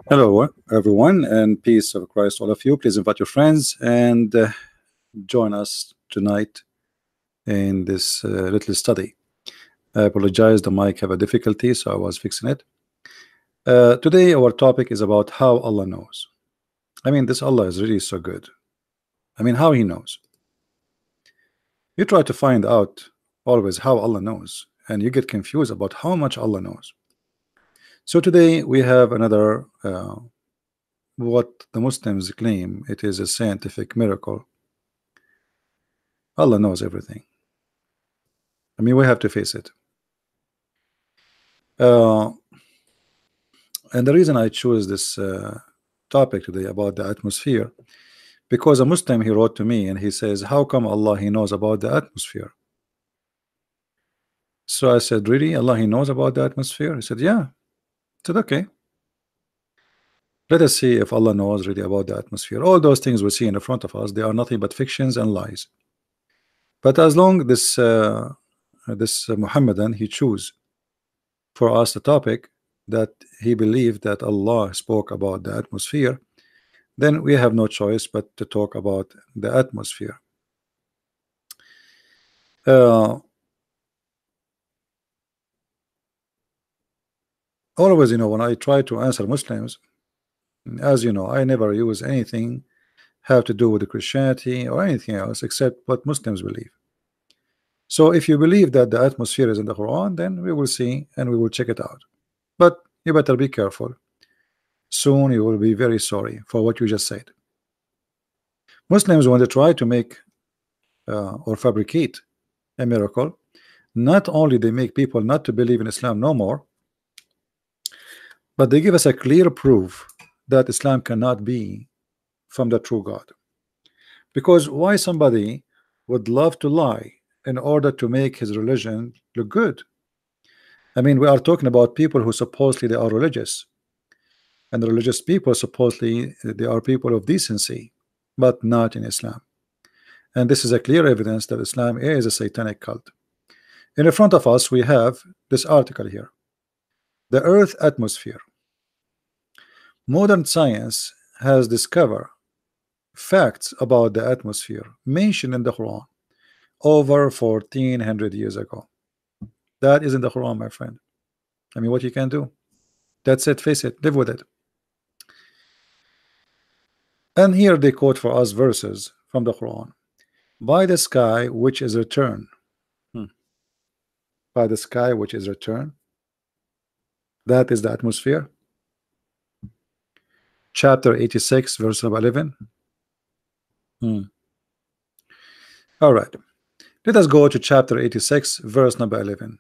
Hello, everyone, and peace of Christ, all of you. Please invite your friends and join us tonight in this little study. I apologize, the mic have a difficulty, so I was fixing it. Today, our topic is about how Allah knows. I mean, this Allah is really so good. I mean, how He knows. You try to find out always how Allah knows, and you get confused about how much Allah knows. So today we have another what the Muslims claim it is a scientific miracle. Allah knows everything. I mean, we have to face it. And the reason I chose this topic today about the atmosphere, because a Muslim, he wrote to me and he says, how come Allah, He knows about the atmosphere? So I said, really, Allah, He knows about the atmosphere? He said, yeah. I said, okay, let us see if Allah knows really about the atmosphere. All those things we see in the front of us, they are nothing but fictions and lies. But as long this Muhammadan, he choose for us the topic that he believed that Allah spoke about the atmosphere, then we have no choice but to talk about the atmosphere. Always, you know, when I try to answer Muslims, as you know, I never use anything have to do with the Christianity or anything else except what Muslims believe. So if you believe that the atmosphere is in the Quran, then we will see and we will check it out. But you better be careful. Soon you will be very sorry for what you just said. Muslims, when they try to make or fabricate a miracle, not only they make people not to believe in Islam no more, but they give us a clear proof that Islam cannot be from the true God. Because why somebody would love to lie in order to make his religion look good? I mean, we are talking about people who supposedly they are religious, and the religious people supposedly they are people of decency, but not in Islam. And this is a clear evidence that Islam is a satanic cult. In front of us we have this article here, the Earth atmosphere. Modern science has discovered facts about the atmosphere mentioned in the Quran over 1400 years ago. That is in the Quran, my friend. I mean, what you can do, that's it, face it, live with it. And here they quote for us verses from the Quran. By the sky which is returned, by the sky which is returned, that is the atmosphere. Chapter 86 verse number 11. All right, let us go to chapter 86 verse number 11.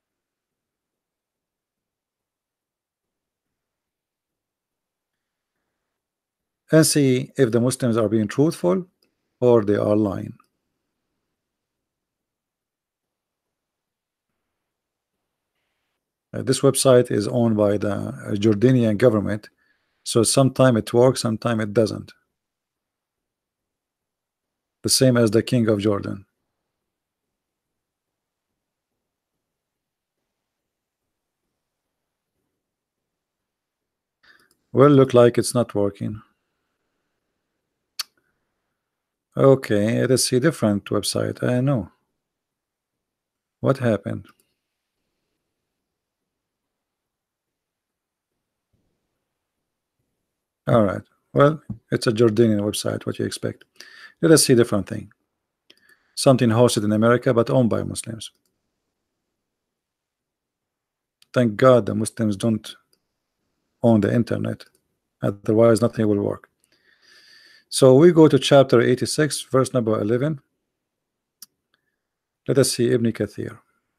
And see if the Muslims are being truthful or they are lying. This website is owned by the Jordanian government, so sometime it works, sometime it doesn't. The same as the King of Jordan. Well, look like it's not working. Okay, let's see different website. I know. What happened? All right. Well, it's a Jordanian website. What you expect? Let us see different thing. Something hosted in America but owned by Muslims. Thank God the Muslims don't own the internet. Otherwise, nothing will work. So we go to chapter 86, verse number 11. Let us see Ibn Kathir.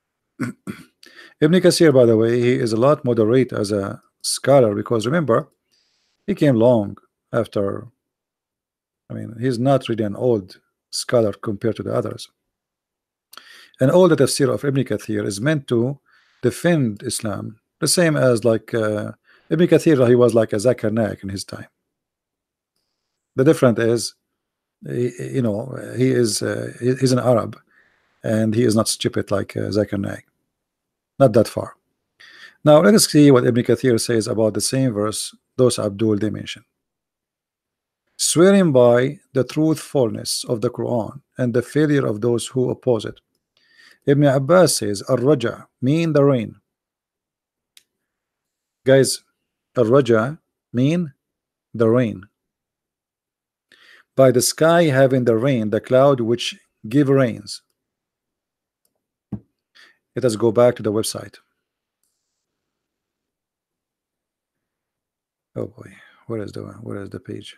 Ibn Kathir, by the way, he is a lot moderate as a scholar, because remember, he came long after. I mean, he's not really an old scholar compared to the others. And all the tafsir of Ibn Kathir is meant to defend Islam, the same as like Ibn Kathir, he was like a Zakir Naik in his time. The difference is, you know, he's an Arab, and he is not stupid like Zakir Naik. Not that far. Now let us see what Ibn Kathir says about the same verse those Abdul they mention. Swearing by the truthfulness of the Quran and the failure of those who oppose it. Ibn Abbas says Ar-Raja mean the rain. Guys, Ar-Raja mean the rain. By the sky having the rain, the cloud which give rains. Let us go back to the website. Oh boy, where is the page?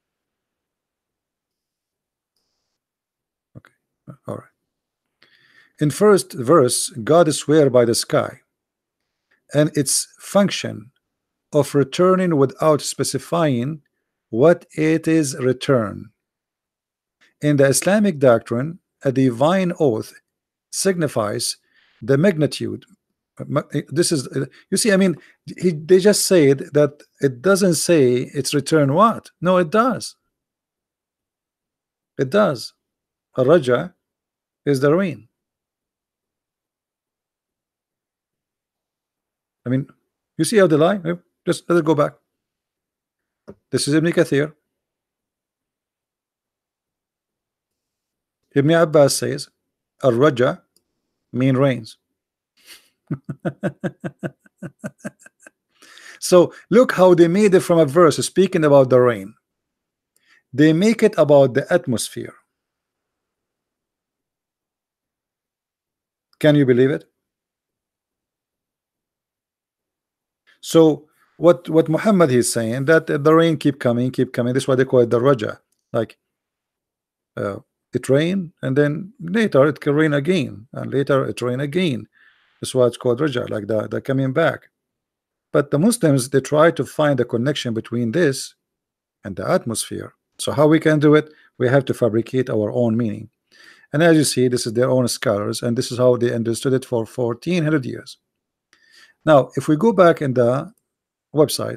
Okay, all right. In first verse, God swear by the sky and its function of returning without specifying what it is return. In the Islamic doctrine, a divine oath signifies the magnitude. This is, you see, I mean, they just said that it doesn't say it's return what? No, it does. It does. A raja is the rain. I mean, you see how they lie? Just let it go back. This is Ibn Kathir. Ibn Abbas says, Ar-Raja mean rains. So look how they made it from a verse speaking about the rain. They make it about the atmosphere. Can you believe it? So what Muhammad is saying, that the rain keep coming. This is why they call it the Raja. Like it rain and then later it can rain again, and later it rain again. That's why it's called Raja, like the coming back. But the Muslims, they try to find a connection between this and the atmosphere. So how we can do it? We have to fabricate our own meaning. And as you see, this is their own scholars, and this is how they understood it for 1400 years. Now, if we go back in the website,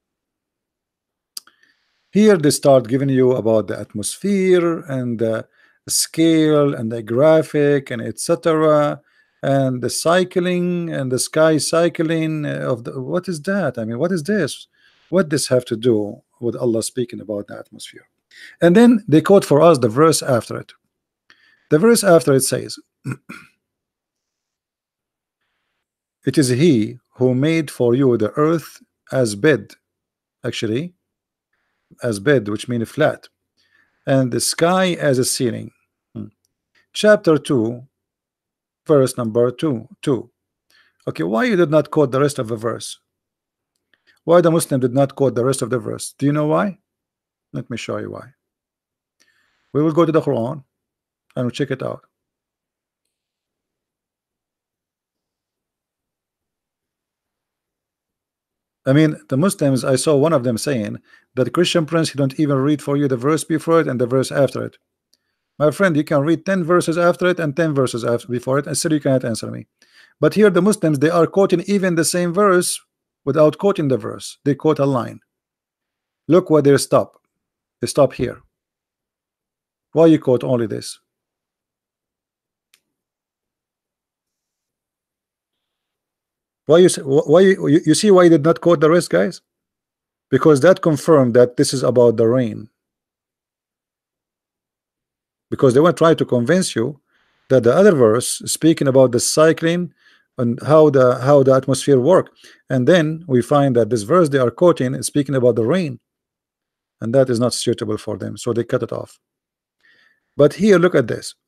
here they start giving you about the atmosphere and the scale and the graphic and etc. and the cycling and the sky cycling of the, what is that? I mean, what is this? What does have to do with Allah speaking about the atmosphere? And then they quote for us the verse after it. The verse after it says, it is he who made for you the earth as bed, actually as bed, which means flat, and the sky as a ceiling. Chapter 2 verse number 2. Okay, why you did not quote the rest of the verse? Why the Muslim did not quote the rest of the verse? Do you know why? Let me show you why. We will go to the Quran and we'll check it out. I mean, the Muslims, I saw one of them saying that Christian Prince, he don't even read for you the verse before it and the verse after it. My friend, you can read 10 verses after it and 10 verses after before it, and still you cannot answer me. But here the Muslims, they are quoting even the same verse without quoting the verse. They quote a line. Look where they stop. They stop here. Why you quote only this? Why you say, why you see why you did not quote the rest, guys? Because that confirmed that this is about the rain. Because they want to try to convince you that the other verse is speaking about the cycling and how the atmosphere work, and then we find that this verse they are quoting is speaking about the rain, and that is not suitable for them, so they cut it off. But here, look at this.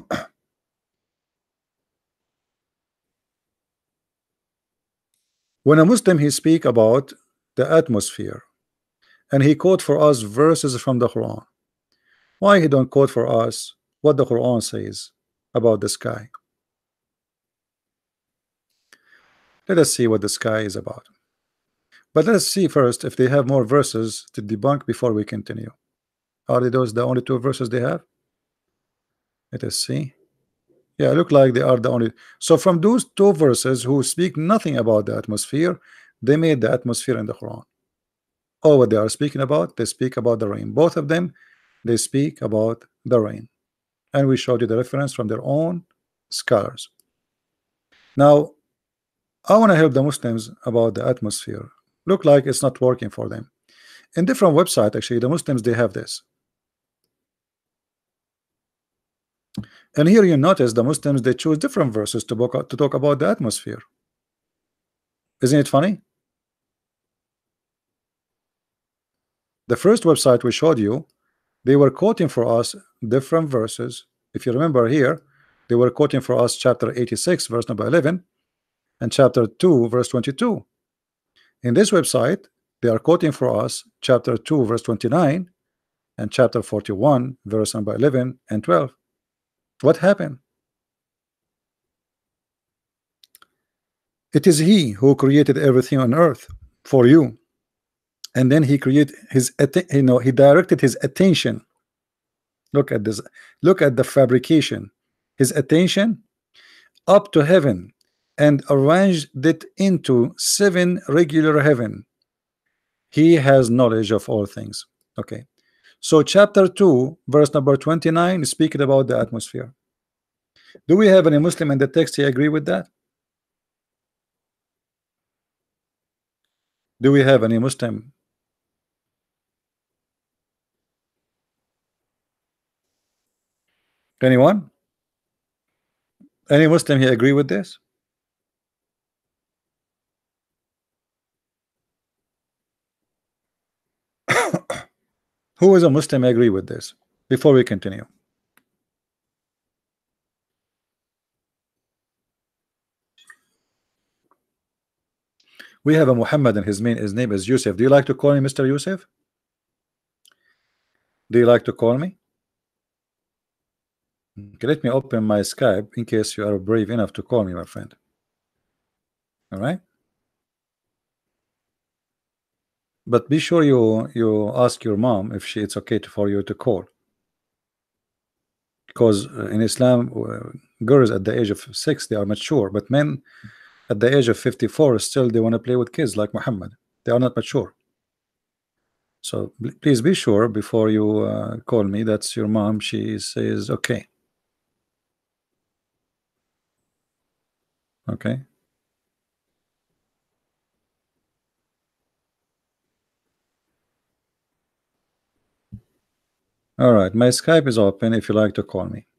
When a Muslim he speak about the atmosphere and he quote for us verses from the Quran, why he don't quote for us what the Quran says about the sky? Let us see what the sky is about. But let's see first if they have more verses to debunk before we continue. Are those the only 2 verses they have? Let us see. Yeah, look like they are the only. So from those 2 verses who speak nothing about the atmosphere, they made the atmosphere in the Quran. All what they are speaking about, they speak about the rain. Both of them, they speak about the rain. And we showed you the reference from their own scholars. Now, I want to help the Muslims about the atmosphere. Look like it's not working for them. In different website, actually, the Muslims, they have this. And here you notice the Muslims, they choose different verses to talk about the atmosphere. Isn't it funny? The first website we showed you, they were quoting for us different verses. If you remember here, they were quoting for us chapter 86, verse number 11, and chapter 2, verse 22. In this website, they are quoting for us chapter 2, verse 29, and chapter 41, verse number 11 and 12. What happened? It is He who created everything on earth for you, and then He created His, He directed His attention. Look at this. Look at the fabrication. His attention up to heaven, and arranged it into 7 regular heaven. He has knowledge of all things. Okay. So chapter 2, verse number 29 is speaking about the atmosphere. Do we have any Muslim in the text? He agree with that? Do we have any Muslim? Anyone? Any Muslim he agree with this? Who is a Muslim agree with this? Before we continue. We have a Muhammad and his name is Yusuf. Do you like to call me Mr. Yusuf? Do you like to call me? Okay, let me open my Skype in case you are brave enough to call me, my friend. All right. But be sure you ask your mom if it's okay for you to call, because in Islam, girls at the age of 6 they are mature, but men at the age of 54 still they want to play with kids like Muhammad. They are not mature. So please be sure before you call me that's your mom. She says okay. Okay. All right, my Skype is open if you like to call me.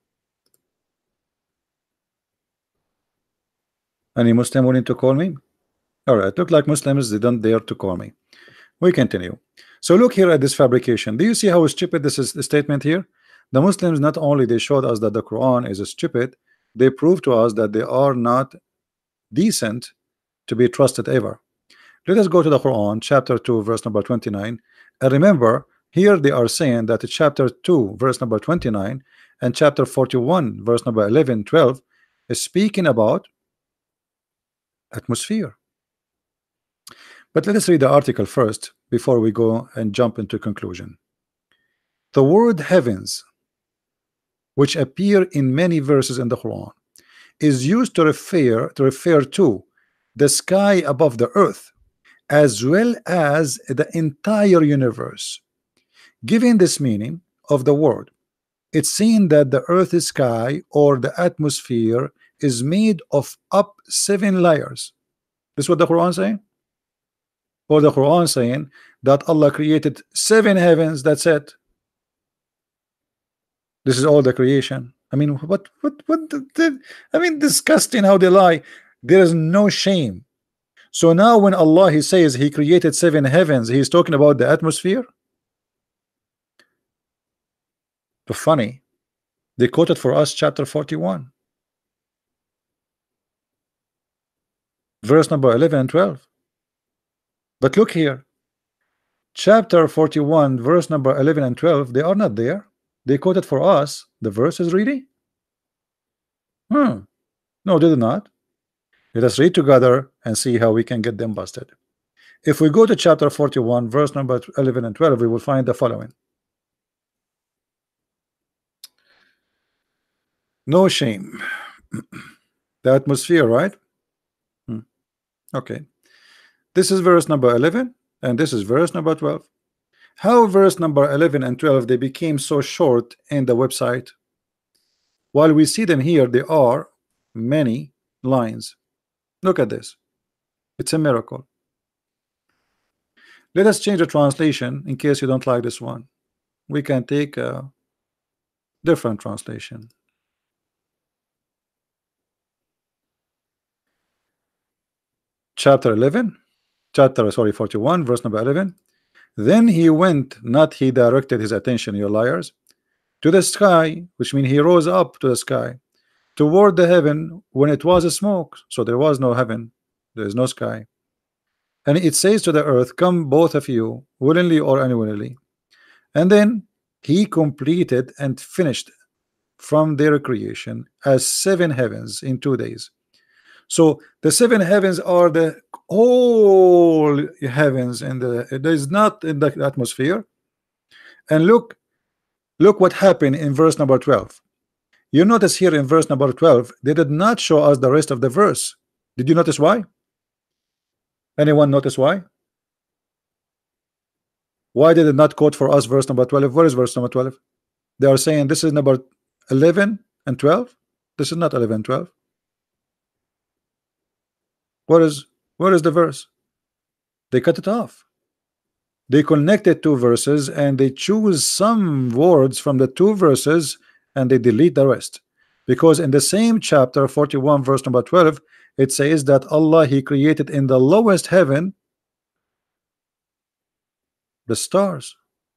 Any Muslim willing to call me? All right, look like Muslims, they don't dare to call me. We continue. So look here at this fabrication. Do you see how stupid this is, the statement here? The Muslims, not only they showed us that the Quran is stupid, they proved to us that they are not decent to be trusted ever. Let us go to the Quran, chapter 2, verse number 29. And remember, here they are saying that chapter 2, verse number 29, and chapter 41, verse number 11, 12, is speaking about atmosphere. But let us read the article first before we go and jump into conclusion. The word heavens, which appear in many verses in the Quran, is used to refer to the sky above the earth, as well as the entire universe. Given this meaning of the word, it's seen that the earth's sky or the atmosphere is made of up 7 layers. This is what the Quran saying? Or the Quran saying that Allah created 7 heavens, that's it? This is all the creation. I mean, what I mean, disgusting how they lie. There is no shame. So now when Allah he says he created 7 heavens, he's talking about the atmosphere. But funny, they quoted for us chapter 41, verse number 11 and 12. But look here, chapter 41, verse number 11 and 12, they are not there. They quoted for us the verses really? No, they did not. Let us read together and see how we can get them busted. If we go to chapter 41, verse number 11 and 12, we will find the following. No shame. The atmosphere, right? Okay. This is verse number 11, and this is verse number 12. How verse number 11 and 12 they became so short in the website? While we see them here, there are many lines. Look at this. It's a miracle. Let us change the translation in case you don't like this one. We can take a different translation. Chapter 11, chapter, sorry, 41, verse number 11. Then he went, not he directed his attention, you liars, to the sky, which means he rose up to the sky, toward the heaven when it was a smoke. So there was no heaven, there is no sky. And it says to the earth, come both of you, willingly or unwillingly. And then he completed and finished from their creation as 7 heavens in 2 days. So the 7 heavens are the whole heavens, and it is not in the atmosphere. And look what happened in verse number 12. You notice here in verse number 12, they did not show us the rest of the verse. Did you notice why? Anyone notice why? Why did it not quote for us verse number 12? Where is verse number 12? They are saying this is number 11 and 12. This is not 11 and 12. Where is the verse? They cut it off. They connected 2 verses and they choose some words from the 2 verses and they delete the rest. Because in the same chapter 41 verse number 12, it says that Allah, he created in the lowest heaven the stars.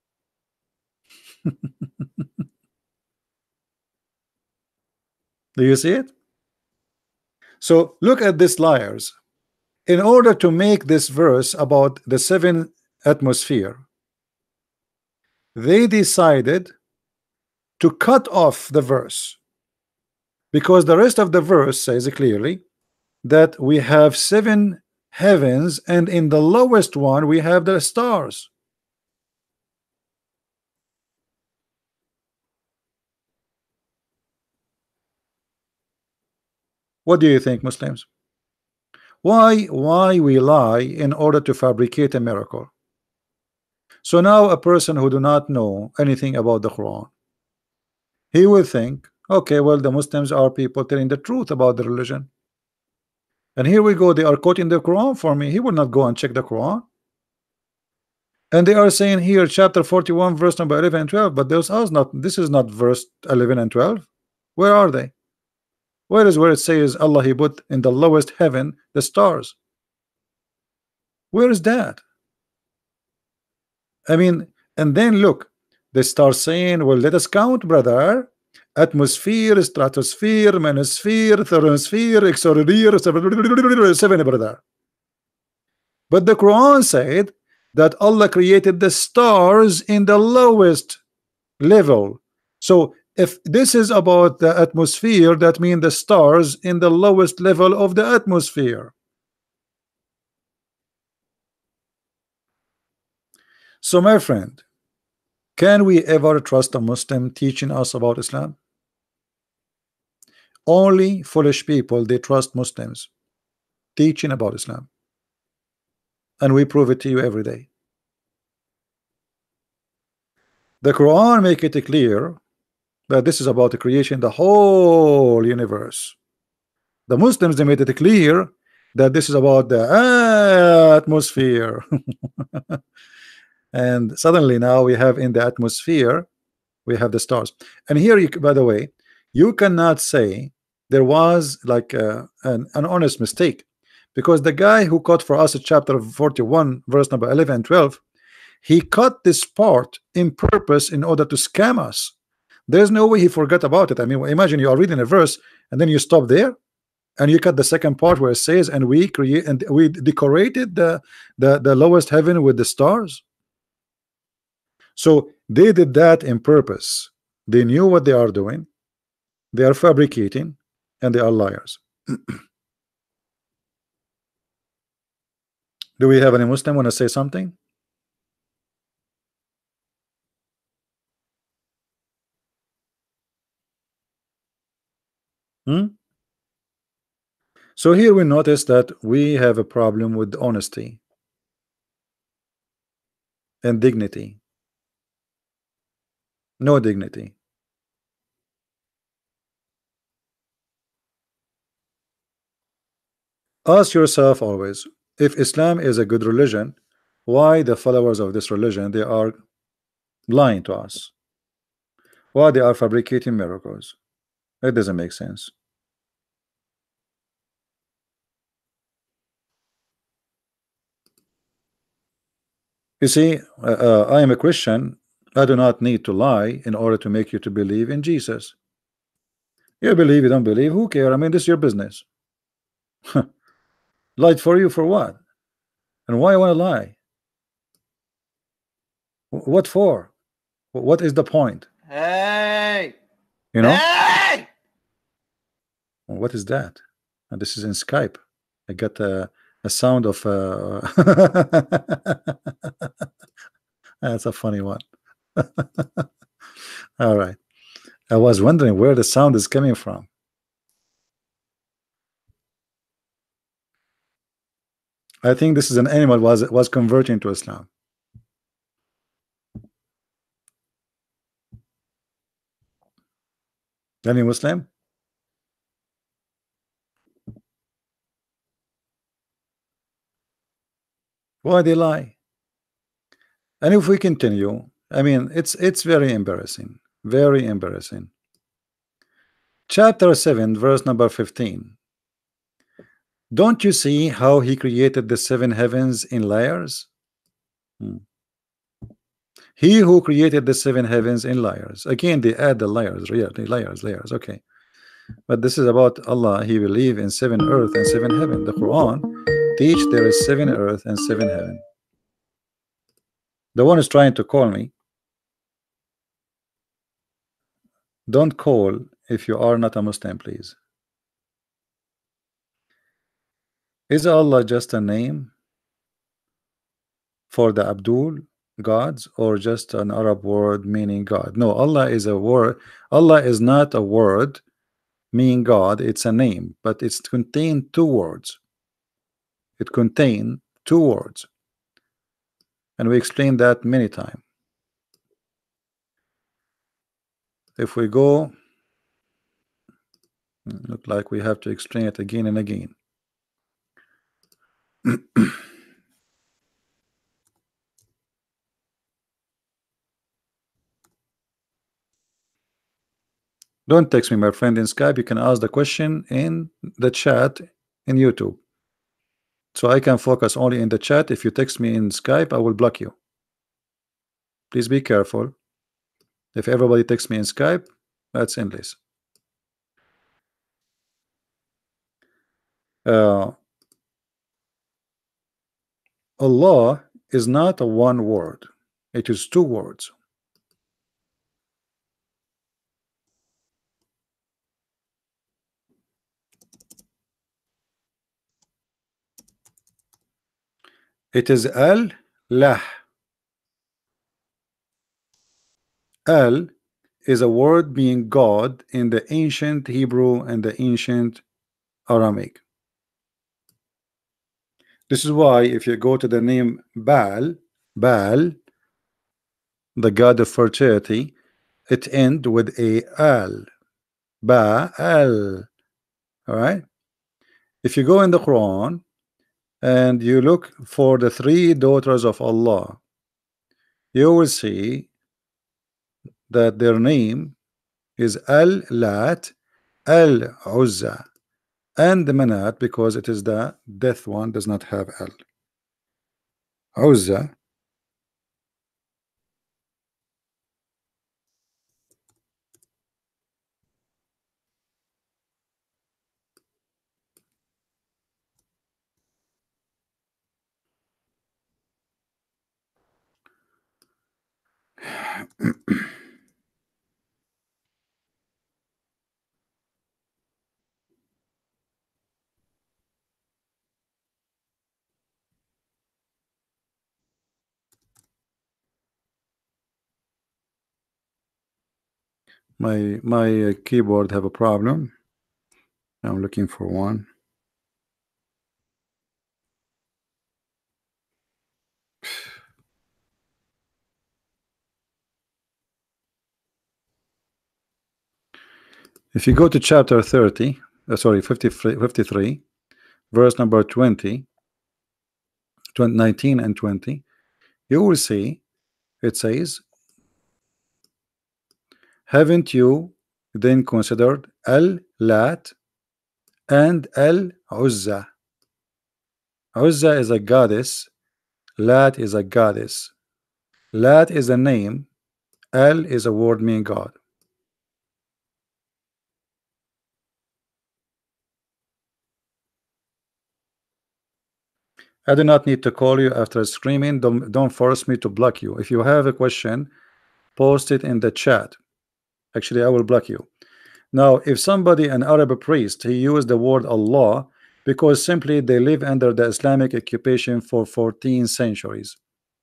Do you see it? So look at these liars. In order to make this verse about the 7 atmosphere, they decided to cut off the verse, because the rest of the verse says clearly that we have 7 heavens and in the lowest one we have the stars. What do you think, Muslims? Why we lie in order to fabricate a miracle? So now a person who do not know anything about the Quran, he will think, okay, well, the Muslims are people telling the truth about the religion. And here we go, they are quoting the Quran for me. He will not go and check the Quran. And they are saying here, chapter 41, verse number 11 and 12, but this is not verse 11 and 12. Where are they? Where is where it says Allah, he put in the lowest heaven the stars? Where is that? I mean, and then look, they start saying, well, let us count, brother. Atmosphere, stratosphere, manosphere, thermosphere, exosphere, 7, brother. But the Quran said that Allah created the stars in the lowest level. So if this is about the atmosphere, that means the stars in the lowest level of the atmosphere. So my friend, can we ever trust a Muslim teaching us about Islam? Only foolish people, they trust Muslims teaching about Islam, and we prove it to you every day. The Quran make it clear that this is about the creation of the whole universe. The Muslims, they made it clear that this is about the atmosphere. And suddenly now we have in the atmosphere we have the stars. And here, you, by the way, you cannot say there was like an honest mistake, because the guy who cut for us at chapter 41 verse number 11 and 12, he cut this part in purpose in order to scam us. There's no way he forgot about it. I mean, imagine you are reading a verse and then you stop there and you cut the second part where it says, and we create and we decorated the lowest heaven with the stars. So they did that in purpose. They knew what they are doing. They are fabricating, and they are liars. Do we have any Muslim want to say something? So here we notice that we have a problem with honesty and dignity. No dignity. Ask yourself always, if Islam is a good religion, why the followers of this religion, they are lying to us? Why they are fabricating miracles? It doesn't make sense. You see, I am a Christian. I do not need to lie in order to make you to believe in Jesus. You believe, you don't believe, who care? I mean, this is your business. Lied for you for what? And why I want to lie? What for? What is the point? Hey! You know? Hey! What is that? And this is in Skype. I got a sound of that's a funny one. All right. I was wondering where the sound is coming from. I think this is an animal was converting to Islam. Any Muslim? Why they lie? And if we continue, I mean, it's very embarrassing. Very embarrassing. Chapter 7, verse number 15. Don't you see how he created the 7 heavens in layers? He who created the 7 heavens in layers. Again, they add the layers, really, layers. Okay. But this is about Allah. He believe in 7 earth and 7 heaven. The Quran teach there is 7 earth and 7 heaven. The one is trying to call me. Don't call if you are not a Muslim, please. Is Allah just a name for the Abdul gods, or just an Arab word meaning God? No, Allah is a word. Allah is not a word meaning God. It's a name, but it's contained 2 words. It contains 2 words, and we explained that many times. If we go, look like we have to explain it again and again. Don't text me, my friend, in Skype. You can ask the question in the chat in YouTube, so I can focus only in the chat. If you text me in Skype, I will block you. Please be careful. If everybody texts me in Skype, that's endless. Allah is not a 1 word. It is 2 words. It is Al-Lah. Al is a word meaning God in the ancient Hebrew and the ancient Aramaic. This is why if you go to the name Baal, the god of fertility, it ends with a Al. Baal. All right. If you go in the Quran and you look for the 3 daughters of Allah, you will see that their name is Al-Lat, Al-Uzza, and the Manat, because it is the death one, does not have Al. Uzza. My keyboard have a problem. I'm looking for one. If you go to chapter 30, sorry, 53, verse number 19 and 20, you will see it says, haven't you then considered Al-Lat and Al-Uzza? Uzza is a goddess, Lat is a goddess. Lat is a name, Al is a word meaning God. I do not need to call you after screaming. Don't force me to block you. If you have a question, post it in the chat. Actually, I will block you. Now, if somebody, an Arab priest, he used the word Allah because simply they live under the Islamic occupation for 14 centuries.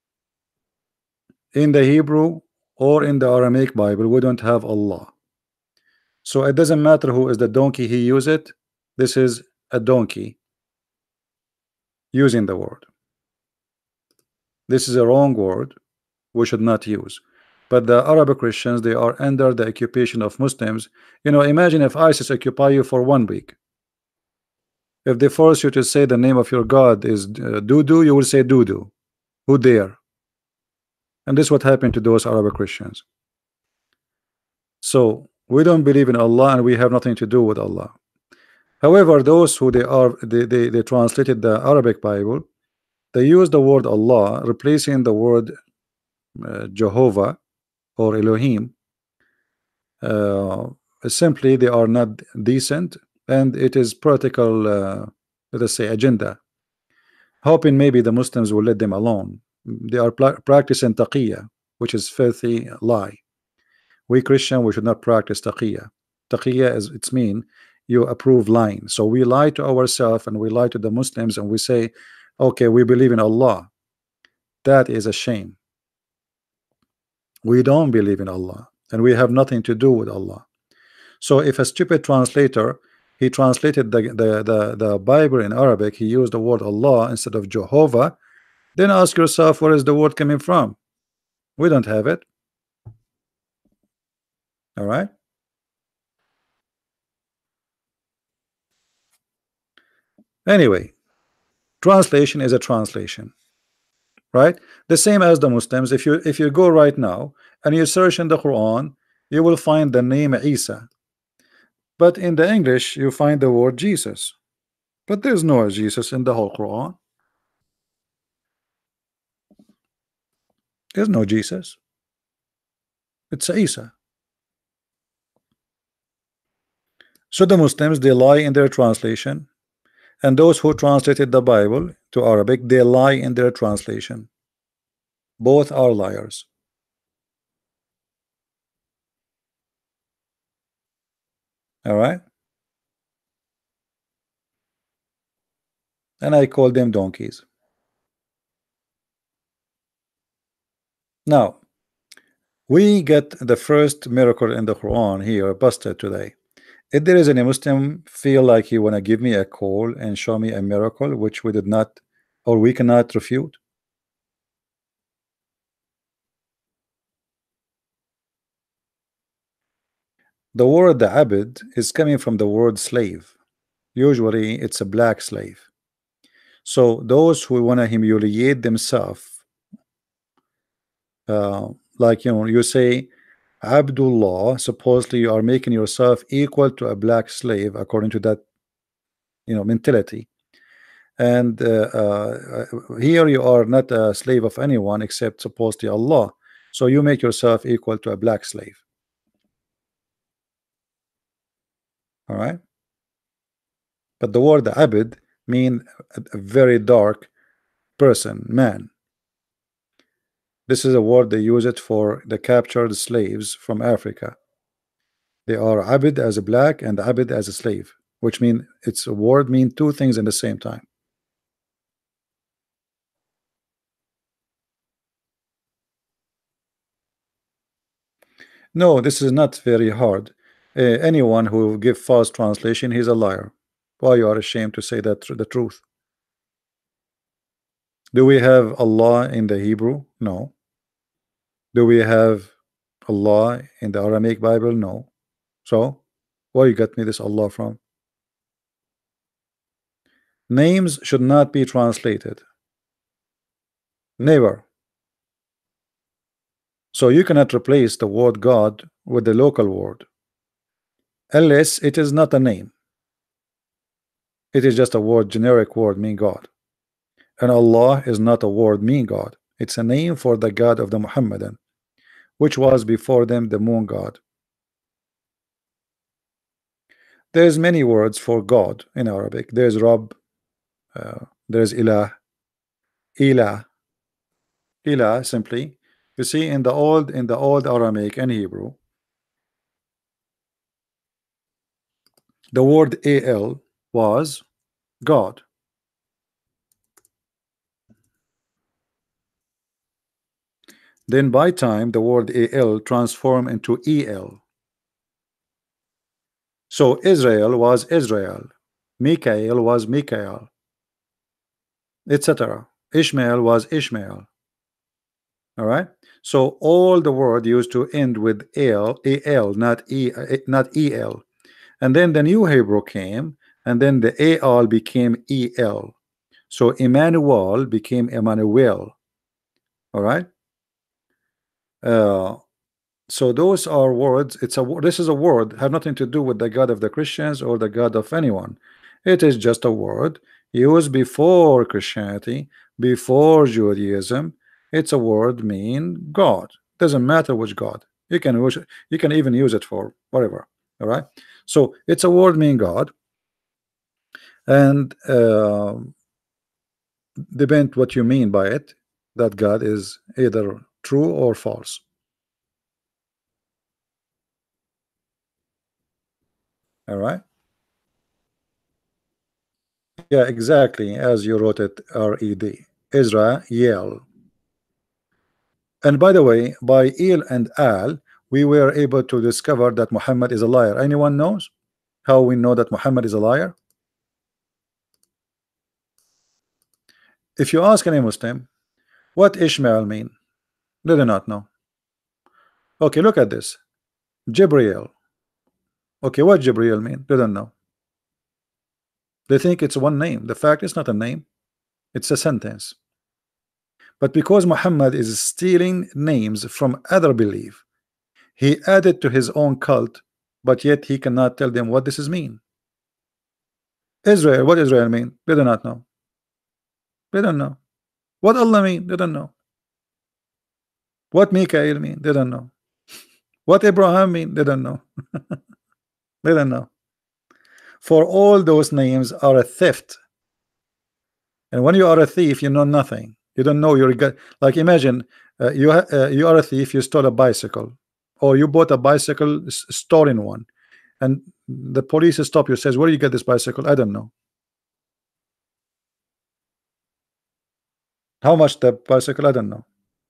In the Hebrew or in the Aramaic Bible, we don't have Allah. So it doesn't matter who is the donkey he used it. This is a donkey using the word. This is a wrong word. We should not use. But the Arab Christians, they are under the occupation of Muslims. You know, imagine if ISIS occupy you for 1 week. If they force you to say the name of your God is Dudu, you will say Dudu. Who dare? And this is what happened to those Arab Christians. So we don't believe in Allah and we have nothing to do with Allah. However, those who they translated the Arabic Bible, they use the word Allah replacing the word Jehovah or Elohim. Simply they are not decent, and it is political let us say agenda, hoping maybe the Muslims will let them alone. They are practicing taqiyya, which is filthy lie. We Christian, we should not practice taqiyya. Taqiyya is, it's mean you approve lying. So we lie to ourselves and we lie to the Muslims and we say, okay, we believe in Allah. That is a shame. We don't believe in Allah and we have nothing to do with Allah. So if a stupid translator, he translated the Bible in Arabic, he used the word Allah instead of Jehovah, then ask yourself, where is the word coming from? We don't have it. All right. Anyway, translation is a translation, right? The same as the Muslims. If you go right now and you search in the Quran, you will find the name Isa, but in the English you find the word Jesus, but there's no Jesus in the whole Quran. There's no Jesus. It's Isa. So the Muslims, they lie in their translation, and those who translated the Bible to Arabic, they lie in their translation. Both are liars. All right. And I call them donkeys. Now we get the first miracle in the Quran here busted today. If there is any Muslim feel like he wanna give me a call and show me a miracle which we did not or we cannot refute. The word the abd is coming from the word slave. Usually it's a black slave. So those who want to humiliate themselves, like you say Abdullah, supposedly you are making yourself equal to a black slave according to that mentality. And here you are not a slave of anyone except supposedly Allah. So you make yourself equal to a black slave. All right. But the word abd mean a very dark person, man. This is a word they use it for the captured slaves from Africa. They are abd as a black and abd as a slave, which mean it's a word mean two things in the same time. No, this is not very hard. Anyone who give false translation, he's a liar. Why you are ashamed to say that the truth? Do we have Allah in the Hebrew? No. Do we have Allah in the Aramaic Bible? No. So where you got me this Allah from? Names should not be translated. Never. So you cannot replace the word God with the local word unless it is not a name. It is just a word, generic word mean God. And Allah is not a word mean God. It's a name for the God of the Muhammadan, which was before them the moon god. There's many words for God in Arabic. There's Rabb, there's Ilah, Ilah, Ilah simply. You see in the old Aramaic and Hebrew, the word Al was God. Then by time the word Al transformed into El. So Israel was Israel, Mikael was Mikael, etc. Ishmael was Ishmael. All right. So all the word used to end with al, not el. And then the new Hebrew came, and then the al became el. So Emmanuel became Emmanuel. All right. Uh, so those are words. This is a word, have nothing to do with the God of the Christians or the God of anyone. It is just a word used before Christianity, before Judaism. It's a word mean God. Doesn't matter which God. You can even use it for whatever. All right. So it's a word mean God, and depend what you mean by it. That God is either true or false. All right. Yeah, exactly as you wrote it, R-E-D, Israel. And by the way, by Il and Al, we were able to discover that Muhammad is a liar. Anyone knows how we know that Muhammad is a liar? If you ask any Muslim, what Ishmael mean? They do not know. Okay, look at this. Jibreel. Okay, what Jibreel mean? They don't know. They think it's one name. The fact is not a name, it's a sentence. But because Muhammad is stealing names from other belief, he added to his own cult, but yet he cannot tell them what this is mean. Israel, what Israel mean? They do not know. They don't know. What Allah mean? They don't know. What Mikael mean? They don't know. What Abraham mean? They don't know. They don't know. For all those names are a theft. And when you are a thief, you know nothing. You don't know your God. Like imagine you are a thief. You stole a bicycle, or you bought a bicycle, stolen one, and the police stop you. Says, "Where do you get this bicycle?" I don't know. How much the bicycle? I don't know.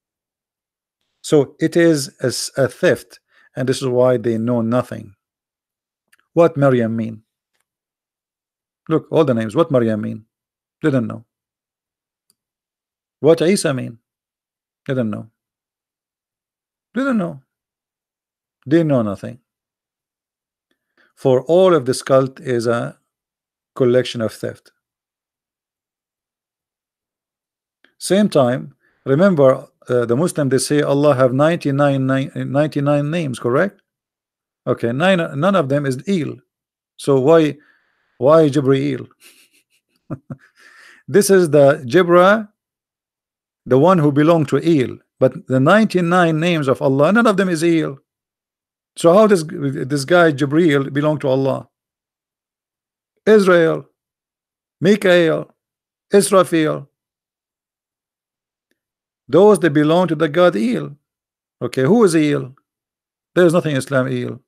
So it is a theft, and this is why they know nothing. What Maryam mean? Look, all the names. What Maryam mean? They don't know. What Isa mean? They don't know. They don't know. They know nothing. For all of this cult is a collection of theft. Same time, remember the Muslim, they say Allah have 99 names, correct? Okay, none of them is El. So why Jibreel? This is the Jibra, the one who belonged to El, but the 99 names of Allah, none of them is El. So how does this guy Jibreel belong to Allah? Israel, Mikael, Israfil, those that belong to the God El. Okay, who is El? There is nothing Islam El.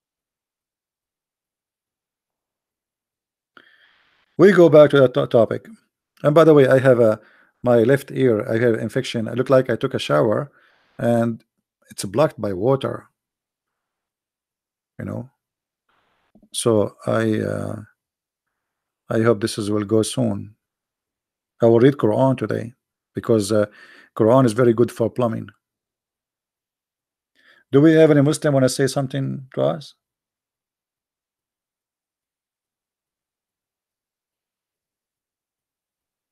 We go back to that topic. And by the way, I have my left ear, I have infection. I look like I took a shower and it's blocked by water, you know. So I hope this will go soon. I will read Quran today because Quran is very good for plumbing. Do we have any Muslim want to say something to us?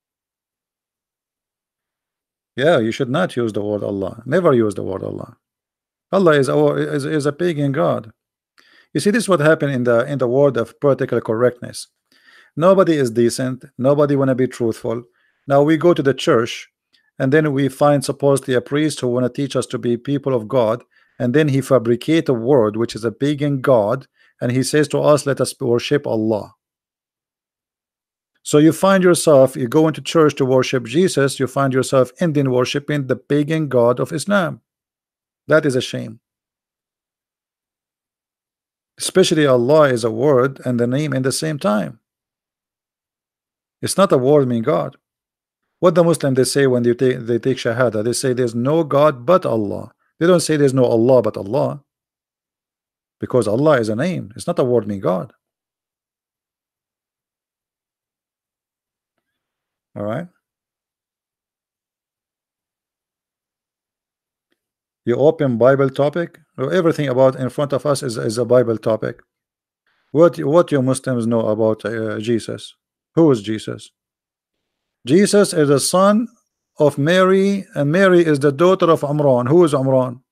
Yeah, you should not use the word Allah. Never use the word Allah. Allah is a pagan god. You see, this is what happened in the world of political correctness. Nobody is decent. Nobody want to be truthful. Now we go to the church, and then we find supposedly a priest who want to teach us to be people of God, and then he fabricate a word which is a pagan god, and he says to us, "Let us worship Allah." So you find yourself, you go into church to worship Jesus, you find yourself Indian worshiping the pagan god of Islam. That is a shame. Especially Allah is a word and the name in the same time. It's not a word mean God. What the Muslim they say when they take Shahada, they say there's no God but Allah. They don't say there's no Allah but Allah, because Allah is a name. It's not a word mean God. All right. You open Bible topic. Everything about in front of us is a Bible topic. What you Muslims know about Jesus? Who is Jesus? Jesus is the son of Mary, and Mary is the daughter of Amran. Who is Amran?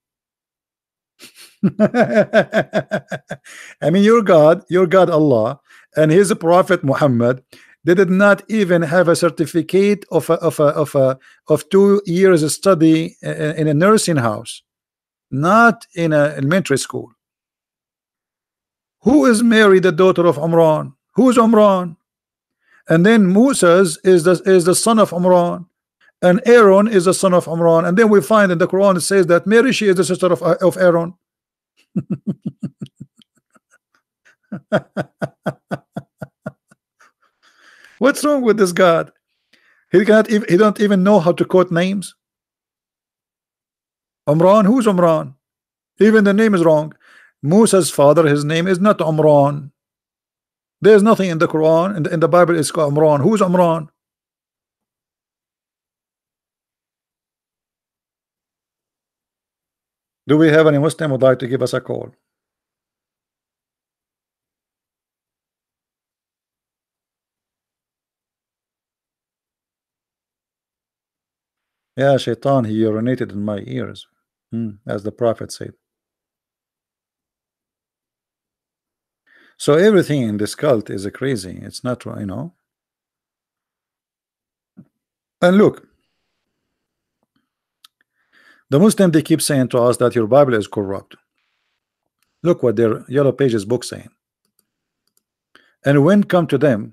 I mean, your God Allah, and His Prophet Muhammad, they did not even have a certificate of 2 years study in a nursing house, not in an elementary school. Who is Mary, the daughter of Amran? Who is Amran? And then Moses is the son of Amran, and Aaron is the son of Amran. And then we find in the Quran it says that Mary, she is the sister of Aaron. What's wrong with this God? He don't even know how to quote names. Umran, who's Umran? Even the name is wrong. Musa's father, his name is not Umran. There's nothing in the Quran, in the Bible it's called Umran. Who's Umran? Do we have any Muslim who would like to give us a call? Yeah, Shaitan, he urinated in my ears, as the Prophet said. So everything in this cult is crazy. It's not, you know. And look, the Muslim, they keep saying to us that your Bible is corrupt. Look what their Yellow Pages book saying. And when come to them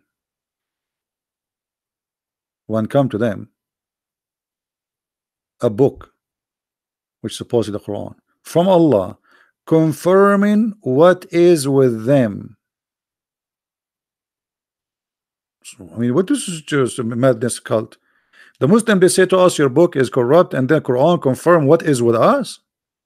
a book which supposes the Quran from Allah, confirming what is with them. So, I mean, what is this just a madness cult? The Muslim, they say to us your book is corrupt, and then Quran confirm what is with us.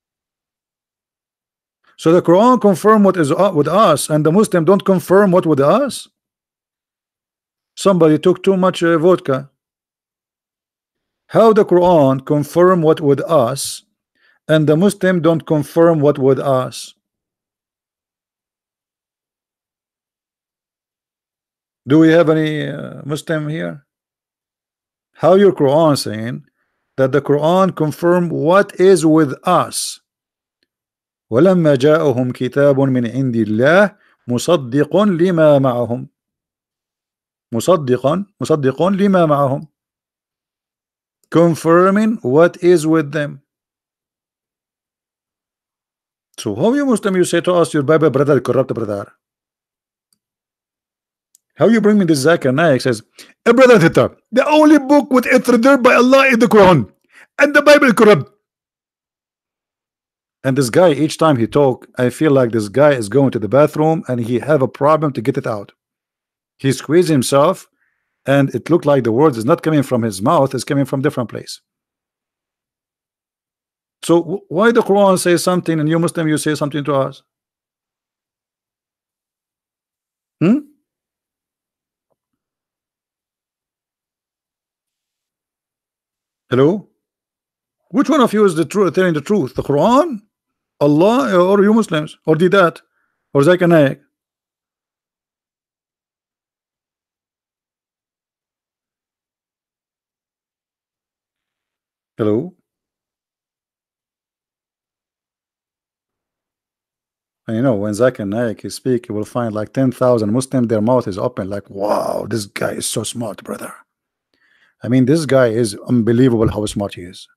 So the Quran confirm what is with us, and the Muslim don't confirm what with us. Somebody took too much vodka. How the Quran confirm what with us, and the Muslim don't confirm what with us? Do we have any Muslim here? How your Quran saying that the Quran confirm what is with us? ولما جاءهم كتاب من عند الله مصدق لما معهم مصدق لما معهم, confirming what is with them. So how you Muslim, you say to us your Bible brother corrupt brother? How you bring me this Zakir Naik says, brother Tita, the only book with it reserved by Allah is the Quran, and the Bible corrupt. And this guy, each time he talk, I feel like this guy is going to the bathroom and he have a problem to get it out. He squeezed himself, and it looked like the words is not coming from his mouth, it's coming from different place. So why the Quran says something and you Muslim you say something to us? Hello? Which one of you is the truth, telling the truth? The Quran, Allah, or you Muslims, or Didat, or Zakir Naik? Hello? And you know, when Zakir Naik he speak, you will find like 10,000 Muslims, their mouth is open, like, wow, this guy is so smart, brother. I mean, this guy is unbelievable how smart he is.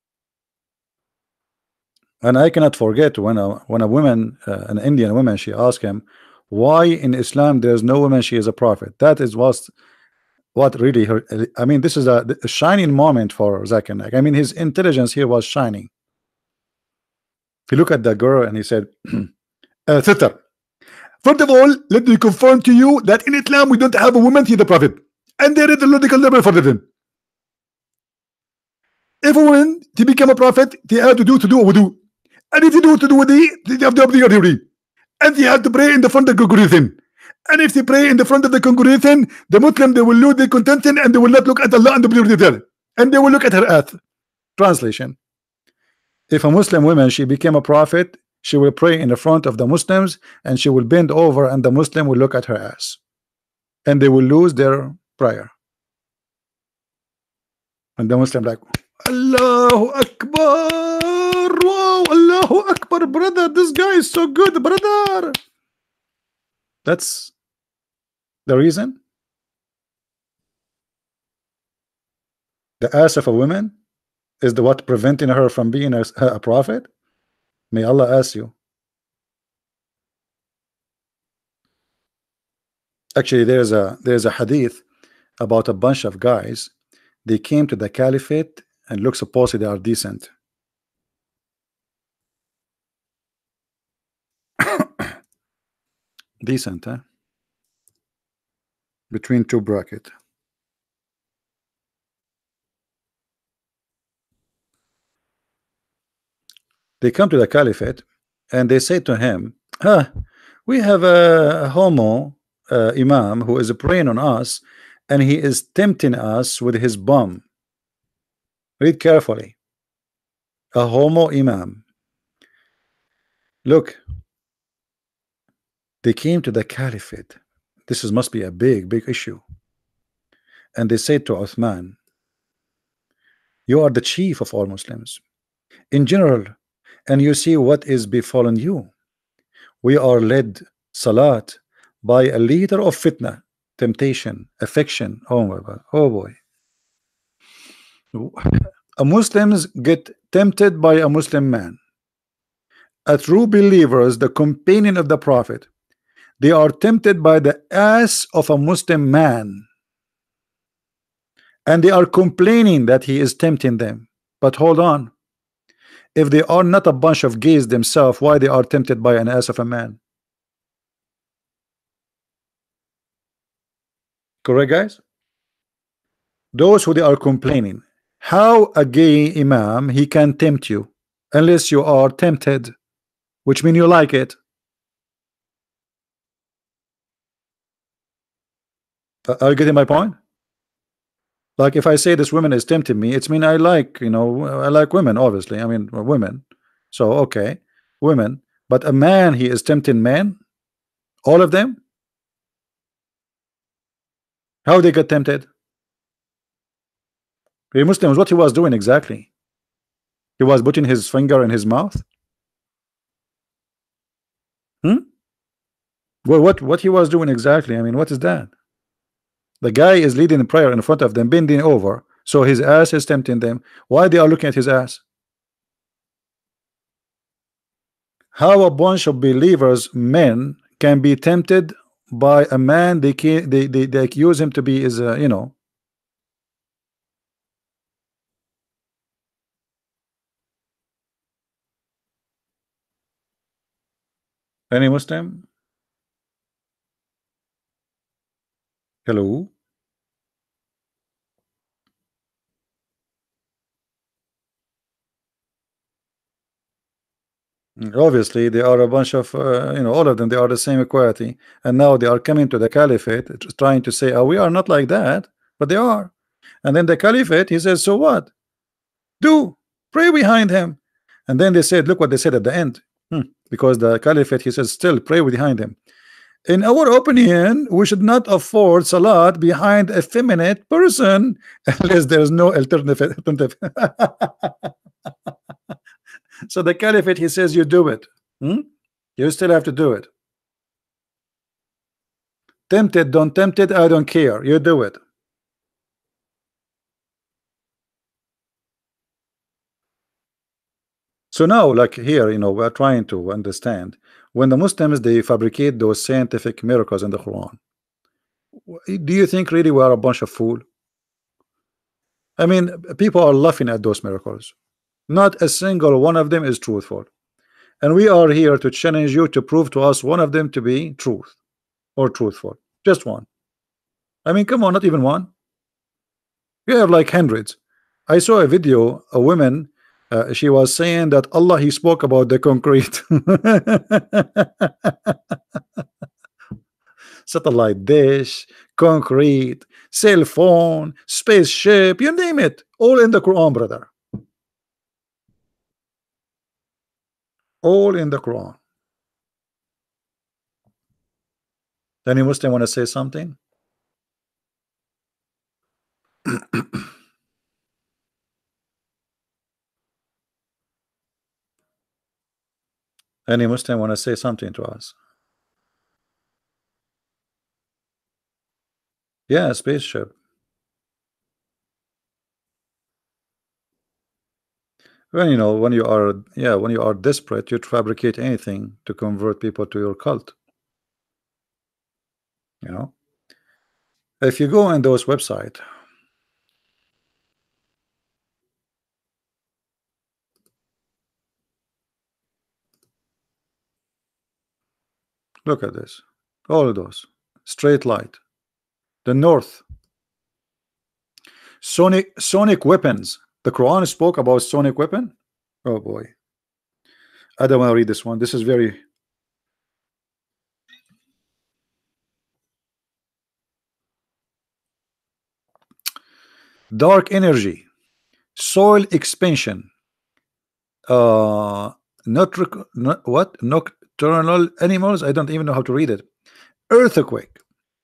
And I cannot forget when a woman, an Indian woman, she asked him, why in Islam there is no woman, she is a prophet. That is what really hurt. I mean, this is a shining moment for Zakir Naik. I mean, his intelligence here was shining. He looked at the girl and he said, sister, first of all, let me confirm to you that in Islam we don't have a woman to the prophet, and there is a logical level for them. If a woman to become a prophet, they have to do a wudu, and if you do to do wudu, they have to do wudu, and they have to pray in the front of the congregation. And if they pray in the front of the congregation, the Muslim, they will lose their contention and they will not look at Allah and the believer, and they will look at her earth. Translation: if a Muslim woman she became a prophet, she will pray in the front of the Muslims and she will bend over and the Muslim will look at her ass and they will lose their prayer. And the Muslim like, Allahu Akbar, wow, Allahu Akbar, brother, this guy is so good, brother. That's the reason. The ass of a woman is the what preventing her from being a prophet. May Allah ask you. Actually, there's a hadith about a bunch of guys. They came to the caliphate and look supposedly they are decent. Decent, huh? Between two brackets. They come to the caliphate and they say to him, we have a homo imam who is praying on us and he is tempting us with his bum. Read carefully. A homo imam. Look, they came to the caliphate. This must be a big issue. And they said to Uthman, you are the chief of all Muslims in general, and you see what is befallen you. We are led salat by a leader of fitna, temptation, affection. Oh my God. Oh boy. Muslims get tempted by a Muslim man. A true believers, the companion of the Prophet, they are tempted by the ass of a Muslim man, and they are complaining that he is tempting them. But hold on, if they are not a bunch of gays themselves, why they are tempted by an ass of a man? Correct, guys? Those who they are complaining, how a gay imam he can tempt you unless you are tempted, which means you like it. Are you getting my point? Like if I say this woman is tempting me, it's mean I like, you know, I like women, obviously. I mean women. So okay, women. But a man, he is tempting men, all of them. How they get tempted? The Muslims, what he was doing exactly? He was putting his finger in his mouth. Well, what he was doing exactly? I mean, what is that? The guy is leading a prayer in front of them, bending over, so his ass is tempting them. Why they are looking at his ass? How a bunch of believers, men, can be tempted by a man they accuse him to be is you know. Any Muslim? Hello? Obviously, they are a bunch of, you know, all of them, they are the same equality. And now they are coming to the caliphate, trying to say, oh, we are not like that, but they are. And then the caliphate, he says, so what? Do pray behind him. And then they said, look what they said at the end. Because the caliphate, he says, still pray behind him. In our opinion, we should not afford salat behind a feminine person unless there is no alternative. So the caliphate, he says, you do it. You still have to do it. Tempted, don't tempt it, I don't care. You do it. So now, like here, we're trying to understand when the Muslims they fabricate those scientific miracles in the Quran. Do you think really we are a bunch of fool? I mean, people are laughing at those miracles. Not a single one of them is truthful. And we are here to challenge you to prove to us one of them to be truth or truthful. Just one. I mean, come on, not even one. You have like hundreds. I saw a video, a woman, she was saying that Allah, he spoke about the concrete. Satellite dish, concrete, cell phone, spaceship, you name it, all in the Quran, brother. All in the Quran. Any Muslim want to say something? Any Muslim want to say something to us? Yeah, spaceship. When when you are desperate, you fabricate anything to convert people to your cult. If you go on those website, look at this, all of those straight light, the north, sonic weapons. The Quran spoke about sonic weapon. Oh boy, I don't want to read this one. This is very dark energy, soil expansion, not what nocturnal animals. I don't even know how to read it. Earthquake,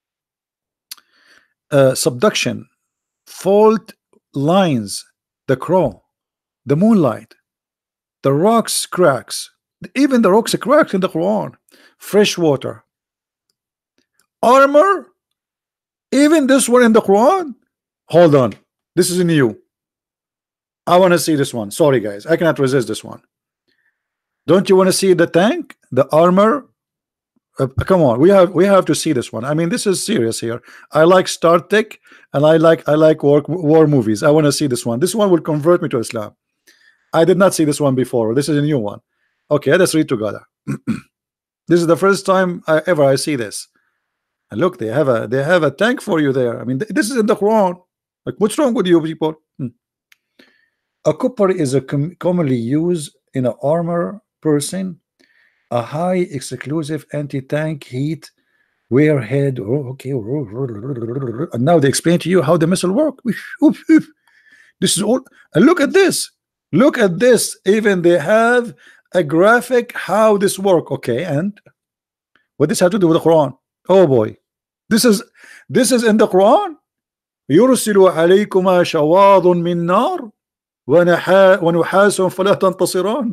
subduction, fault lines, the crow, the moonlight, the rocks cracks, even the rocks cracked in the Quran, fresh water, armor, even this one in the Quran. Hold on, this is new. I want to see this one. Sorry guys, I cannot resist this one. Don't you want to see the tank, the armor? Come on, we have to see this one. I mean, this is serious here. I like Star Trek and I like war movies. I want to see this one. This one will convert me to Islam. I did not see this one before. This is a new one. Okay, let's read together. This is the first time I see this. And look, they have a tank for you there. I mean, this is in the Quran. Like, what's wrong with you people? A copper is commonly used in an armor person, a high exclusive anti-tank heat warhead. Oh, okay. And now they explain to you how the missile work. This is all. And look at this. Look at this. Even they have a graphic how this work. Okay, and what this have to do with the Quran? Oh boy, this is in the Quran. يرسل عليكما شواظ من نار ونحاس فلا تنتصران.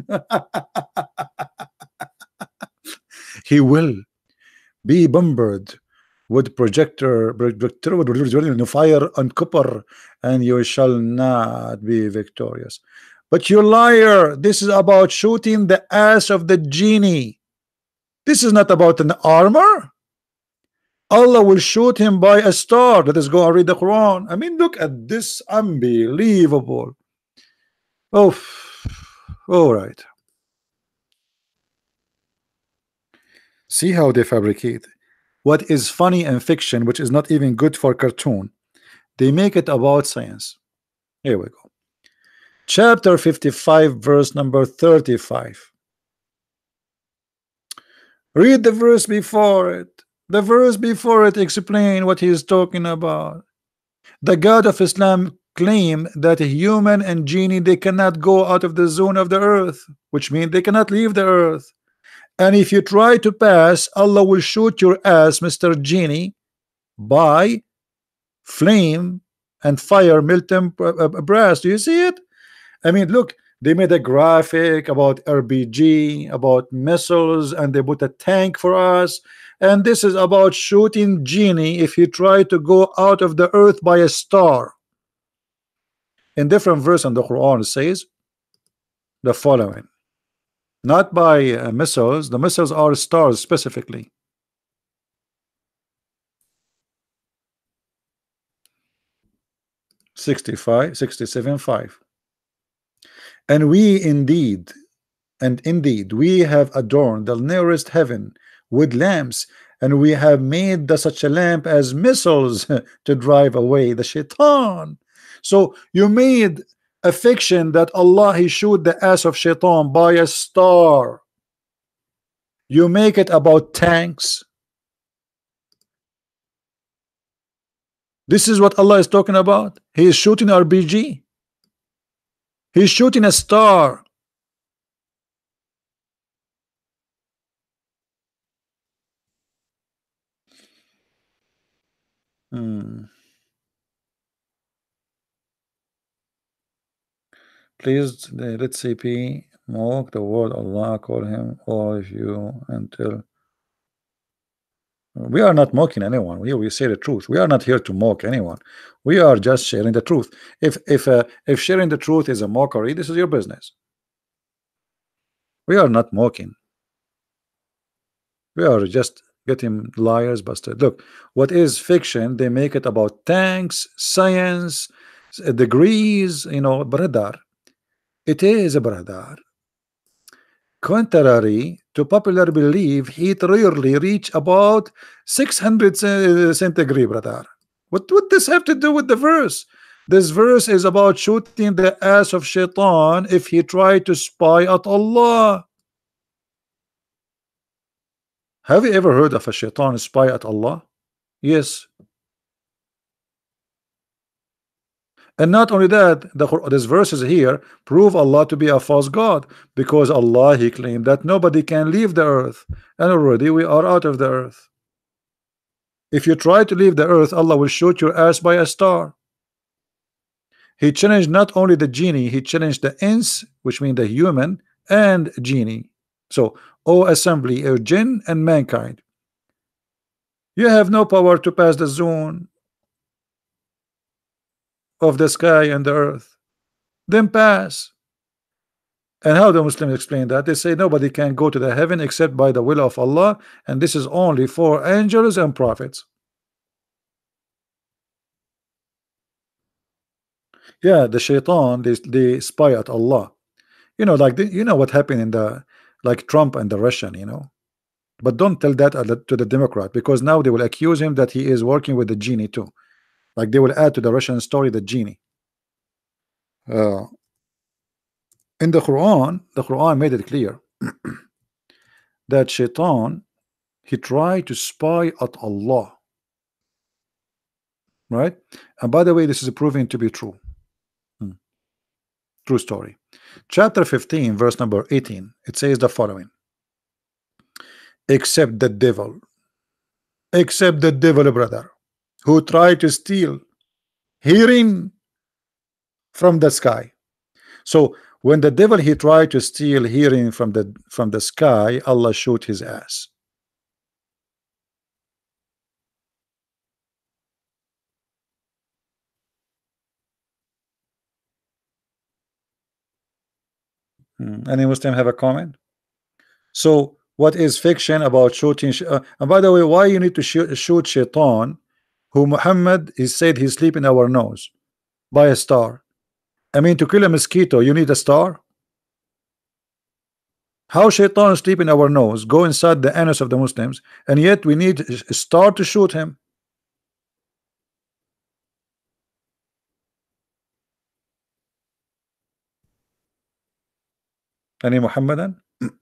He will be bombarded with projector fire and copper, and you shall not be victorious. But you liar, this is about shooting the ass of the genie. This is not about an armor. Allah will shoot him by a star. Let us go and read the Quran. I mean, look at this, unbelievable. Oh, all right. See how they fabricate what is funny in fiction, which is not even good for cartoon. They make it about science. Here we go. Chapter 55, verse number 35. Read the verse before it. The verse before it explain what he is talking about. The God of Islam claim that a human and genie, they cannot go out of the zone of the earth, which means they cannot leave the earth. And if you try to pass, Allah will shoot your ass, Mr. Genie, by flame and fire, molten brass. Do you see it? I mean, look, They made a graphic about RPG, about missiles, and they put a tank for us. And this is about shooting genie if you try to go out of the earth by a star. In different verse in the Quran, it says the following: not by missiles. The missiles are stars specifically. 65, 67, 5. And we indeed, and indeed, we have adorned the nearest heaven with lamps, and we have made such a lamp as missiles to drive away the shaitan. So you made a fiction that Allah he shoot the ass of shaitan by a star. You make it about tanks. This is what Allah is talking about. He is shooting RPG. He's shooting a star. Please let CP mock the word Allah, call him all of you until we are not mocking anyone. We say the truth. We are not here to mock anyone. We are just sharing the truth. If sharing the truth is a mockery, this is your business. We are not mocking. We are just getting liars busted. Look, what is fiction? They make it about tanks, science, degrees, brother. It is a brother. Contrary to popular belief, heat rarely reach about 600 centigrade, brother. What would this have to do with the verse? This verse is about shooting the ass of shaitan if he tried to spy at Allah. Have you ever heard of a shaitan spy at Allah? Yes. And not only that, this verses here prove Allah to be a false God, because Allah he claimed that nobody can leave the earth, and already we are out of the earth. If you try to leave the earth, Allah will shoot your ass by a star. He challenged not only the genie, he challenged the ins, which mean the human, and genie. So, O assembly of jinn and mankind, you have no power to pass the zone of the sky and the earth. Then pass. And how the Muslims explain that? They say nobody can go to the heaven except by the will of Allah, and this is only for angels and prophets. Yeah, the shaitan, they spy at Allah. Like what happened in the like Trump and the Russian. But don't tell that to the Democrat, because now they will accuse him that he is working with the genie too. Like they will add to the Russian story the genie. In the Quran made it clear that shaitan he tried to spy at Allah. Right? And by the way, this is proving to be true. True story. Chapter 15, verse number 18. It says the following: except the devil, brother, who tried to steal hearing from the sky. So when the devil he tried to steal hearing from the sky, Allah shoot his ass. Any Muslim have a comment? So what is fiction about shooting? And by the way, why you need to shoot shaitan, who Muhammad he said he sleep in our nose by a star? I mean, to kill a mosquito, you need a star. How shaitan sleep in our nose, go inside the anus of the Muslims, and yet we need a star to shoot him? Any Muhammadan?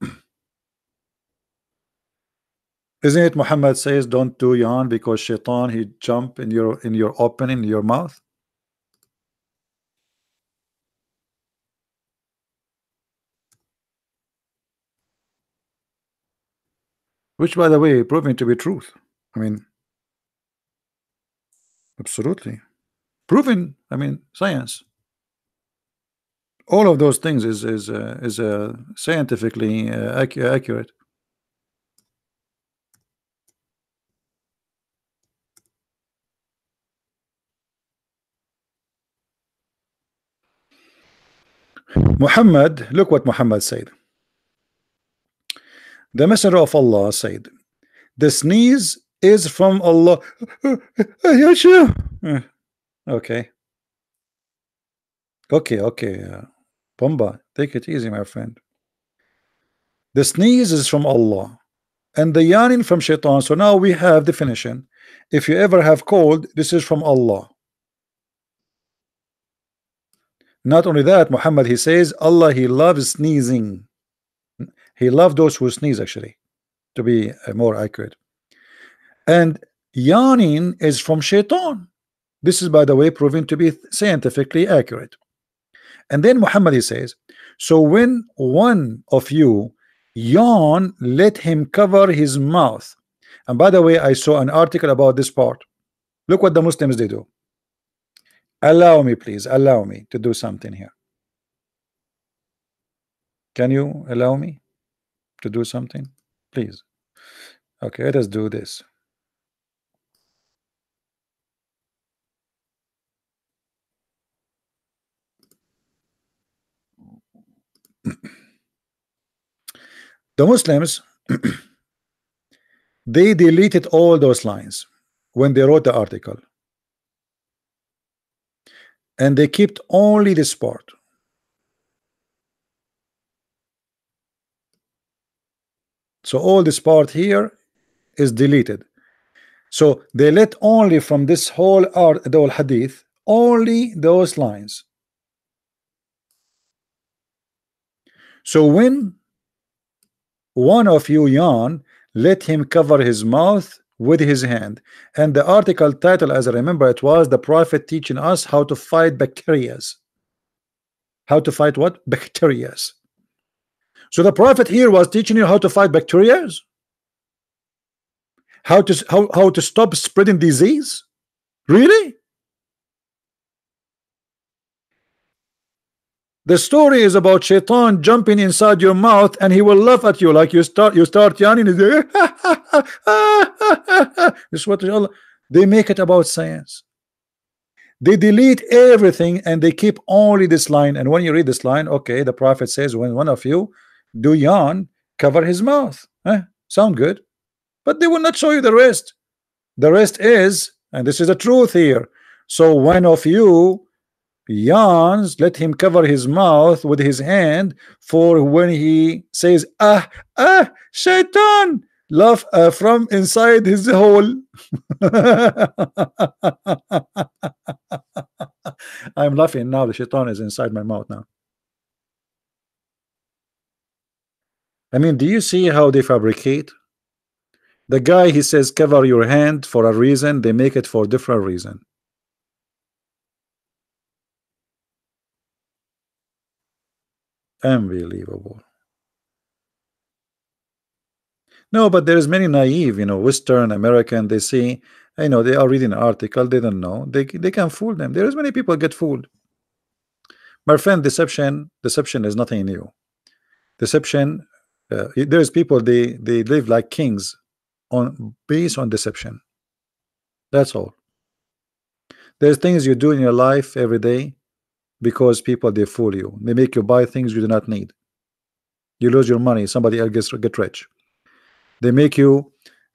Isn't it Muhammad says don't do yawn because shaitan he jump in your opening in your mouth? Which by the way proving to be truth. I mean, absolutely proven. I mean, science. All of those things is scientifically accurate. Muhammad, look what Muhammad said. The Messenger of Allah said, "The sneeze is from Allah." Okay, okay. Bomba, take it easy, my friend. The sneeze is from Allah, and the yawning from Shaitan. So now we have definition. If you ever have cold, this is from Allah. Not only that, Muhammad, he says Allah, he loves sneezing. He loved those who sneeze, actually, to be more accurate. And yawning is from Shaitan. This is, by the way, proven to be scientifically accurate. And then Muhammad, he says, so when one of you yawn, let him cover his mouth. And by the way, I saw an article about this part. Look what the Muslims they do. Allow me, please, allow me to do something here. Can you allow me to do something, please? Okay, let us do this. The Muslims they deleted all those lines when they wrote the article, and they kept only this part. So all this part here is deleted. So they let only from this whole art, the whole hadith, only those lines. So when one of you yawn, let him cover his mouth with his hand. And the article title, as I remember, it was the Prophet teaching us how to fight bacterias. How to fight what? Bacterias. So the Prophet here was teaching you how to fight bacterias, how to stop spreading disease. Really? The story is about Shaitan jumping inside your mouth, and he will laugh at you like you start yawning. This is what they make it about science. They delete everything and they keep only this line. And when you read this line, okay, the Prophet says, when one of you do yawn, cover his mouth. Sound good, but they will not show you the rest. The rest is, and this is the truth here, so one of you yawns, let him cover his mouth with his hand, for when he says Shaitan, laugh from inside his hole. I'm laughing now. The Shaitan is inside my mouth now. I mean, do you see how they fabricate? The guy, he says cover your hand for a reason, they make it for different reason. Unbelievable. No, but there's many naive, Western American, they see, they are reading an article, they don't know, they can fool them. There's many people get fooled. My friend, deception is nothing new. Deception, there's people, they live like kings based on deception. That's all. There's things you do in your life every day because people, they fool you. They make you buy things you do not need. You lose your money, somebody else get rich. They make you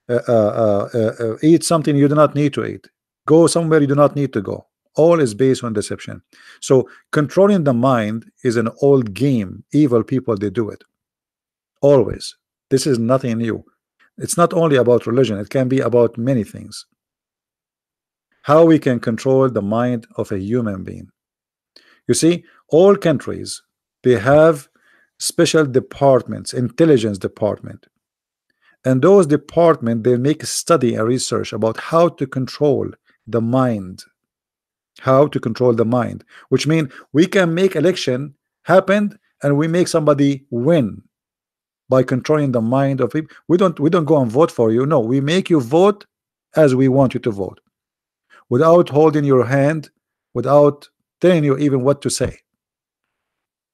eat something you do not need to eat, go somewhere you do not need to go. All is based on deception. So controlling the mind is an old game. Evil people, they do it always. This is nothing new. It's not only about religion, it can be about many things. How we can control the mind of a human being. You see, all countries, they have special departments, intelligence department, and those departments, they make study and research about how to control the mind. How to control the mind, which means we can make election happen and we make somebody win by controlling the mind of people. We don't go and vote for you. No, we make you vote as we want you to vote, without holding your hand, without telling you even what to say.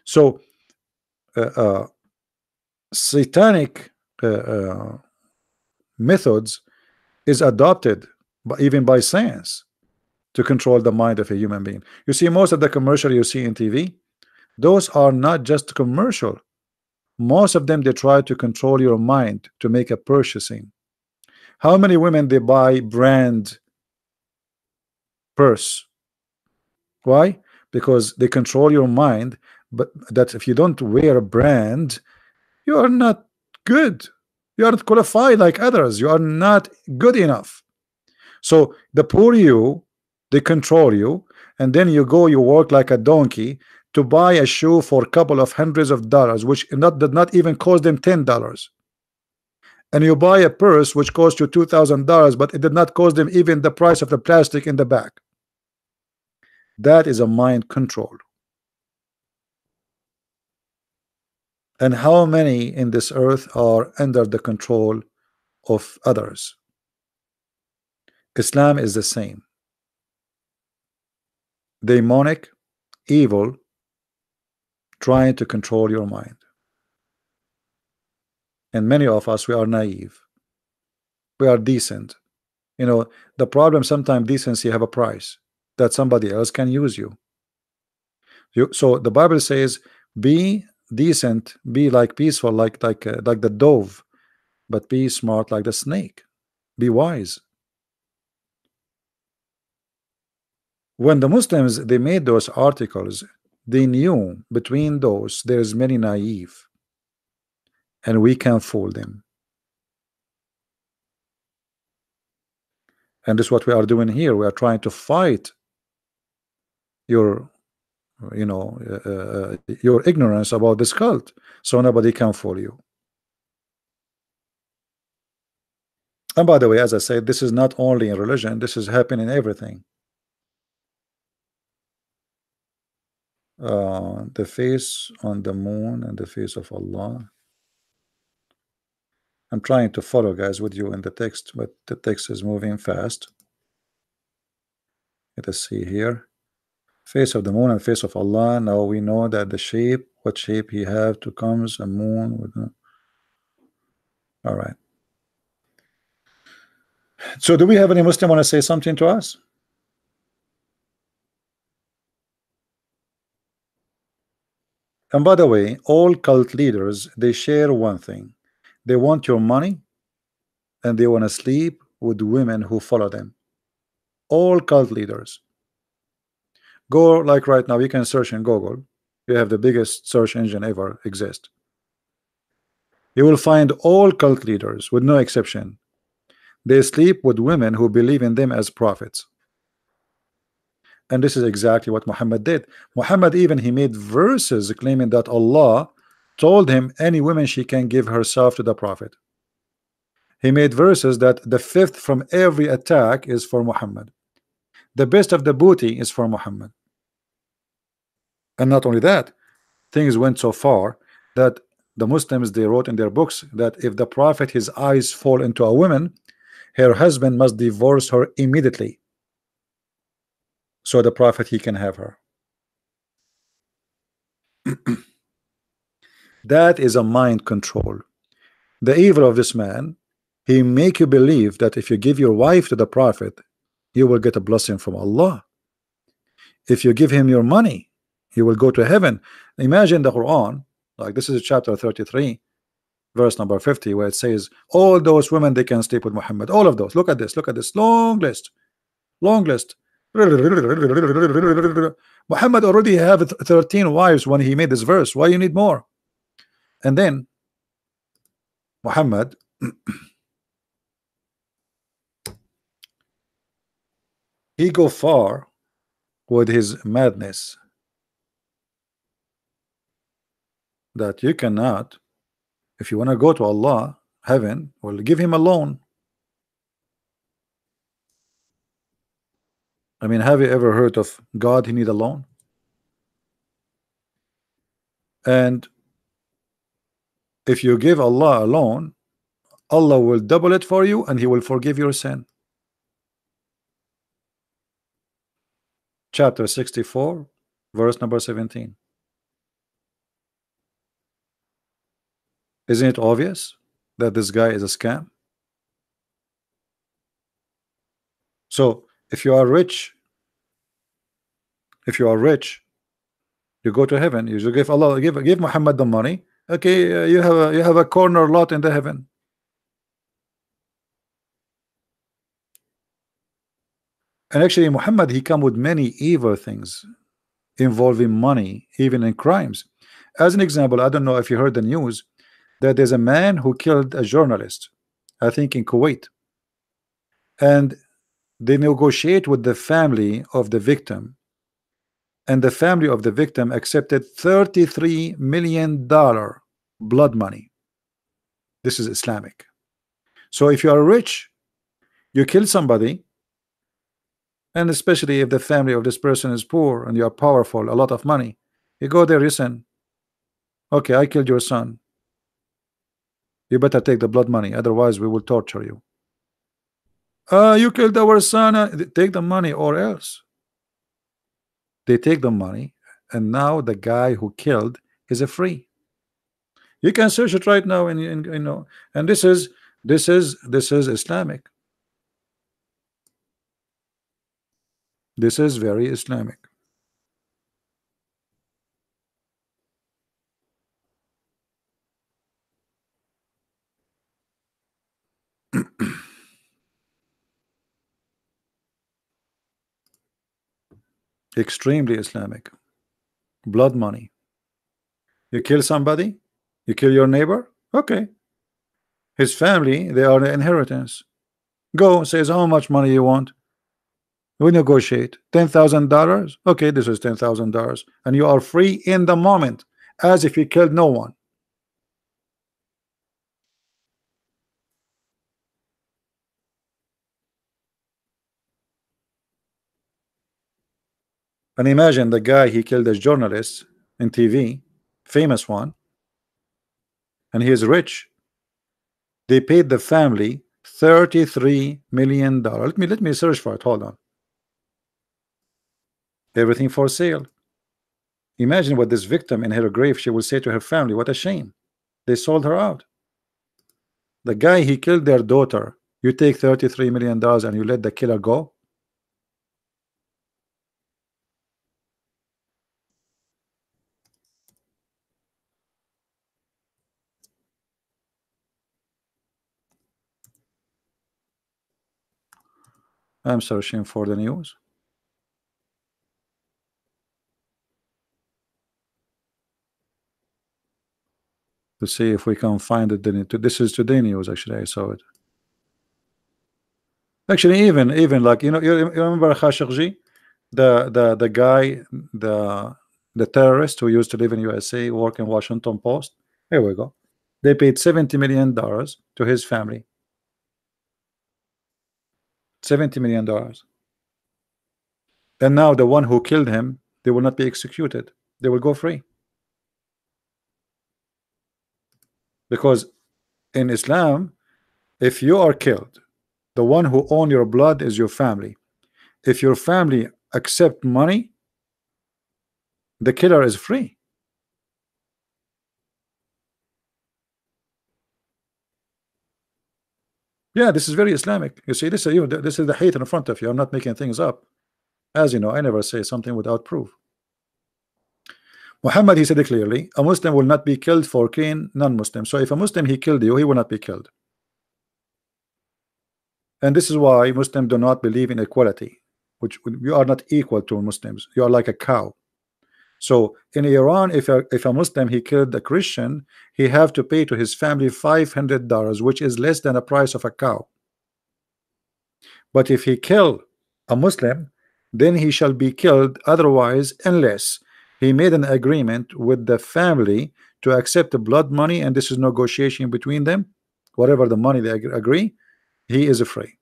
So uh, uh, satanic methods is adopted even by science to control the mind of a human being. You see, most of the commercial you see in TV, those are not just commercial. Most of them, they try to control your mind to make a purchasing. How many women they buy brand purse? Why? Because they control your mind, but that if you don't wear a brand, you are not good. You aren't qualified like others. You are not good enough. So the poor you, they control you, and then you go, you work like a donkey to buy a shoe for a couple of hundreds of dollars, which did not even cost them $10. And you buy a purse which cost you $2,000, but it did not cost them even the price of the plastic in the back. That is a mind control. And how many in this earth are under the control of others? Islam is the same. Demonic, evil, trying to control your mind. And many of us, we are naive. We are decent. You know, the problem sometimes decency have a price that somebody else can use you. So the Bible says, be decent, be like peaceful, like the dove, but be smart like the snake. Be wise. When the Muslims they made those articles, they knew between those there's many naive, and we can fool them. And this is what we are doing here. We are trying to fight your, your ignorance about this cult, so nobody can fool you. And by the way, as I said, this is not only in religion. This is happening in everything. The face on the moon and the face of Allah. I'm trying to follow, guys, with you in the text, but the text is moving fast. Let us see here. Face of the moon and face of Allah. Now we know that the shape, what shape he have to comes a moon with a... All right. So do we have any Muslim want to say something to us? And by the way, all cult leaders, they share one thing. They want your money, and they want to sleep with women who follow them. All cult leaders. Go, like right now, you can search in Google. You have the biggest search engine ever exist. You will find all cult leaders with no exception. They sleep with women who believe in them as prophets. And this is exactly what Muhammad did. Muhammad even he made verses claiming that Allah told him any woman she can give herself to the prophet. He made verses that the fifth from every attack is for Muhammad. The best of the booty is for Muhammad. And not only that, things went so far that the Muslims they wrote in their books that if the prophet his eyes fall into a woman, her husband must divorce her immediately, so the prophet he can have her. That is a mind control. The evil of this man, he make you believe that if you give your wife to the prophet, you will get a blessing from Allah. If you give him your money, you will go to heaven. Imagine the Quran, like this is chapter 33, verse number 50, where it says all those women they can sleep with Muhammad. All of those. Look at this long list. Muhammad already have 13 wives when he made this verse. Why you need more? And then Muhammad he go far with his madness that you cannot, if you want to go to Allah, heaven will give him a loan. I mean, have you ever heard of God he need a loan? And if you give Allah a loan, Allah will double it for you and he will forgive your sin. Chapter 64, verse number 17. Isn't it obvious that this guy is a scam? So if you are rich, if you are rich, you go to heaven. You should give Allah, give Muhammad the money. Okay, you have a corner lot in the heaven. And actually, Muhammad, he come with many evil things involving money, even in crimes. As an example, I don't know if you heard the news that there's a man who killed a journalist, I think in Kuwait, and they negotiate with the family of the victim, and the family of the victim accepted $33 million blood money. This is Islamic. So if you are rich, you kill somebody, and especially if the family of this person is poor and you are powerful, a lot of money, you go there, listen, okay, I killed your son, you better take the blood money, otherwise we will torture you. You killed our son, take the money or else. They take the money, and now the guy who killed is a free. You can search it right now, and you know, and this is Islamic. This is very Islamic. Extremely Islamic. Blood money. You kill somebody, you kill your neighbor, okay. His family, they are the inheritance. Go, says how much money you want. We negotiate. $10,000. Okay, this is $10,000, and you are free in the moment, as if you killed no one. And imagine the guy, he killed a journalist in TV, famous one, and he is rich. They paid the family $33 million. Let me search for it. Hold on. Everything for sale. Imagine what this victim in her grave, she will say to her family, what a shame. They sold her out. The guy, he killed their daughter. You take $33 million and you let the killer go? I'm searching for the news. To see if we can find it. This is today news, actually. I saw it. Actually, even like, you remember Khashoggi, the guy, the terrorist who used to live in USA, work in Washington Post. Here we go. They paid $70 million to his family. $70 million. And now the one who killed him, they will not be executed. They will go free. Because in Islam, if you are killed, the one who own your blood is your family. If your family accept money, the killer is free. Yeah, this is very Islamic. You see, this is the hate in front of you. I'm not making things up. As you know, I never say something without proof. Muhammad, he said it clearly, a Muslim will not be killed for killing non-Muslim. So if a Muslim, he killed you, he will not be killed. And this is why Muslims do not believe in equality, which you are not equal to Muslims. You are like a cow. So in Iran, if a Muslim, he killed a Christian, he have to pay to his family $500, which is less than the price of a cow. But if he kill a Muslim, then he shall be killed otherwise, unless he made an agreement with the family to accept the blood money, and this is negotiation between them. Whatever the money they agree, he is free.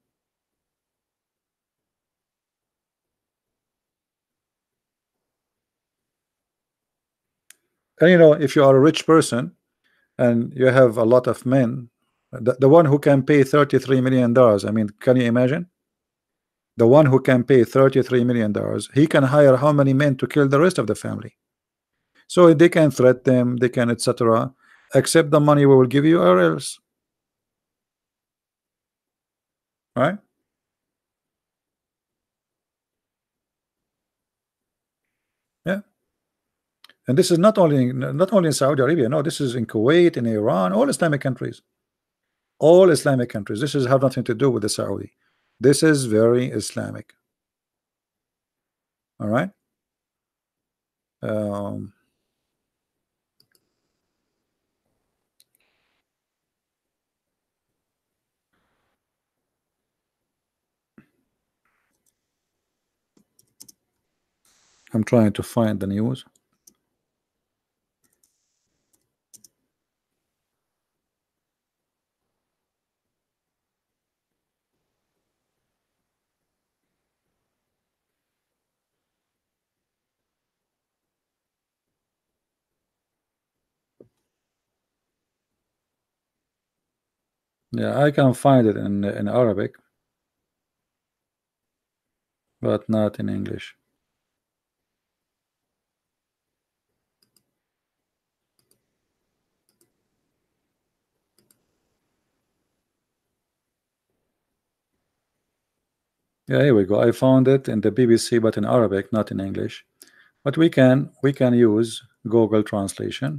And if you are a rich person and you have a lot of men, the one who can pay $33 million, I mean, can you imagine? The one who can pay $33 million, he can hire how many men to kill the rest of the family? So they can threat them, they can etc. accept the money we will give you or else, right? Yeah. And this is not only in Saudi Arabia. No, this is in Kuwait, in Iran, all Islamic countries. All Islamic countries. This is have nothing to do with the Saudi. This is very Islamic. All right. Um, I'm trying to find the news. Yeah, I can find it in Arabic, but not in English. Yeah, here we go. I found it in the BBC, but in Arabic, not in English. But we can use Google translation.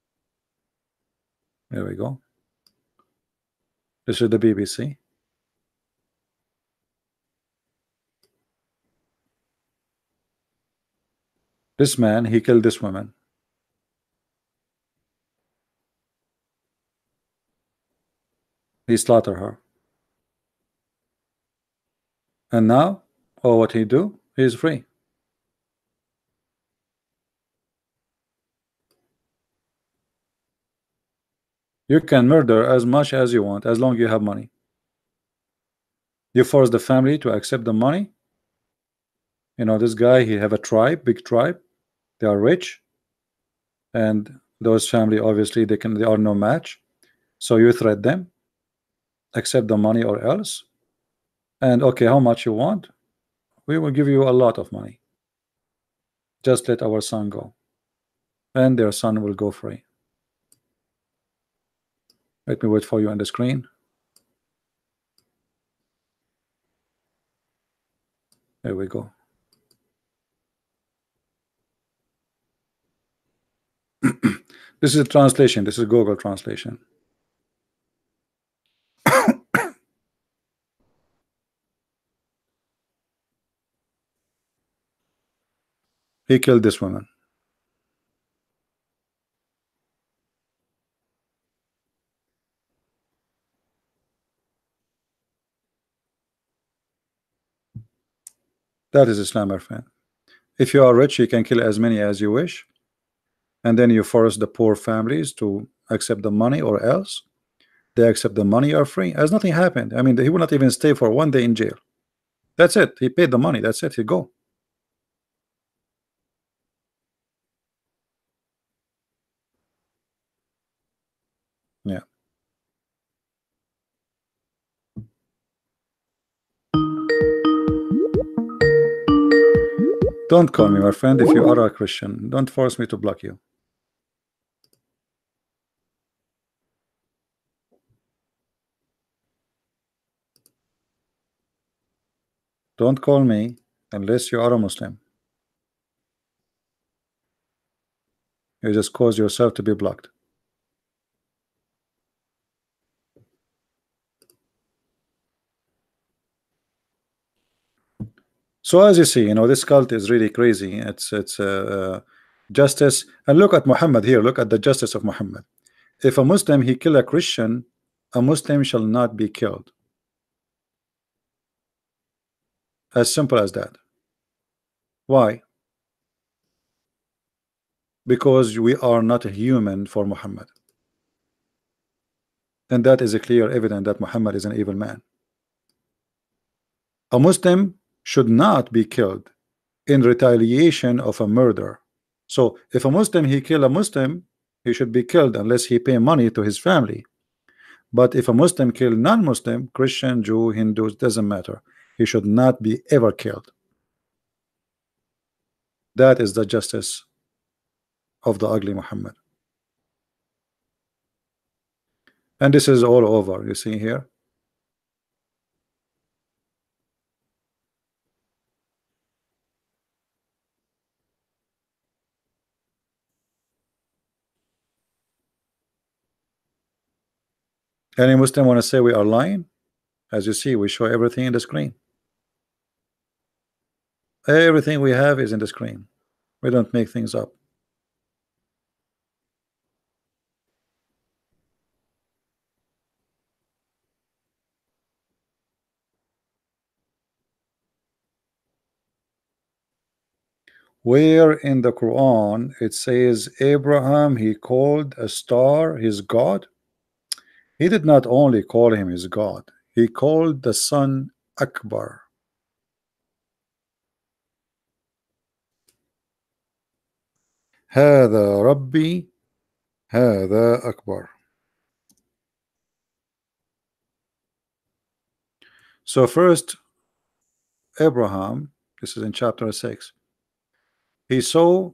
There we go. This is the BBC. This man, he killed this woman. He slaughtered her. And now, oh, what he do? He's free. You can murder as much as you want, as long as you have money. You force the family to accept the money. You know, this guy, he have a tribe, big tribe. They are rich, and those family obviously they are no match. So you threat them, accept the money or else. And okay, how much you want? We will give you a lot of money. Just let our son go, and their son will go free. Let me wait for you on the screen. There we go. This is a translation. This is Google translation. He killed this woman. That is Islam, my friend. If you are rich, you can kill as many as you wish, and then you force the poor families to accept the money, or else they accept the money, are free, as nothing happened. I mean, he will not even stay for 1 day in jail. That's it. He paid the money. That's it. He go. Yeah. Don't call me, my friend, if you are a Christian. Don't force me to block you. Don't call me unless you are a Muslim. You just cause yourself to be blocked. So as you see, you know, this cult is really crazy. It's justice. And look at Muhammad here. Look at the justice of Muhammad. If a Muslim he kill a Christian, a Muslim shall not be killed. As simple as that. Why? Because we are not a human for Muhammad. And that is a clear evidence that Muhammad is an evil man. A Muslim should not be killed in retaliation of a murder. So if a Muslim he kill a Muslim, he should be killed unless he pay money to his family. But if a Muslim kill non-Muslim, Christian, Jew, Hindus, doesn't matter, he should not be ever killed. That is the justice of the ugly Muhammad. And this is all over, you see here. Any Muslim want to say we are lying? As you see, we show everything in the screen. Everything we have is in the screen. We don't make things up. Where in the Quran it says Abraham, he called a star his God? He did not only call him his God, he called the sun Akbar. هذا ربي هذا أكبر. So first, Abraham, this is in chapter 6, he saw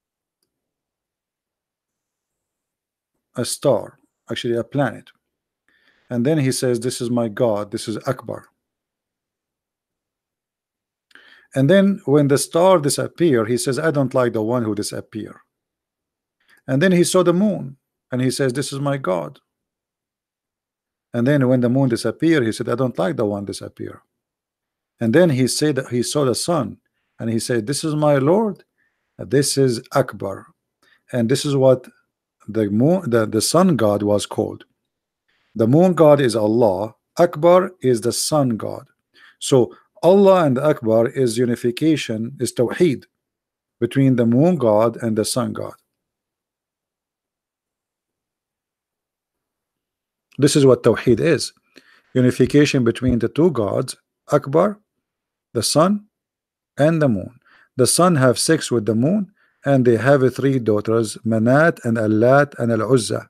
a star, actually a planet, and then he says, this is my God, this is Akbar. And then when the star disappeared, he says, I don't like the one who disappeared. And then he saw the moon and he says, this is my God. And then when the moon disappeared, he said, I don't like the one disappear. And then he said that he saw the sun and he said, this is my Lord, this is Akbar. And this is what the moon, the sun God was called. The moon God is Allah, Akbar is the sun God. So Allah and Akbar is unification, is Tawheed between the moon God and the sun God. This is what Tawheed is, unification between the two gods, Akbar, the sun, and the moon. The sun have sex with the moon, and they have three daughters, Manat and Allat and Al-Uzza.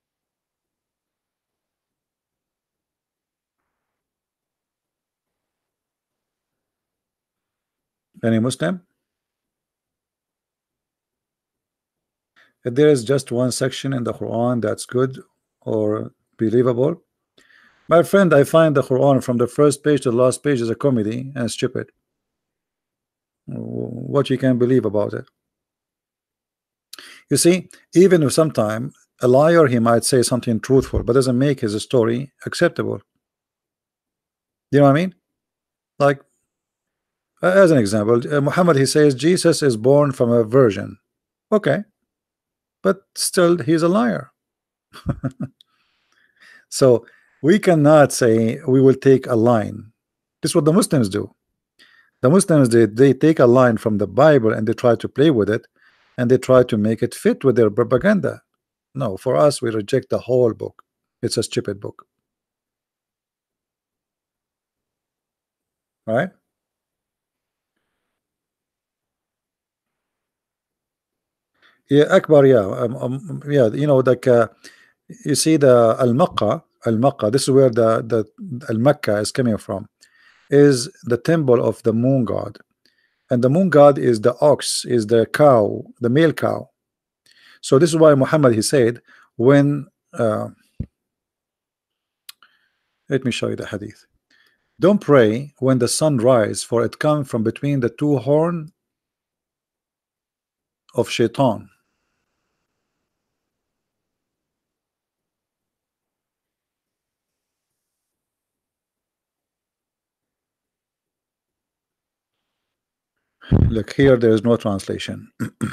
Any Muslim? If there is just one section in the Quran that's good or believable, my friend, I find the Quran from the first page to the last page is a comedy and stupid. What you can believe about it? You see, even if sometime a liar, he might say something truthful, but doesn't make his story acceptable. You know what I mean? Like, as an example, Muhammad, he says Jesus is born from a virgin. Okay, but still he's a liar. So we cannot say we will take a line. This is what the Muslims do. The Muslims, they take a line from the Bible and they try to play with it and they try to make it fit with their propaganda. No, for us, we reject the whole book. It's a stupid book. All right? Yeah, Akbar, yeah. Yeah, you know, like you see the Al-Makkah, this is where the Al-Makkah is coming from, is the temple of the moon god. And the moon god is the ox, is the cow, the male cow. So this is why Muhammad, he said, when let me show you the hadith. Don't pray when the sun rise, for it comes from between the two horns of shaitan. Look here, there is no translation.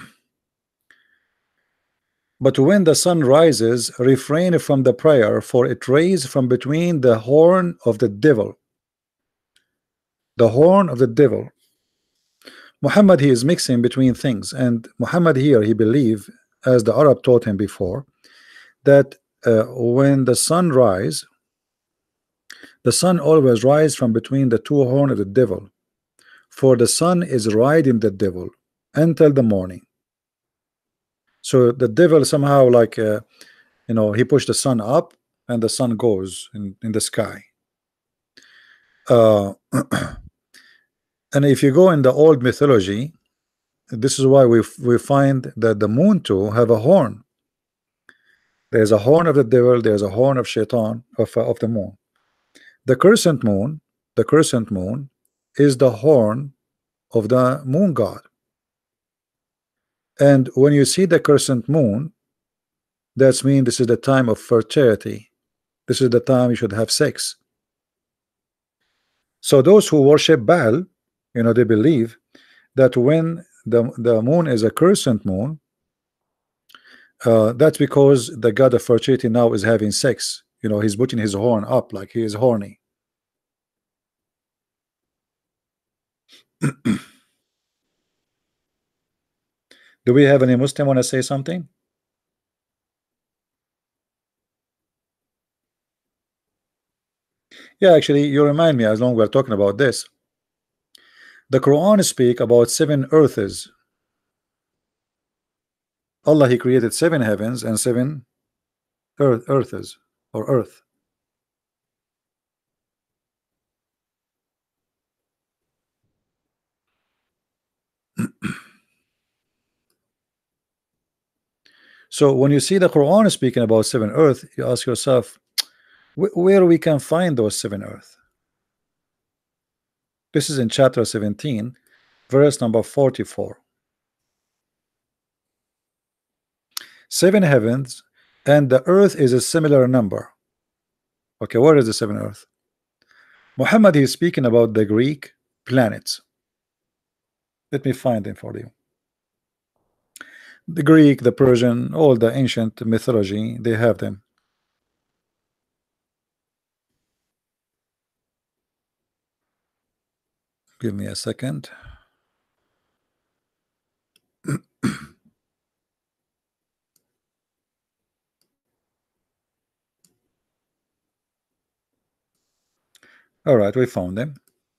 But when the sun rises, refrain from the prayer, for it rays from between the horn of the devil. The horn of the devil. Muhammad, he is mixing between things, and Muhammad here, he believed, as the Arab taught him before, that when the sun rise, the sun always rise from between the two horns of the devil, for the sun is riding the devil until the morning. So the devil somehow, like you know, he pushed the sun up and the sun goes in the sky. And if you go in the old mythology, this is why we find that the moon too have a horn. There's a horn of the devil, there's a horn of shaitan, of the moon. The crescent moon, the crescent moon is the horn of the moon god. And when you see the crescent moon, that's mean this is the time of fertility. This is the time you should have sex. So those who worship Baal, you know, they believe that when the moon is a crescent moon, that's because the god of fertility now is having sex. You know, he's putting his horn up like he is horny. Do we have any Muslim want to say something? Yeah, actually, you remind me, as long we're talking about this. The Quran speak about 7 earths. Allah, he created 7 heavens and 7 earths or earth. So when you see the Quran speaking about 7 earth, you ask yourself, where we can find those 7 earth? This is in chapter 17, verse number 44. 7 heavens, and the earth is a similar number. Okay, where is the 7 earth? Muhammad is speaking about the Greek planets. Let me find them for you. The Greek, the Persian, all the ancient mythology, they have them. Give me a second. All right, we found them.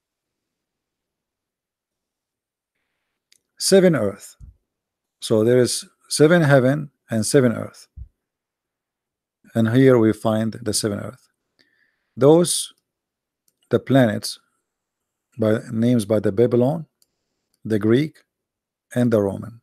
7 earth. So there is 7 heaven and 7 earth. And here we find the 7 earth. Those, the planets, by names by the Babylon, the Greek, and the Roman.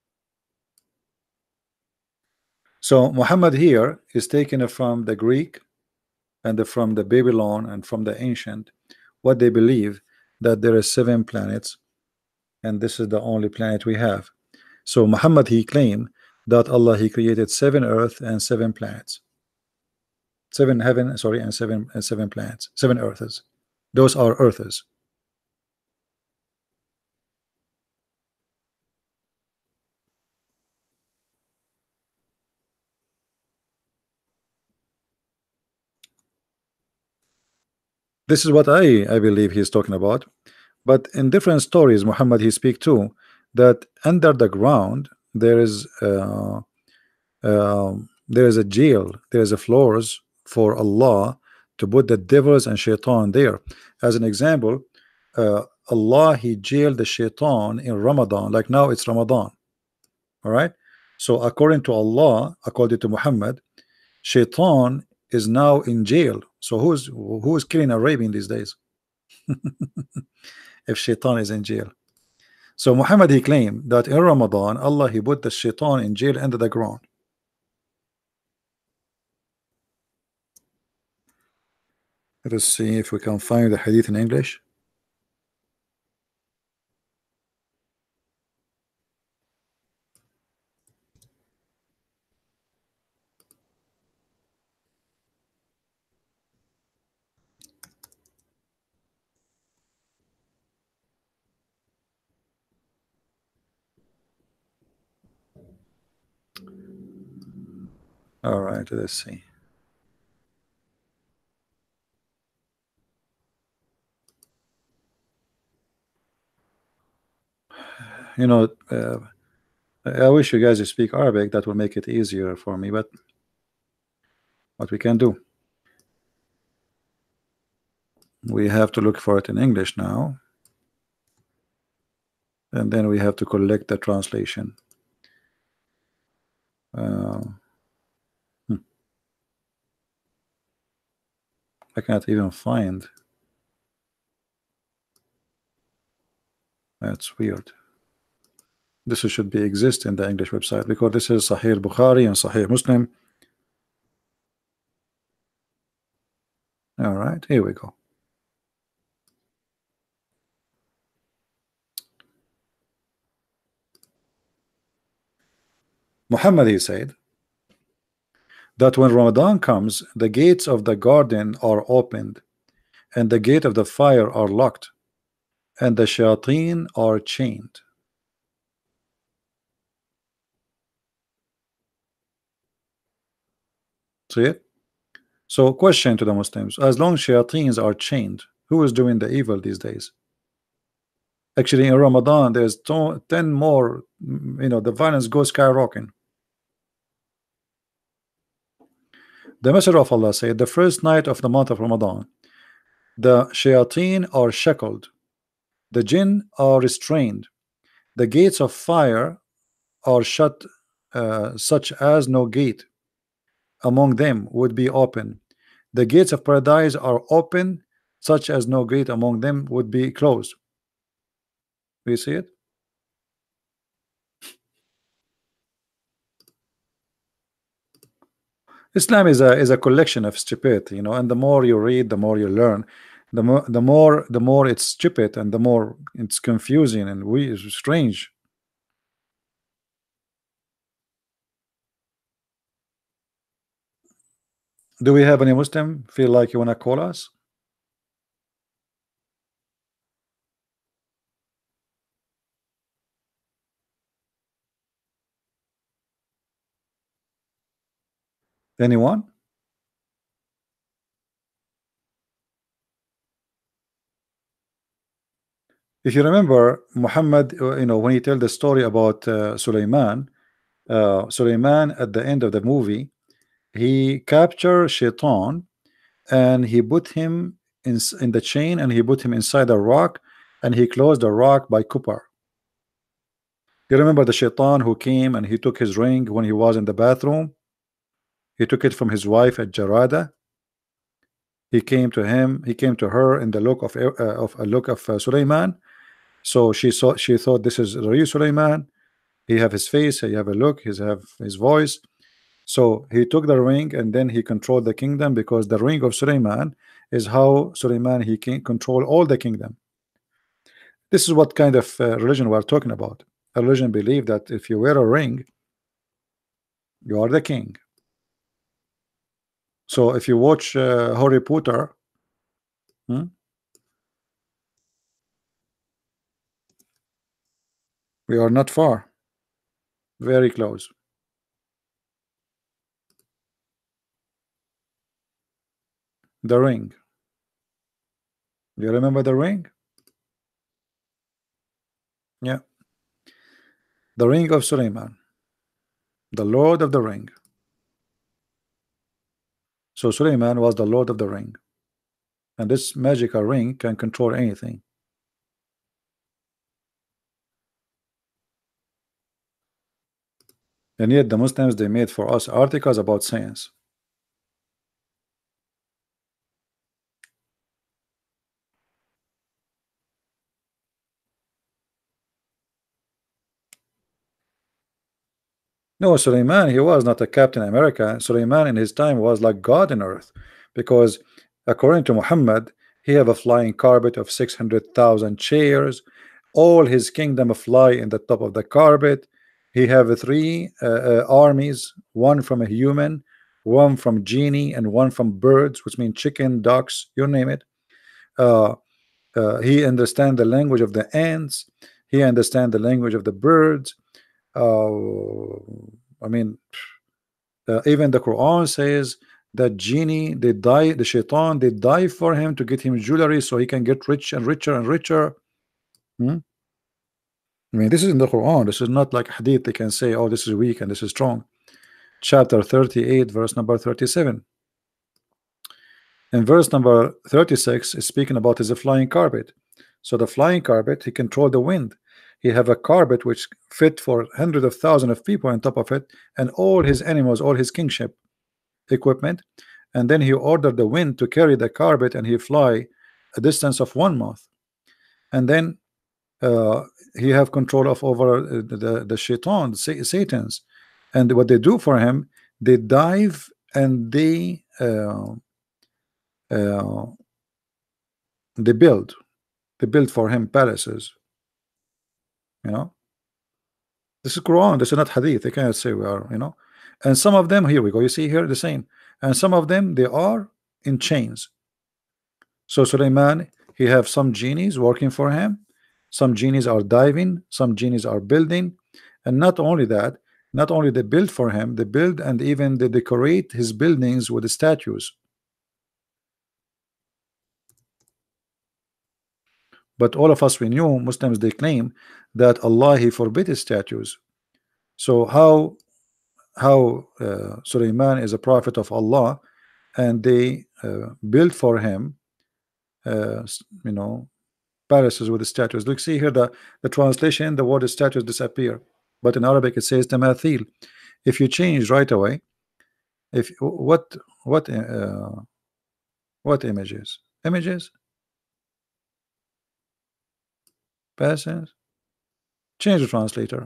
So Muhammad here is taken from the Greek and from the Babylon and from the ancient, what they believe that there are 7 planets, and this is the only planet we have. So Muhammad, he claimed that Allah, he created 7 earth and 7 planets, 7 heaven, sorry, and 7 planets, 7 earths. Those are earths. This is what I believe he's talking about. But in different stories, Muhammad, he speak too, that under the ground there is a jail, there is a floors for Allah to put the devils and shaitan there. As an example, Allah, he jailed the shaitan in Ramadan. Like now it's Ramadan. All right. So according to Allah, according to Muhammad, shaitan is now in jail. So who's killing Arabian these days? If shaitan is in jail. So Muhammad, he claimed that in Ramadan, Allah, he put the shaitan in jail under the ground. Let us see if we can find the hadith in English. All right, let's see. You know, I wish you guys speak Arabic. That will make it easier for me, but what we can do, we have to look for it in English now, and then we have to collect the translation. I can't even find. That's weird. This should be exist in the English website, because this is Sahih Bukhari and Sahih Muslim. All right, here we go. Muhammad, he said that when Ramadan comes, the gates of the garden are opened, and the gate of the fire are locked, and the shayateen are chained. See it? So, question to the Muslims: as long as shayateens are chained, who is doing the evil these days? Actually, in Ramadan, there's 10 more. The violence goes skyrocketing. The Messenger of Allah said, the first night of the month of Ramadan, the shayateen are shackled, the jinn are restrained, the gates of fire are shut, such as no gate among them would be open. The gates of paradise are open, such as no gate among them would be closed. Do you see it? Islam is a collection of stupidity, and the more you read, the more you learn. The more it's stupid, and the more it's confusing and strange. Do we have any Muslim feel like you wanna call us? Anyone? If you remember Muhammad, when he tell the story about Sulaiman at the end of the movie, he captured Shaitan and he put him in the chain, and he put him inside a rock, and he closed the rock by copper. You remember the Shaitan who came and he took his ring when he was in the bathroom? He took it from his wife at Jarada. He came to her in the look of Sulaiman. So she thought this is real Sulaiman. He have his face, he have a look, he have his voice. So he took the ring, and then he controlled the kingdom, because the ring of Sulaiman is how Sulaiman he can control all the kingdom. This is what kind of religion we're talking about. A religion believe that if you wear a ring, you are the king. So if you watch Harry Potter, we are not far, very close. The ring. You remember the ring? Yeah. The ring of Sulaiman, the Lord of the Ring. So Sulaiman was the Lord of the Ring, and this magical ring can control anything. And yet the Muslims, they made for us articles about science. No, Suleiman, he was not a Captain America. Suleiman in his time was like God on earth, because according to Muhammad, he have a flying carpet of 600,000 chairs. All his kingdom fly in the top of the carpet. He have three armies, one from a human, one from genie, and one from birds, which mean chicken, ducks, you name it. He understand the language of the ants. He understand the language of the birds. I mean, even the Quran says that genie, they die, the shaitan, they die for him to get him jewelry so he can get rich and richer and richer. I mean, this is in the Quran. This is not like hadith. They can say, oh, this is weak and this is strong. Chapter 38, verse number 37. In verse number 36 is speaking about his flying carpet. So the flying carpet, he controlled the wind. He have a carpet which fit for hundreds of thousands of people on top of it, and all his animals, all his kingship equipment. And then he ordered the wind to carry the carpet, and he fly a distance of 1 month. And then he have control of over the shaitan, Satans. And what they do for him, they dive and they uh, they build they build for him palaces, you know. This is Quran, this is not Hadith. They cannot say we are, you know. And some of them, here we go, you see here the same, and some of them they are in chains. So Suleiman, he have some genies working for him, some genies are diving, some genies are building, and not only that, not only they build for him, they build and even they decorate his buildings with the statues. But all of us, we knew Muslims, they claim that Allah, he forbid his statues. So how Suleiman is a prophet of Allah, and they built for him, you know, palaces with the statues. Look, see here the translation, the word statues disappear, but in Arabic it says tamathil. If you change right away, if what what images passes, change the translator.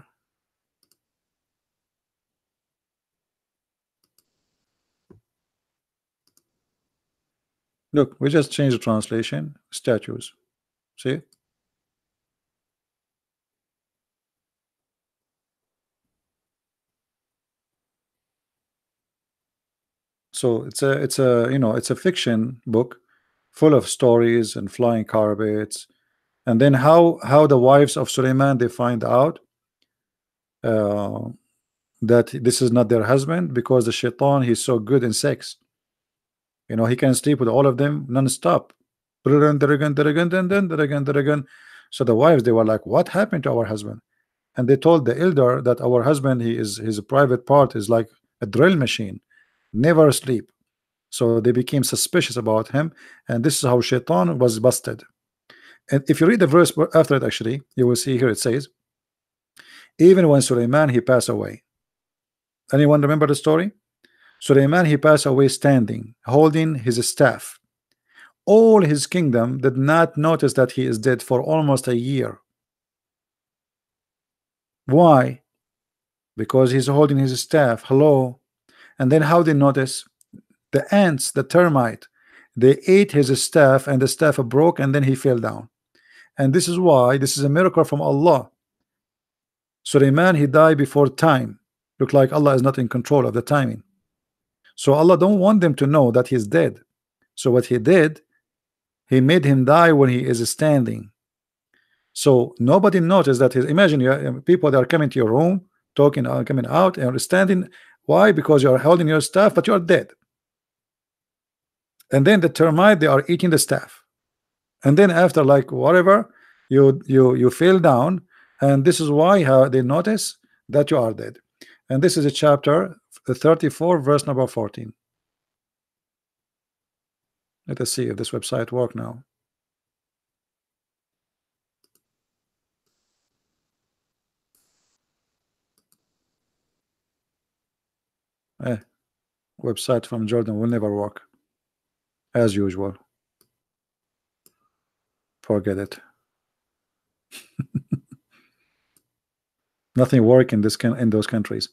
Look, we just change the translation, statues. See, so it's a you know, it's a fiction book full of stories and flying carpets. And then how the wives of Suleiman, they find out uh, that this is not their husband, because the shaitan, he's so good in sex, you know, he can sleep with all of them non-stop. So the wives, they were like, what happened to our husband? And they told the elder that our husband, his private part is like a drill machine, never sleep. So they became suspicious about him, and this is how shaitan was busted. And if you read the verse after it, actually, you will see here it says, even when Suleiman, he passed away. Anyone remember the story? Suleiman, he passed away standing, holding his staff. All his kingdom did not notice that he is dead for almost a year. Why? Because he's holding his staff. Hello. And then how they notice? The ants, the termite, they ate his staff, and the staff broke, and then he fell down. And this is why this is a miracle from Allah. Suleiman, he died before time. Look like Allah is not in control of the timing. So Allah don't want them to know that he's dead. So what he did, he made him die when he is standing. So nobody noticed that his, imagine you people that are coming to your room, talking, coming out and standing. Why? Because you are holding your staff, but you are dead. And then the termite, they are eating the staff. And then after like whatever, you fell down, and this is why how they notice that you are dead. And this is a chapter 34, verse number 14. Let us see if this website work now. Website from Jordan will never work as usual. Forget it. Nothing work in this in those countries.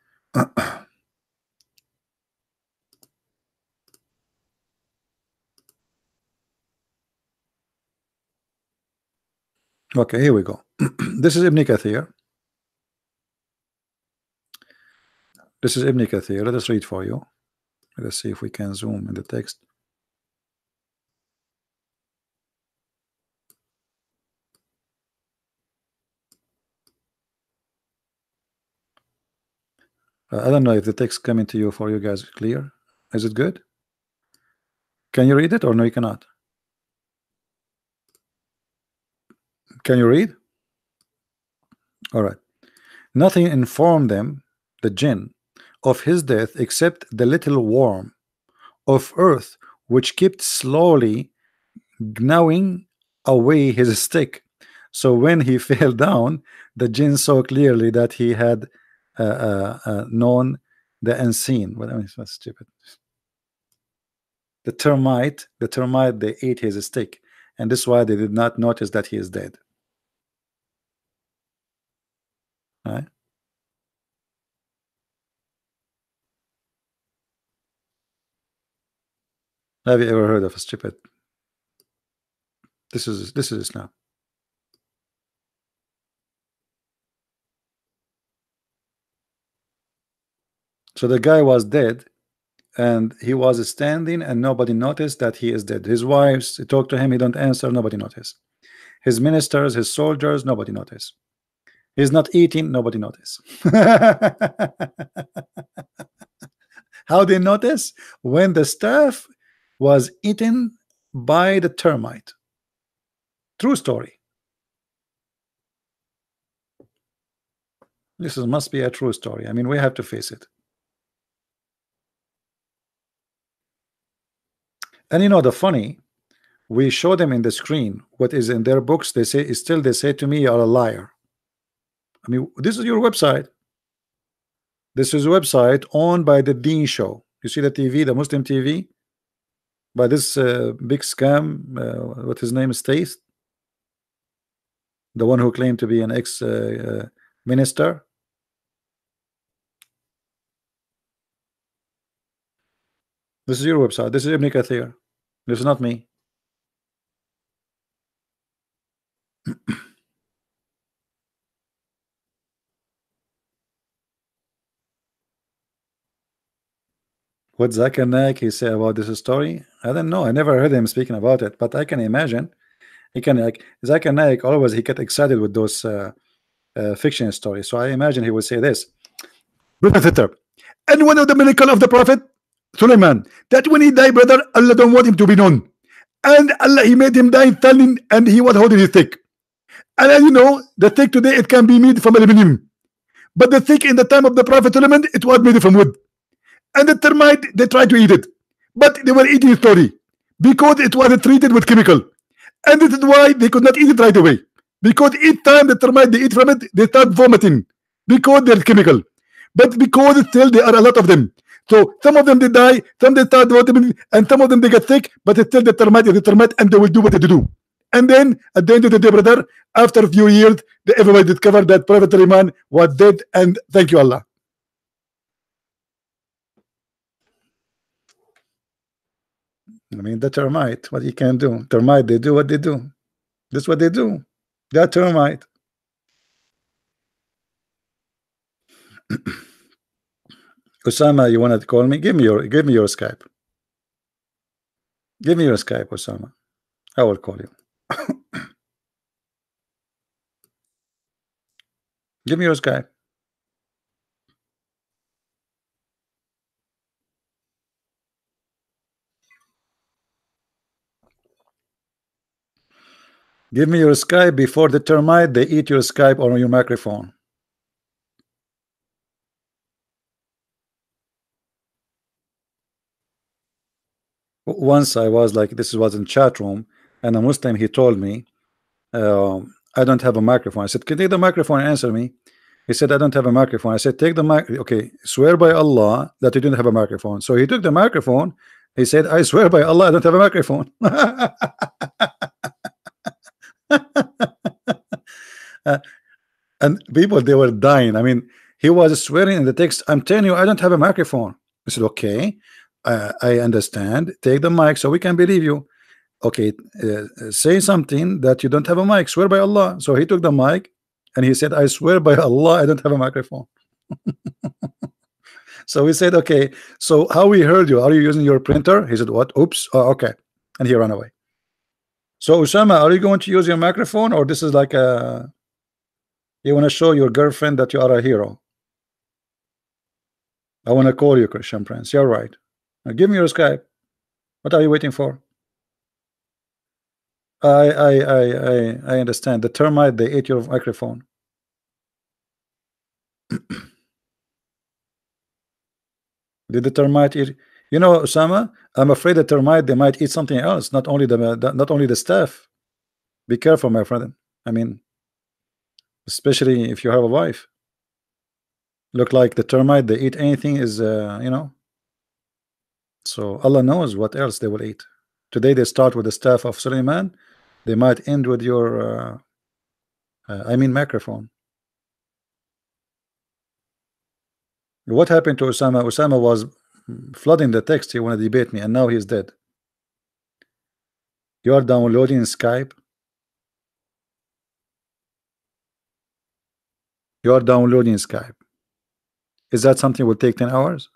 Okay, here we go. This is Ibn Kathir. This is Ibn Kathir. Let us read for you. Let us see if we can zoom in the text. I don't know if the text coming to you for you guys clear. Is it good? Can you read it or no? You cannot. Can you read? All right. Nothing informed them, the jinn, of his death except the little worm of earth which kept slowly gnawing away his stick. So when he fell down, the jinn saw clearly that he had known the unseen. Well, I mean, that's stupid. The termite, they ate his stick, and this is why they did not notice that he is dead. Right? Have you ever heard of a stupid? This is Islam. So the guy was dead, and he was standing, and nobody noticed that he is dead. His wives talk to him, he don't answer, nobody noticed. His ministers, his soldiers, nobody noticed. He's not eating, nobody noticed. How they notice? When the staff was eaten by the termite. True story. Must be a true story. I mean, we have to face it. And you know the funny, we show them in the screen what is in their books. They say still they say to me, you're a liar. I mean, this is your website. This is a website owned by the Dean Show. You see the TV, the Muslim TV, by this big scam. What his name is, Stace, the one who claimed to be an ex minister. This is your website. This is Ibn Kathir. This is not me. What Zakir Naik he say about this story? I don't know. I never heard him speaking about it, but I can imagine he can, like, Zakir Naik always he get excited with those fiction stories. So I imagine he would say this. And one of the miracle of the Prophet Suleiman, that when he died, brother, Allah don't want him to be known. And Allah, he made him die standing, and he was holding his stick. And as you know, the stick today, it can be made from aluminum. But the stick in the time of the Prophet Suleiman, it was made from wood. And the termite, they tried to eat it. But they were eating it slowly, because it was treated with chemical. And this is why they could not eat it right away. Because each time the termite, they eat from it, they start vomiting. Because there's chemical. But because still there are a lot of them. So some of them they die, some they start vomiting, and some of them they get sick, but still the termite is the termite, and they will do what they do. And then at the end of the day, brother, after a few years, everybody discovered that Prophet Suleiman was dead, and thank you, Allah. I mean, the termite, what you can do. Termite, they do what they do. That's what they do. That termite. Oussama, you want to call me? Give me your Skype. Give me your Skype, Oussama. I will call you. Give me your Skype. Give me your Skype before the termite they eat your Skype or your microphone. Once I was like, this was in chat room, and a Muslim, he told me, I don't have a microphone. I said, can you take the microphone and answer me? He said, I don't have a microphone. I said, take the mic. Okay, swear by Allah that you didn't have a microphone. So he took the microphone. He said, I swear by Allah I don't have a microphone. And people, they were dying. I mean, he was swearing in the text, I'm telling you, I don't have a microphone. I said, okay, I understand. Take the mic so we can believe you. Okay, say something that you don't have a mic. Swear by Allah. So he took the mic and he said, I swear by Allah I don't have a microphone. So we said, okay, so how we heard you? Are you using your printer? He said, what? Oops. Oh, okay. And he ran away. So Oussama, are you going to use your microphone, or this is like a, you want to show your girlfriend that you are a hero? I want to call you, Christian Prince. You're right. Now give me your Skype. What are you waiting for? I understand. The termite, they ate your microphone. Did the termite eat? You know, Oussama, I'm afraid the termite, they might eat something else, not only the staff. Be careful, my friend. I mean, especially if you have a wife. Look like the termite, they eat anything is you know. So Allah knows what else they will eat. Today they start with the staff of Suleiman. They might end with your I mean microphone. What happened to Oussama? Oussama was flooding the text. He wanted to debate me, and now he's dead. You are downloading Skype. You are downloading Skype. Is that something will take 10 hours?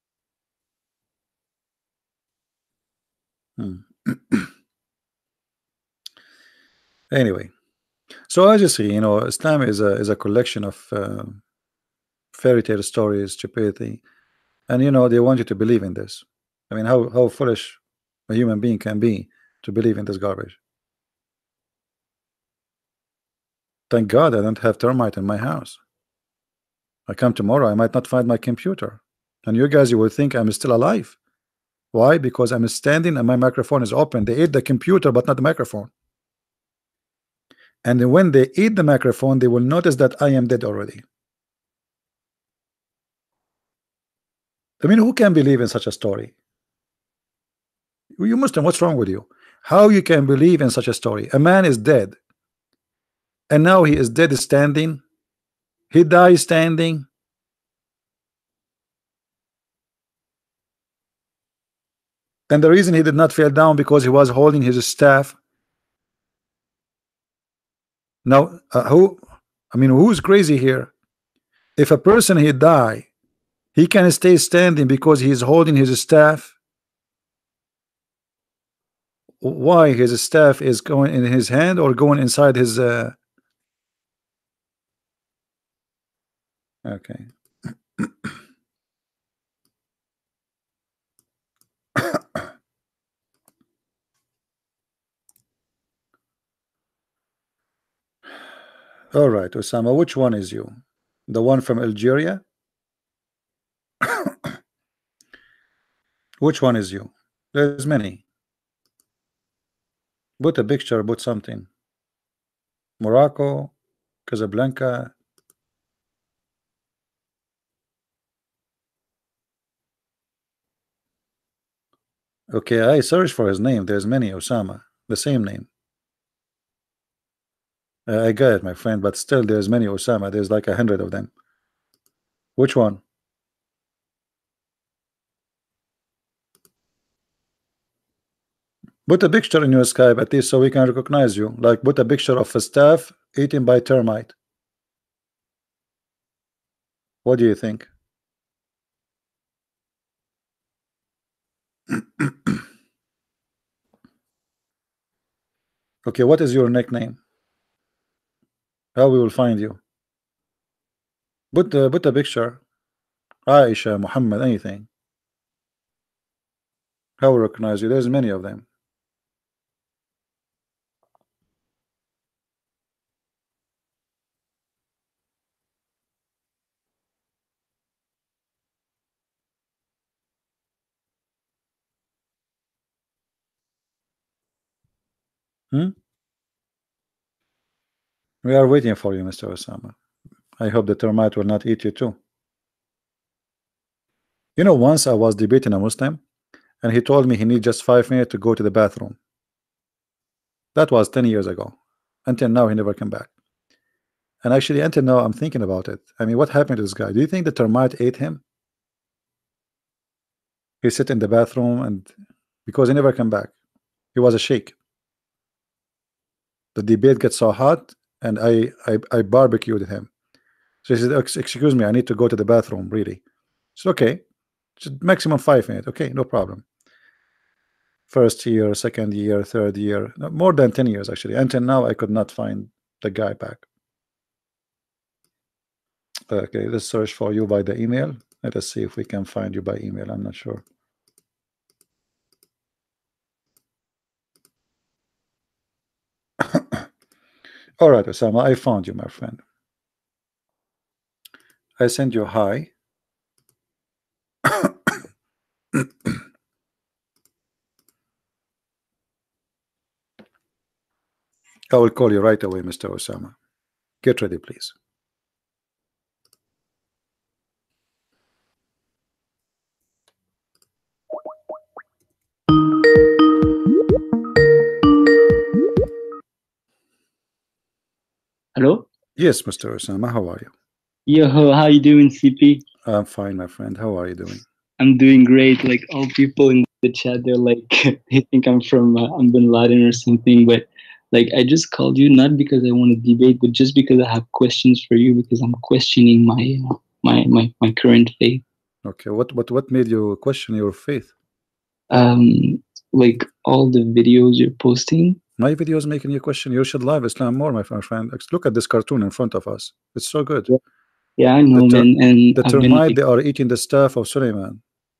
Anyway, so as you see, Islam is a collection of fairy tale stories, stupidity, and they want you to believe in this. I mean, how foolish a human being can be to believe in this garbage. Thank God I don't have termite in my house. I come tomorrow, I might not find my computer, and you guys, you will think I'm still alive. Why? Because I'm standing and my microphone is open. They ate the computer but not the microphone. And when they eat the microphone, they will notice that I am dead already. I mean, who can believe in such a story? You Muslim, what's wrong with you? How you can believe in such a story? A man is dead, and now he is dead standing. He dies standing. And the reason he did not fall down because he was holding his staff. Now, who's crazy here? If a person he die, he can stay standing because he is holding his staff. Why? His staff is going in his hand or going inside his okay. All right, Oussama, which one is you? The one from Algeria? Which one is you? There's many. Put a picture, put something. Morocco, Casablanca. Okay, I searched for his name. There's many Oussama, the same name. I got it, my friend, but still there's many Oussama. There's like 100 of them. Which one? Put a picture in your Skype at least so we can recognize you. Like put a picture of a staff eaten by termite. What do you think? Okay, what is your nickname? How we will find you? Put a picture. Aisha, Muhammad, anything. How will recognize you? There's many of them. We are waiting for you, Mr. Oussama. I hope the termite will not eat you too. Once I was debating a Muslim, and he told me he needs just 5 minutes to go to the bathroom. That was 10 years ago. Until now, he never came back. And actually, until now, I'm thinking about it. I mean, what happened to this guy? Do you think the termite ate him? He sit in the bathroom, and because he never came back, he was a sheikh. The debate gets so hot, and I barbecued him. So he said, "Excuse me, I need to go to the bathroom, really." It's okay. Just maximum 5 minutes. Okay, no problem. First year, second year, third year, more than 10 years actually. Until now, I could not find the guy back. Okay, let's search for you by the email. Let us see if we can find you by email. I'm not sure. All right, Oussama, I found you, my friend. I send you hi. I will call you right away, Mr. Oussama. Get ready, please. Hello? Yes, Mr. Oussama, how are you? Yo, how you doing, CP? I'm fine, my friend. How are you doing? I'm doing great. Like all people in the chat, they're like, they think I'm from I'm Bin Laden or something. But like, I just called you not because I want to debate, but just because I have questions for you because I'm questioning my current faith. Okay, what made you question your faith? Like all the videos you're posting. My video is making you question. You should love Islam more, my friend. Look at this cartoon in front of us. It's so good. Yeah, yeah, I The know, ter man, and the I've been termite, like, they are eating the staff of Suleiman.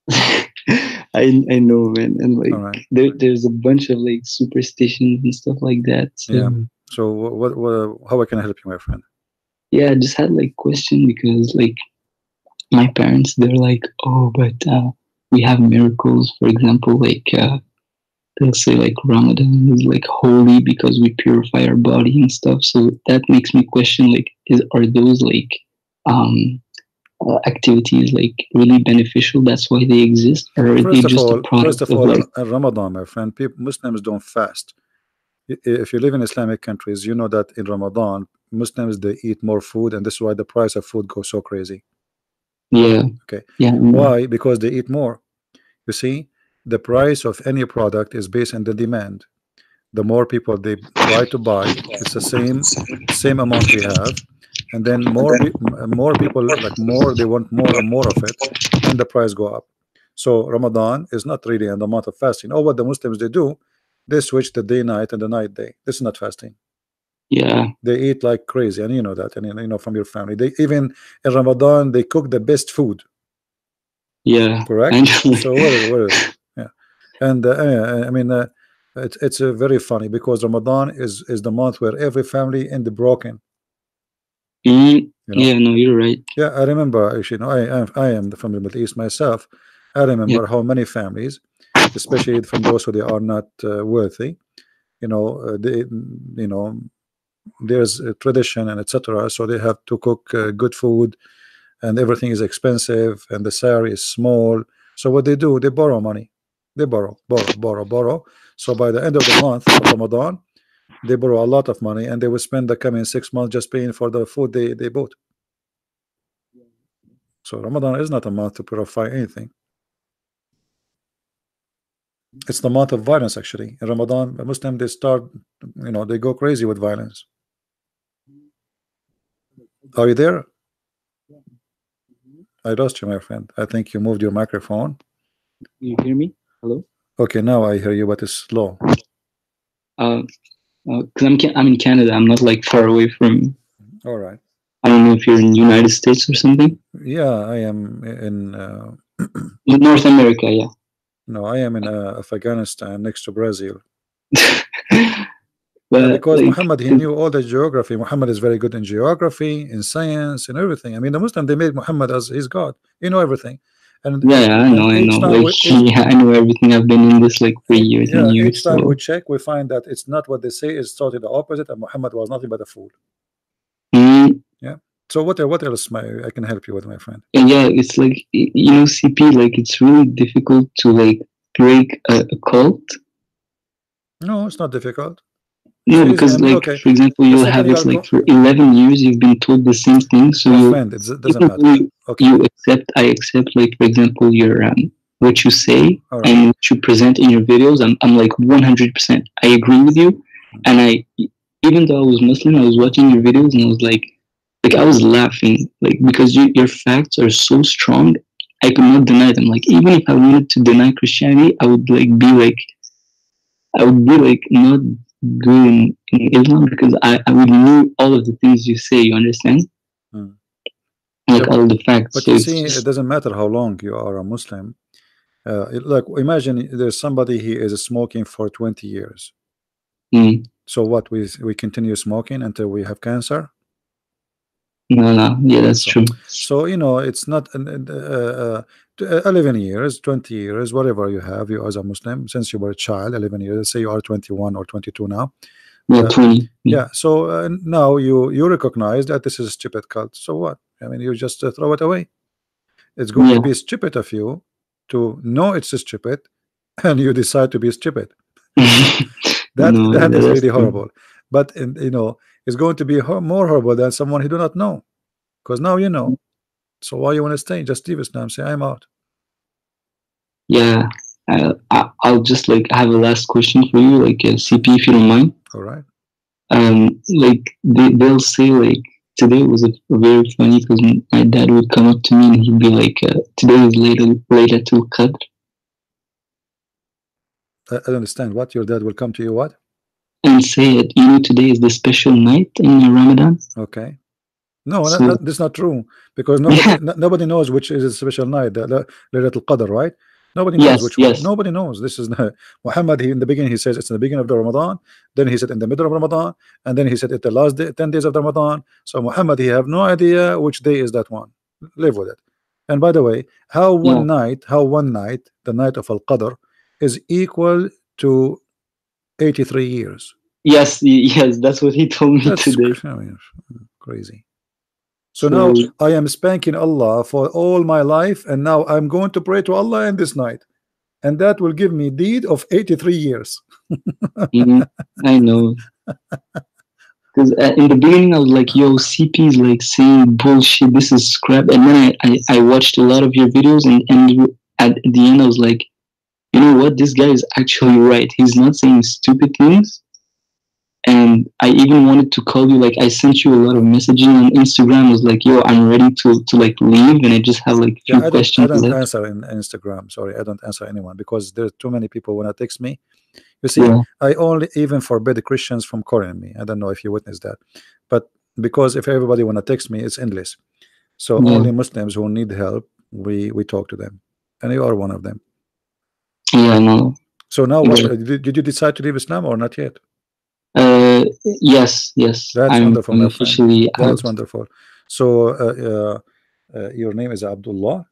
I know, man, and All like right. there's a bunch of like superstitions and stuff like that. Yeah. So So how I can help you, my friend? yeah, I just had like question because like my parents, they're like, oh, but we have miracles. For example, like they'll say like Ramadan is like holy because we purify our body and stuff. So that makes me question like, are those like um activities like really beneficial? That's why they exist, or are they just a First product of of all, like? in Ramadan, my friend, people, Muslims don't fast. If you live in Islamic countries, you know that in Ramadan, Muslims they eat more food, and this is why the price of food goes so crazy. Yeah, Okay, yeah, why? Because they eat more. You see, the price of any product is based on the demand. The more people they try to buy, it's the same amount we have, and then more people like more they want more and more of it, and the price go up. So Ramadan is not really in the month of fasting. Oh, what the Muslims they do, they switch the day night and the night day. This is not fasting. yeah, They eat like crazy, and you know that, and you know from your family. They even in Ramadan they cook the best food. yeah. Correct. And So what is it? Yeah, and I mean, it's very funny because Ramadan is the month where every family in the broken. You know. yeah, no, you're right. Yeah, I remember actually. You know, I am from the Middle East myself. I Yeah, remember how many families, especially from those who they are not worthy. You know, you know, there's a tradition and etc. So they have to cook good food, and everything is expensive, and the salary is small. So what they do, they borrow money. They borrow. So by the end of the month of Ramadan, they borrow a lot of money, and they will spend the coming 6 months just paying for the food they bought. So Ramadan is not a month to purify anything. It's the month of violence actually. In Ramadan, a Muslim they start, you know, they go crazy with violence. Are you there? I lost you, my friend. I think you moved your microphone. you hear me? Hello. Okay, now I hear you, but it's slow. Uh, because I'm in Canada. I'm not like far away from. All right. I don't know if you're in the United States or something. Yeah, I am in North America, yeah. no, I am in Afghanistan next to Brazil. Yeah, But because like, Muhammad, he knew all the geography. Muhammad is very good in geography, in science, and everything. I mean, the Muslim they made Muhammad as his God. You know everything, and yeah, yeah, I each know. time Like, yeah, I know everything. I've been in this like for years and yeah, each years. time we So, check, we find that it's not what they say. It's totally the opposite, and Muhammad was nothing but a fool. mm, Yeah. So what else I can help you with, my friend? and yeah, it's like CP. Like, it's really difficult to like break a cult. No, it's not difficult. It's No, easy. I because mean, like okay, for example, the you'll second have you it are like for 11 years you've been told the same thing. So my you friend, it doesn't even though matter. Okay, you accept, I accept like for example your what you say all right. and what you present in your videos. I'm like 100%. I agree with you, and I even though I was Muslim, I was watching your videos and I was like I was laughing like because your facts are so strong. I could not deny them. Like even if I wanted to deny Christianity, I would be like not good in Islam because I would know all of the things you say, you understand? Hmm. Yeah, Like all the facts. but So you it's see, it just doesn't matter how long you are a Muslim. Like imagine there's somebody he is smoking for 20 years. mm, So what we continue smoking until we have cancer? no, yeah, that's So, true. so you know, it's not 11 years, 20 years, whatever you have, you as a Muslim, since you were a child, 11 years, let's say you are 21 or 22 now. Yeah, Uh, 20. Yeah. yeah, so now you recognize that this is a stupid cult. So what? I mean, you just throw it away. It's going to Yeah. be stupid of you to know it's stupid, and you decide to be stupid. That No, that is that's really true. horrible. But you know, it's going to be more horrible than someone who do not know, because now you know. So why you want to stay? Just leave Islam. Say I'm out. Yeah. I'll just like have a last question for you, like CP, if you don't mind. All right. Like they'll say like today was a very funny because my dad would come up to me and he'd be like, "Today is later till Qadr," I don't understand what your dad will come to you. What? and say it. You know, today is the special night in Ramadan. Okay. No, So that's not true because yeah, nobody knows which is a special night, the Laylatul Qadr, right? Nobody knows yes, which one. yes, Nobody knows. This is Muhammad. He in the beginning he says it's in the beginning of the Ramadan. Then he said in the middle of Ramadan, and then he said it's the last day, 10 days of the Ramadan. So Muhammad, he have no idea which day is that one. Live with it. And by the way, yeah, how one night, the night of Al Qadr, is equal to 83 years. yes, yes. That's what he told me That's today. I mean, crazy. So now So I am spanking Allah for all my life, and now I'm going to pray to Allah in this night, and that will give me deed of 83 years. mhm, I know. Because in the beginning, I was like, yo, CP is like saying bullshit. This is crap. And then I watched a lot of your videos, and at the end, I was like, you know what? This guy is actually right. He's not saying stupid things. And I even wanted to call you. Like, I sent you a lot of messaging on Instagram. I was like, yo, I'm ready to like leave. And I just have like a Yeah, few I questions don't left. answer in Instagram. Sorry, I don't answer anyone because there's too many people when I text me. You see, Yeah. I only even forbid Christians from calling me. I don't know if you witnessed that, but because if everybody wanna text me, it's endless. So Yeah. only Muslims who need help, we talk to them, and you are one of them. Yeah. No. So now, what Yeah. did you decide to leave Islam or not yet? Yes. Yes. That's wonderful, I'm my friend. officially That's out. wonderful. So, your name is Abdullah?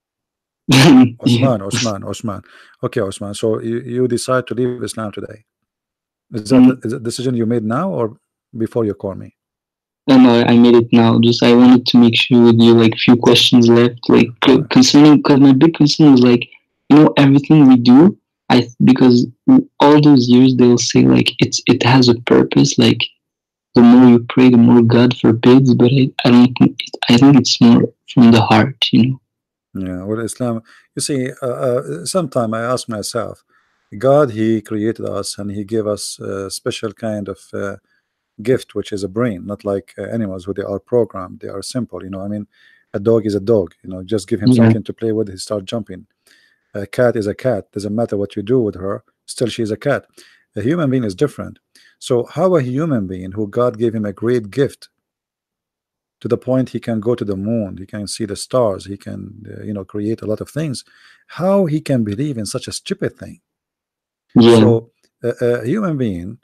Yeah. Osman. Okay, Osman. So you decide to leave Islam today. Mm, Is that a decision you made now or before you call me? no, I made it now. Just I wanted to make sure with you like few questions left, like All right. concerning because my big concern was like everything we do. Because all those years they'll say like it has a purpose. Like the more you pray, the more God forbids. But I don't think I think it's more from the heart. Yeah. Well, Islam. You see, sometime I ask myself, God, He created us and He gave us a special kind of gift, which is a brain, not like animals who they are programmed. They are simple. I mean, a dog is a dog. Just give him Yeah. something to play with, he start jumping. A cat is a cat. Doesn't matter what you do with her, still she's a cat. A human being is different. So how a human being who God gave him a great gift to the point he can go to the moon, he can see the stars, he can create a lot of things, how he can believe in such a stupid thing? Yeah. So a human being,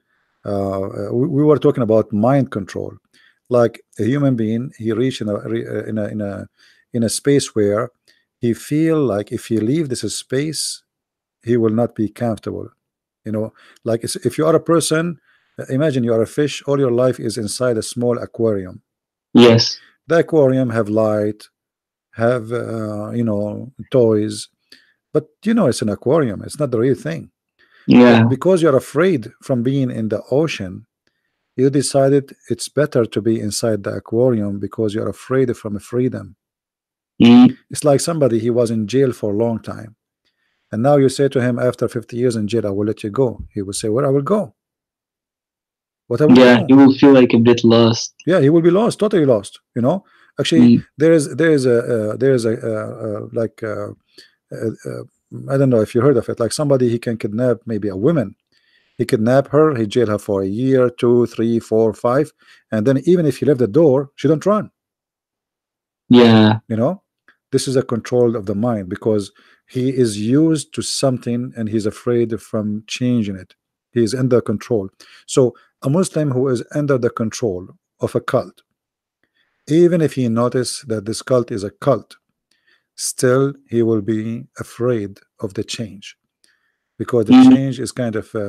we were talking about mind control. Like a human being, he reached in a space where he feel like if he leave this space, he will not be comfortable. Like if you are a person, imagine you are a fish. All your life is inside a small aquarium. Yes. The aquarium have light, have toys, but it's an aquarium. It's not the real thing. But Yeah. because you're afraid from being in the ocean, you decided it's better to be inside the aquarium because you're afraid from freedom. Mm, It's like somebody, he was in jail for a long time, and now you say to him after 50 years in jail, I will let you go. He will say, where I will go? What I will yeah. do? You will feel like a bit lost. Yeah, he will be lost, totally lost. Actually, Mm, uh, I don't know if you heard of it. Like somebody, he can kidnap maybe a woman. He kidnap her, he jail her for a year, two, three, four, five, and then even if he left the door, she don't run. yeah. You know, this is a control of the mind because he is used to something and he's afraid from changing it. He is under control. So a Muslim who is under the control of a cult, even if he notice that this cult is a cult, still he will be afraid of the change because the Mm, change is kind of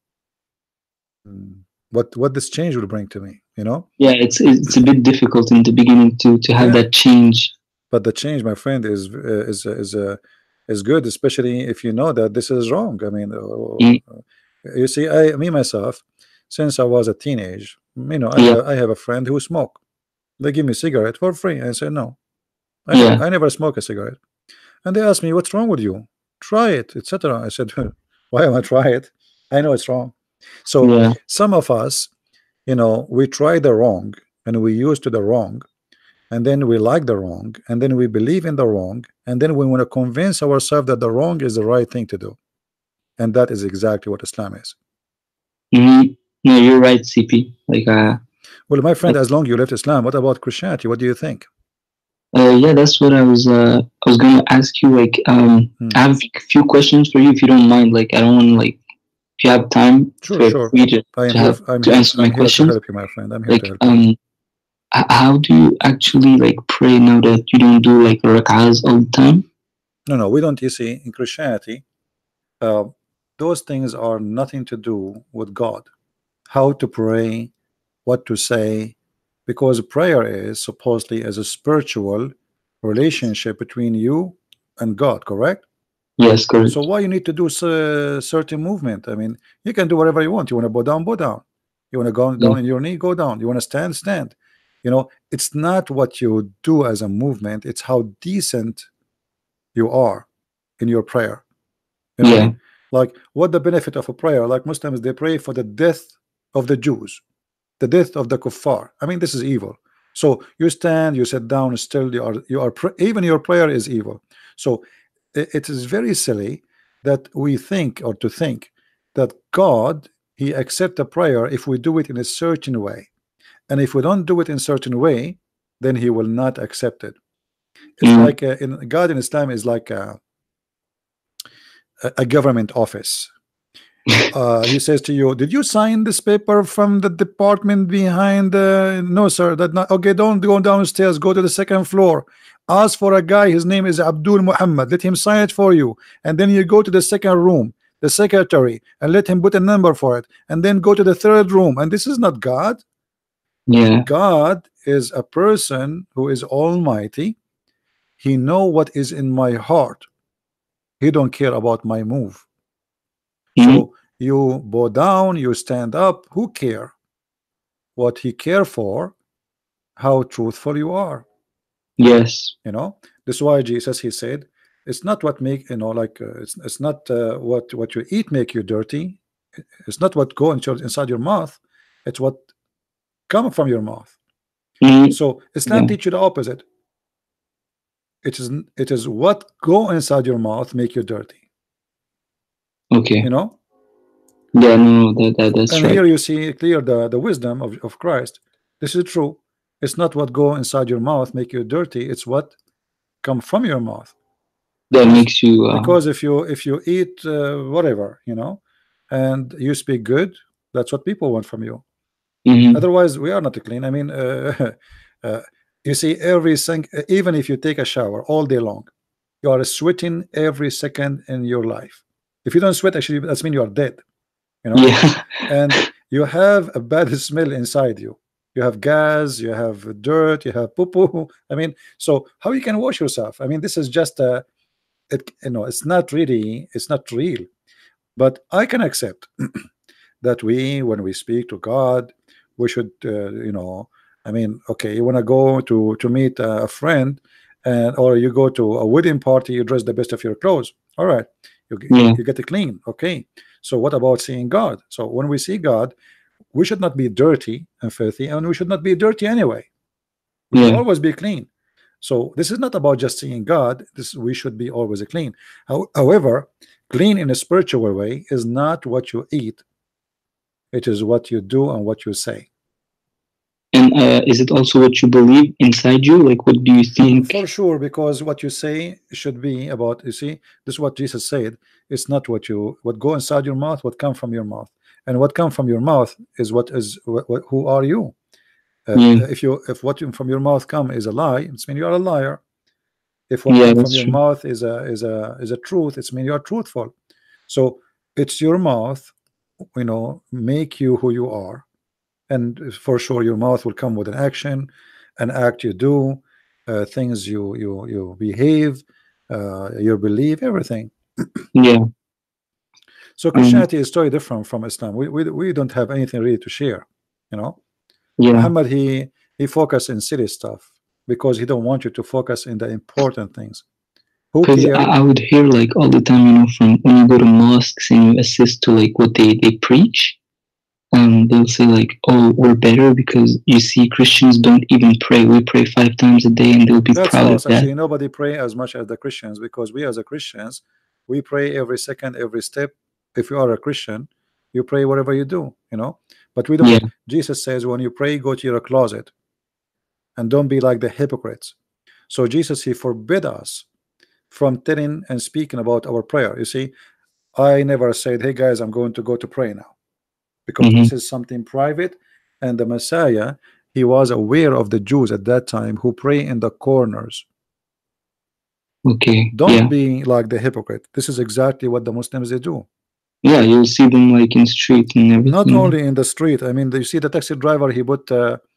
what this change will bring to me. yeah. It's a bit difficult in the beginning to have Yeah, that change. but the change, my friend, is good, especially if you know that this is wrong. I mean, Mm, you see, me myself, since I was a teenage, yeah. I have a friend who smoke. They give me cigarette for free. I say no, Yeah. I never smoke a cigarette. And they ask me, what's wrong with you? try it, etc. I said, why am I try it? I know it's wrong. So Yeah. some of us, we try the wrong and we used to the wrong, and then we like the wrong, and then we believe in the wrong, and then we want to convince ourselves that the wrong is the right thing to do, and that is exactly what Islam is. No, you're right, CP. Like, Well, my friend, like, as long you left Islam, what about Christianity? What do you think? yeah, that's what I was gonna ask you. Like, I have a few questions for you, if you don't mind. Like, I don't want to, like, if you have time, Sure, feel sure. free I am to here. have to answer my I'm here to questions. help you, my friend. I'm here to Like, help you. how do you actually like pray now that you don't do like rak'ahs all the time? No, we don't. You see, in Christianity, uh, those things are nothing to do with God. How to pray, what to say, because prayer is supposedly as a spiritual relationship between you and God, correct? Yes, So correct. why you need to do certain movement? I mean, you can do whatever you want. You want to bow down, bow down. You want to go Yeah. down in your knee, go down. You want to stand, stand. It's not what you do as a movement, it's how decent you are in your prayer. You know what I Yeah. mean? Like, what the benefit of a prayer? Like Muslims, they pray for the death of the Jews, the death of the kuffar. I mean, this is evil. So you stand, you sit down, still you are even your prayer is evil. So it is very silly that we think, or to think, that God, he accept a prayer if we do it in a certain way, and if we don't do it in a certain way, then he will not accept it. It's Mm. like in God in Islam is like a government office. He says to you, did you sign this paper from the department behind? No, sir. That not okay. Don't go downstairs. Go to the second floor. Ask for a guy. His name is Abdul Muhammad. Let him sign it for you. And then you go to the second room, the secretary, and let him put a number for it. And then go to the third room. And this is not God. Yeah. God is a person who is almighty. He know what is in my heart. He don't care about my move. Mm. So you bow down, you stand up. Who care? What he care for? How truthful you are. Yes. This is why Jesus, he said, it's not what make like it's not what you eat make you dirty. It's not what go inside your mouth. It's what come from your mouth. Mm. So Islam Yeah. teach you the opposite. It is what go inside your mouth make you dirty. Okay. You know. Yeah. No. That's And right. here you see clear the wisdom of Christ. This is true. It's not what go inside your mouth make you dirty. It's what come from your mouth. That Because makes you. because if you eat whatever, and you speak good, that's what people want from you. Mm-hmm. Otherwise, we are not clean. I mean, uh, you see, even if you take a shower all day long, you are sweating every second in your life. If you don't sweat, actually, that's mean you are dead. You know, Yeah. and you have a bad smell inside you. You have gas, you have dirt, you have poo poo. I mean, so how you can wash yourself? I mean, this is just it's not really, it's not real. But I can accept that when we speak to God, we should, I mean, okay, you want to go to meet a friend, and or you go to a wedding party, you dress the best of your clothes. All right, Yeah. you get it clean. Okay, so what about seeing God? So when we see God, we should not be dirty and filthy, and we should not be dirty anyway. We should Yeah. always be clean. So this is not about just seeing God. This we should be always clean. However, clean in a spiritual way is not what you eat. It is what you do and what you say. And is it also what you believe inside you? Like, what do you For think? sure, because what you say should be about. You see, this is what Jesus said. It's not what go inside your mouth, what come from your mouth, and what come from your mouth is who are you? Yeah. If what from your mouth come is a lie, it's mean you are a liar. If what Yeah. come from That's your true. mouth is a truth, it's mean you are truthful. So it's your mouth, make you who you are, and for sure your mouth will come with an action, an act you do, things you behave, your belief, everything. Yeah. So Um. Christianity is totally different from Islam. We don't have anything really to share. You know, Yeah. Muhammad, he focused in silly stuff because he don't want you to focus in the important things. Who Because cares? I would hear like all the time, from when you go to mosques and you assist to like what they preach, they'll say like, "Oh, we're better because you see Christians don't even pray. We pray 5 times a day," and they'll be That's proud of false. that. Actually, nobody pray as much as the Christians, because we as a Christians, we pray every second, every step. If you are a Christian, you pray whatever you do. But we Yeah. don't. Jesus says, when you pray, go to your closet and don't be like the hypocrites. So Jesus, he forbid us from telling and speaking about our prayer. You see, I never said, hey guys, I'm going to go to pray now, because Mm-hmm. this is something private. And the Messiah, he was aware of the Jews at that time who pray in the corners. Okay. Don't Yeah. be like the hypocrite. This is exactly what the Muslims they do. Yeah. You'll see them like in street and Not everything. only in the street. I mean, you see the taxi driver. He put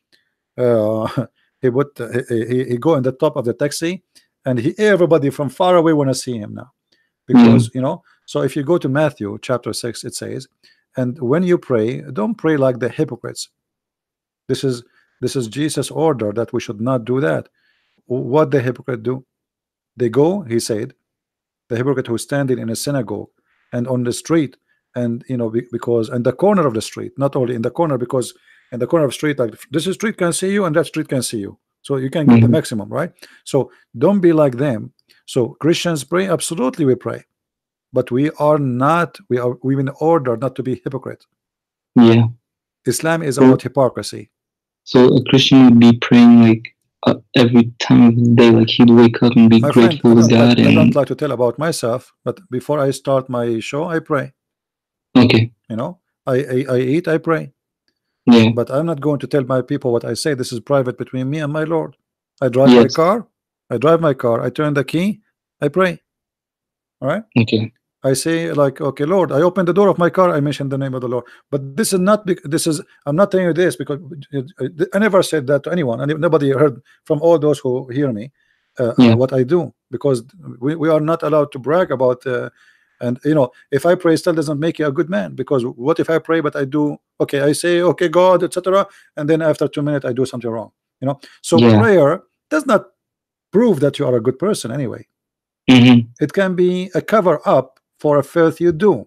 he put he go in the top of the taxi, and everybody from far away want to see him now, Yeah. because So if you go to Matthew chapter 6, it says, and when you pray, don't pray like the hypocrites. This is Jesus' order that we should not do that. What the hypocrite do? They go, he said, the hypocrite who's standing in a synagogue and on the street, and because in the corner of the street, not only in the corner, because in the corner of the street, like this street can see you and that street can see you, so you can get the Mm-hmm. maximum, right? So don't be like them. So Christians pray, absolutely we pray, but we are not, we've been ordered not to be hypocrite. Yeah. Islam is So, about hypocrisy. so a Christian would be praying like every time of the day, like he'd wake up and be My friend, grateful to God. I don't And like to tell about myself, but before I start my show, I pray. okay. I eat, I pray. Yeah. But I'm not going to tell my people what I say. This is private between me and my Lord. I drive my Yes. car. I turn the key. I pray. All right. Okay. I say like, okay, Lord, I open the door of my car. I mention the name of the Lord. But this is not. This is. I'm not telling you this because I never said that to anyone, and nobody heard from all those who hear me Yeah. what I do, because we are not allowed to brag about. And if I pray still doesn't make you a good man, because what if I pray but I do, okay, I say okay God, etc., and then after 2 minutes I do something wrong. So Yeah. prayer does not prove that you are a good person anyway. Mm-hmm. It can be a cover up for a filth you do.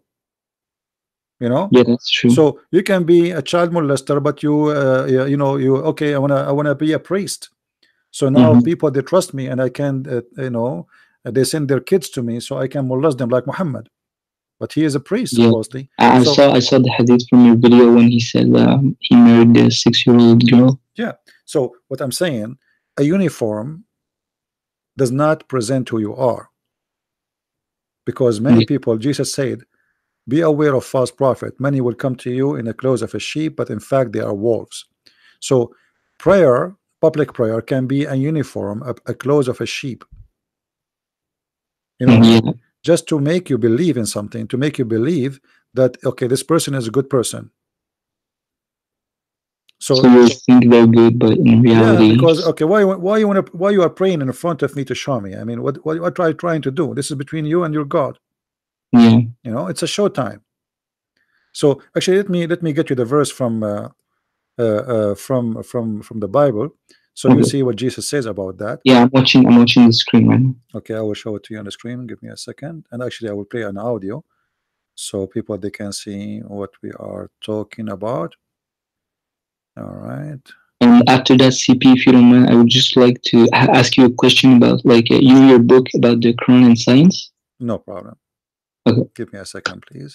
Yeah, that's true. So you can be a child molester, but you okay, I wanna be a priest. So now Mm-hmm. people, they trust me, and I can they send their kids to me so I can molest them like Muhammad. But he is a priest Yeah. supposedly. I So saw I saw the hadith from your video when he said he married a 6-year-old girl. yeah. So what I'm saying, a uniform does not present who you are, because many Yeah. people, Jesus said, be aware of false prophet. Many will come to you in the clothes of a sheep, but in fact they are wolves. So prayer, public prayer, can be a uniform, a clothes of a sheep. You know what I Yeah. mean? Just to make you believe in something, to make you believe that okay, this person is a good person. So So you think they're good, but in yeah, reality, because okay, why you are praying in front of me to show me? I mean, what are you trying to do? This is between you and your God. yeah. It's a showtime. So actually, let me get you the verse from the Bible, so you Okay. see what Jesus says about that. Yeah, I'm watching the screen right now. Okay, I will show it to you on the screen. Give me a second, and actually, I will play an audio so people they can see what we are talking about. All right. And after that, CP, if you don't mind, I would just like to ask you a question about like your book about the Quran and science. No problem. Okay. Give me a second, please.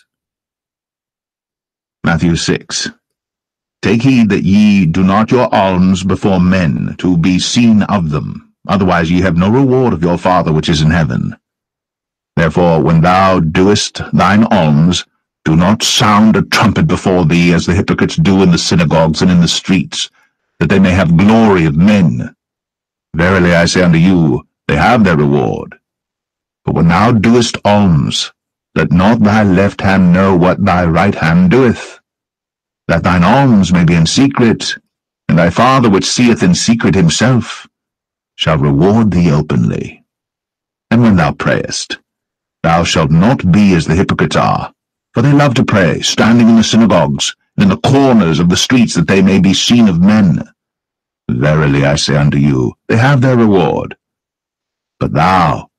Matthew 6. Take heed that ye do not your alms before men, to be seen of them. Otherwise ye have no reward of your Father which is in heaven. Therefore, when thou doest thine alms, do not sound a trumpet before thee, as the hypocrites do in the synagogues and in the streets, that they may have glory of men. Verily I say unto you, they have their reward. But when thou doest alms, let not thy left hand know what thy right hand doeth, that thine alms may be in secret, and thy Father which seeth in secret himself shall reward thee openly. And when thou prayest, thou shalt not be as the hypocrites are, for they love to pray, standing in the synagogues, and in the corners of the streets, that they may be seen of men. Verily I say unto you, they have their reward. But thou,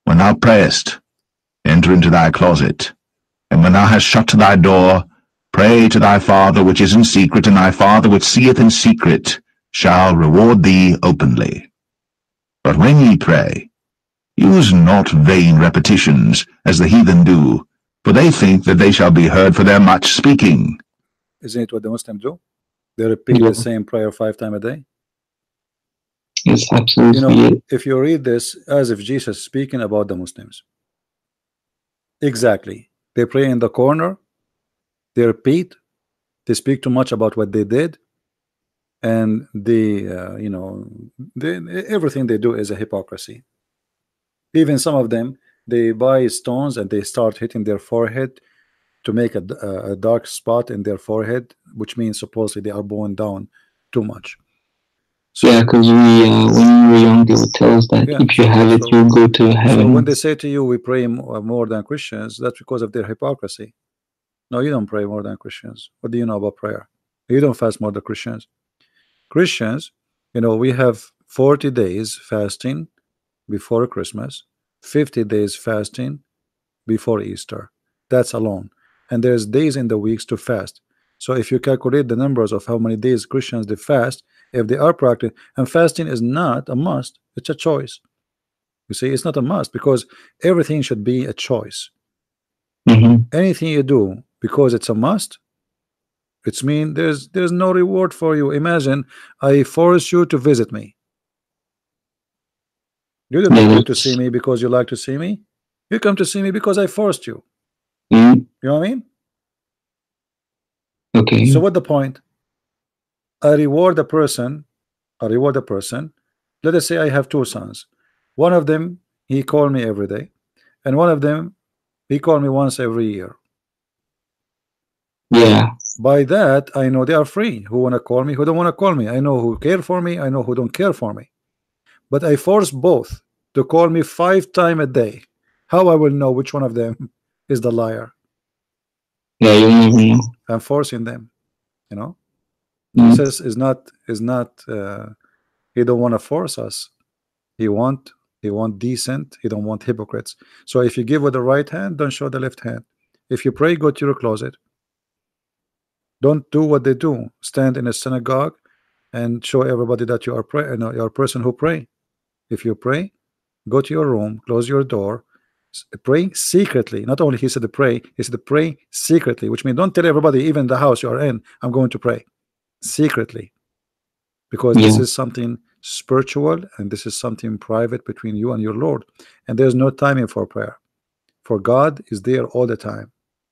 When thou prayest, enter into thy closet, and when thou hast shut thy door, pray to thy Father which is in secret, and thy Father which seeth in secret shall reward thee openly. But when ye pray, use not vain repetitions, as the heathen do, for they think that they shall be heard for their much speaking. Isn't it what the Muslims do? They repeat Yeah. the same prayer 5 times a day. It's You absolutely know, it. if you read this as if Jesus is speaking about the Muslims, exactly. They pray in the corner, they repeat, they speak too much about what they did, and they, you know, everything they do is a hypocrisy. Even some of them, they buy stones and they start hitting their forehead to make a dark spot in their forehead, which means supposedly they are bowing down too much. So, Yeah, because when we were young, they would tell us that yeah, if you have it, you'll go to so heaven. when they say to you, we pray more than Christians, that's because of their hypocrisy. No, you don't pray more than Christians. What do you know about prayer? You don't fast more than Christians. Christians, you know, we have 40 days fasting before Christmas, 50 days fasting before Easter. That's alone. And there's days in the weeks to fast. So if you calculate the numbers of how many days Christians they fast, if they are practicing, and fasting is not a must, it's a choice. You see, it's not a must because everything should be a choice. Anything you do because it's a must, it's mean there's no reward for you. Imagine I force you to visit me. You didn't come to see me because you like to see me. You come to see me because I forced you. You know what I mean? Okay. So what the point? I reward a person. Let us say I have 2 sons. One of them he call me every day, and one of them he call me once every year. Yeah. By that I know they are free. Who wanna call me? Who don't wanna call me? I know who care for me. I know who don't care for me. But I force both to call me 5 times a day. How I will know which one of them is the liar? Yeah, you never know. I'm forcing them. You know, Jesus is not he don't want to force us. He want decent. He don't want hypocrites. So if you give with the right hand, don't show the left hand. If you pray, go to your closet. Don't do what they do. Stand in a synagogue and show everybody that you are you're a person who pray. If you pray, go to your room, close your door, pray secretly. Not only he said to pray, he said to pray secretly, which means don't tell everybody, even the house you are in, I'm going to pray secretly, because this is something spiritual and this is something private between you and your Lord, and there's no timing for prayer, for God is there all the time.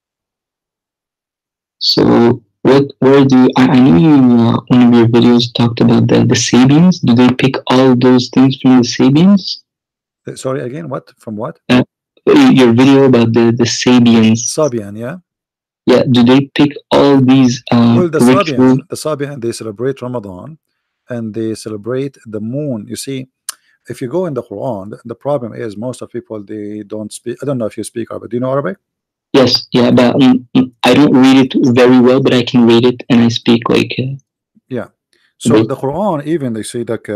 So where do I know you one of your videos talked about the Sabians. Do they pick all those things from the Sabians? Sorry, again, what? From what? Your video about the Sabians. Sabian, yeah. Yeah, do they pick all these Well, the rituals? Sabian, they celebrate Ramadan and they celebrate the moon. You see, if you go in the Quran, the problem is most of people, they don't speak. I don't know if you speak Arabic. Do you know Arabic? Yes, yeah, but I don't read it very well, but I can read it and I speak like yeah. So the Quran, even they say that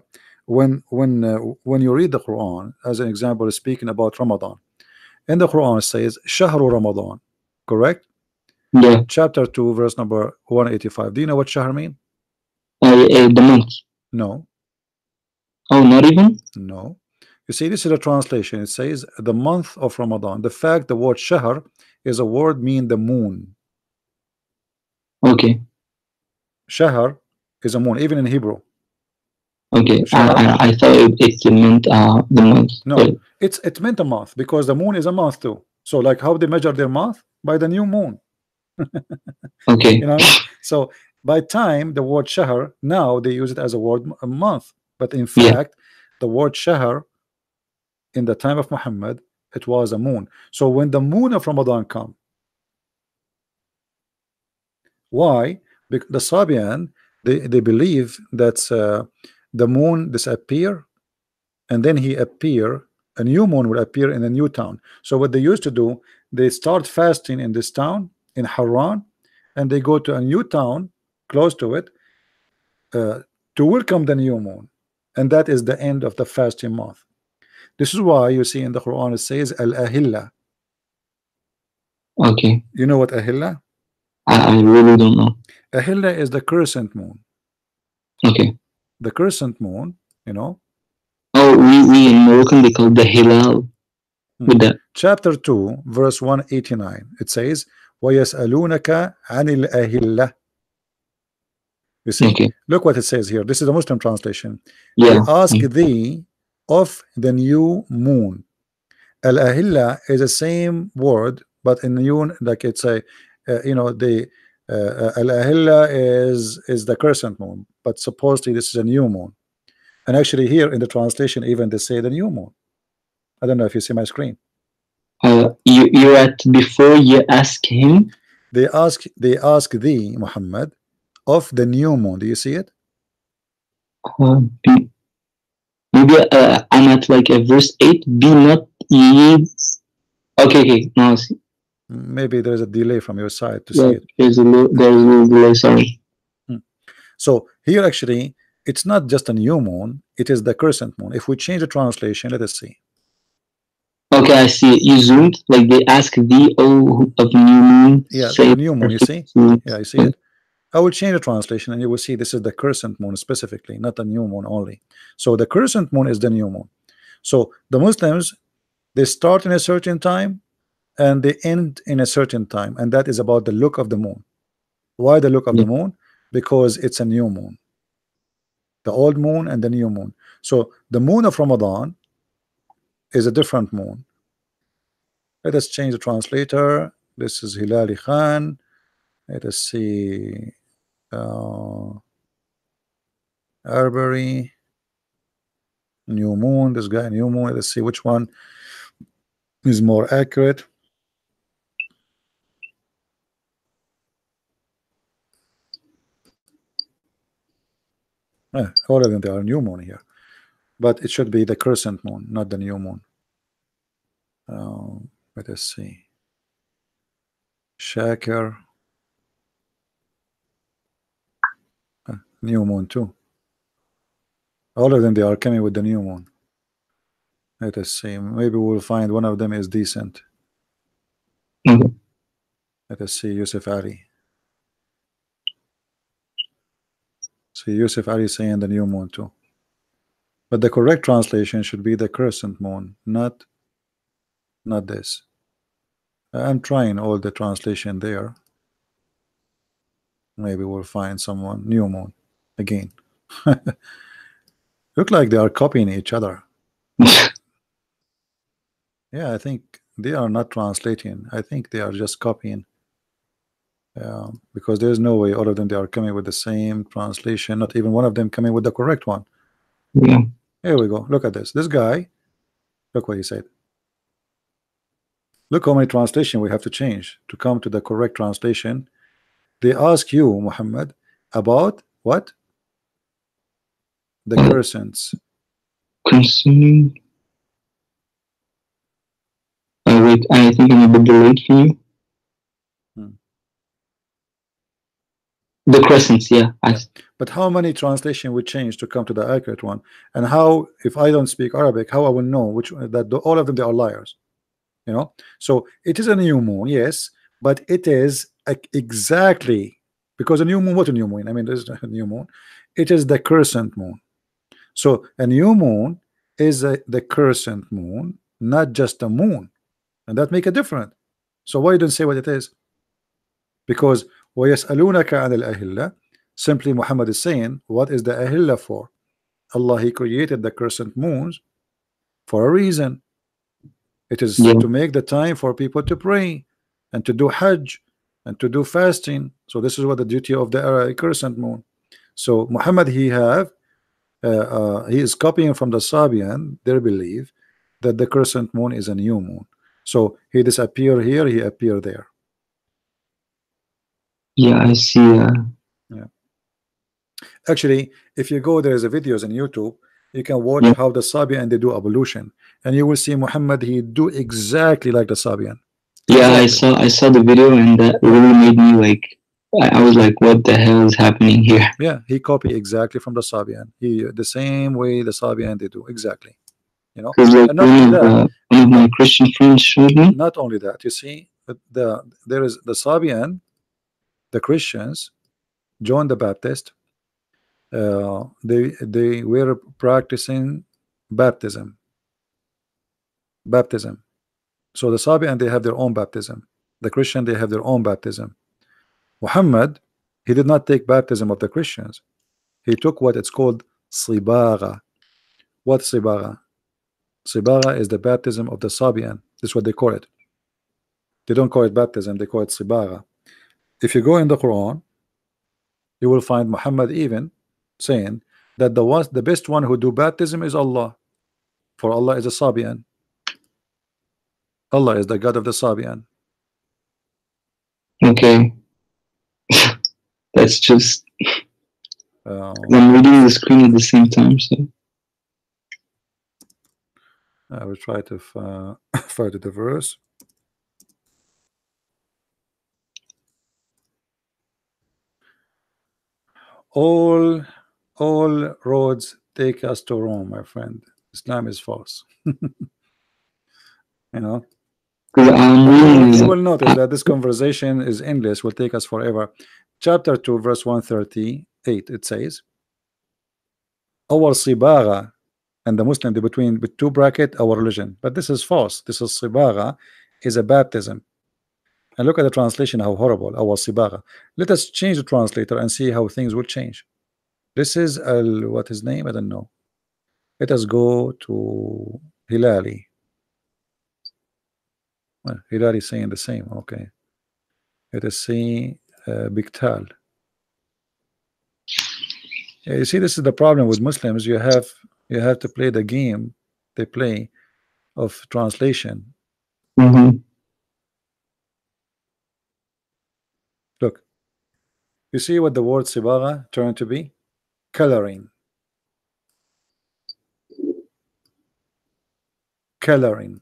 when you read the Quran, as an example, is speaking about Ramadan, in the Quran it says Shahru Ramadan, correct? Yeah. Chapter 2, verse number 185. Do you know what Shahr mean? The month. No. Oh, not even? No. You see, this is a translation. It says the month of Ramadan. The fact the word Shahr is a word mean the moon. Okay. Shahr is a moon, even in Hebrew. Okay. I thought it meant the month. No, it meant a month because the moon is a month too. So like how they measure their month? By the new moon. Okay. You know, so by time the word Shahr, now they use it as a word a month, but in fact the word Shahr in the time of Muhammad, it was a moon. So when the moon of Ramadan come, why? Because the Sabian, they believe that the moon disappear and then he appear, a new moon will appear in a new town. So what they used to do, they start fasting in this town in Haran, and they go to a new town close to it to welcome the new moon, and that is the end of the fasting month. This is why you see in the Quran it says al-ahilla. Okay. You know what ahilla? I really don't know. Ahilla is the crescent moon. Okay. The crescent moon, you know. Oh, we in Moroccan they call it the hilal. With that. Chapter 2, verse 189. It says, وَيَسْأَلُونَكَ عَنِ الْأَهِلَّةِ. You see, Okay. look what it says here. This is the Muslim translation. Yeah. They ask thee of the new moon. Al-ahilla is the same word, but in new, like it's a, you know, the al-ahilla is the crescent moon, but supposedly this is a new moon. And actually here in the translation, even they say the new moon. I don't know if you see my screen. You're at before you ask him. They ask thee, Muhammad, of the new moon. Do you see it? Maybe I'm at like a verse 8. Be not ye. Okay. Now I see. Maybe there's a delay from your side to see it. There's a little delay. Sorry. So here actually, it's not just a new moon; it is the crescent moon. If we change the translation, let us see. Okay, I see it. You zoomed, like they ask thee, oh, of new moon. Yeah, say the new moon. You see? Yeah, you see it. I will change the translation, and you will see this is the crescent moon specifically, not the new moon only. So the crescent moon is the new moon. So the Muslims, they start in a certain time and they end in a certain time, and that is about the look of the moon. Why the look of the moon? Because it's a new moon, the old moon and the new moon. So the moon of Ramadan is a different moon. Let us change the translator. This is Hilali Khan. Let us see Arbery, new moon, this guy, new moon. Let's see which one is more accurate. All of them, they are new moon here, but it should be the crescent moon, not the new moon. Let us see. Shakir, new moon too. All of them, they are coming with the new moon. Let us see. Maybe we'll find one of them is decent. Let us see. Yusuf Ali. See, Yusuf Ali saying the new moon too. But the correct translation should be the crescent moon, not this. I'm trying all the translation there. Maybe we'll find someone. New moon again. Look like they are copying each other. Yeah, I think they are not translating. I think they are just copying. Because there's no way all of them they are coming with the same translation. Not even one of them coming with the correct one. Yeah. Here we go. Look at this. This guy. Look what he said. Look how many translation we have to change to come to the correct translation. They ask you, Muhammad, about what? The crescents. Concerning. Wait, I think I'm a bit delayed for you. The crescents, yeah. But how many translation we change to come to the accurate one? And how, if I don't speak Arabic, how I will know which that all of them they are liars? You know. So it is a new moon, yes, but it is exactly because a new moon. What a new moon? I mean, there's a new moon. It is the crescent moon. So a new moon is the crescent moon, not just a moon, and that make a difference. So why you don't say what it is? Because وَيَسْأَلُونَكَ عَنِ الْأَهِلَّةِ, simply Muhammad is saying, what is the ahilla for? Allah, He created the crescent moons for a reason. It is to make the time for people to pray and to do Hajj and to do fasting. So this is what the duty of the crescent moon. So Muhammad, he is copying from the Sabian their belief that the crescent moon is a new moon. So he disappear here, he appear there. Yeah, I see. Yeah. Actually, if you go, there is a videos on YouTube. You can watch how the Sabian they do evolution, and you will see Muhammad. He do exactly like the Sabian. Yeah, exactly. I saw the video, and that really made me like. I was like, what the hell is happening here? Yeah, he copy exactly from the Sabian. He the same way the Sabian they do exactly. you know. Because like And not only that, one of my not, Christian friends showed me. not only that, you see, there is the Sabian, the Christians, John the Baptist, they were practicing baptism. So the Sabian, they have their own baptism. The Christian, they have their own baptism. Muhammad, he did not take baptism of the Christians. He took what it's called Sibagha. What Sibagha? Sibagha is the baptism of the Sabian. This is what they call it. They don't call it baptism, they call it Sibagha. If you go in the Quran, you will find Muhammad even saying that the best one who do baptism is Allah, for Allah is a Sabian. Allah is the God of the Sabian. Okay. That's just Uh, I'm reading the screen at the same time, so I will try to find the verse. All roads take us to Rome, my friend. Islam is false. You know. because I'm reading. You will notice that this conversation is endless. Will take us forever. Chapter 2, verse 138. It says, "Our Sibagha," and the Muslim, between with two bracket, our religion. But this is false. This is Sibagha, is a baptism. And look at the translation, how horrible. Our Sibagha. Let us change the translator and see how things will change. This is what his name? I don't know. Let us go to Hilali. Well, Hilali is saying the same. Okay. Let us see Biktal. Yeah, you see, this is the problem with Muslims. You have to play the game they play of translation. Look, you see what the word Sibagha turned to be? Coloring. Coloring.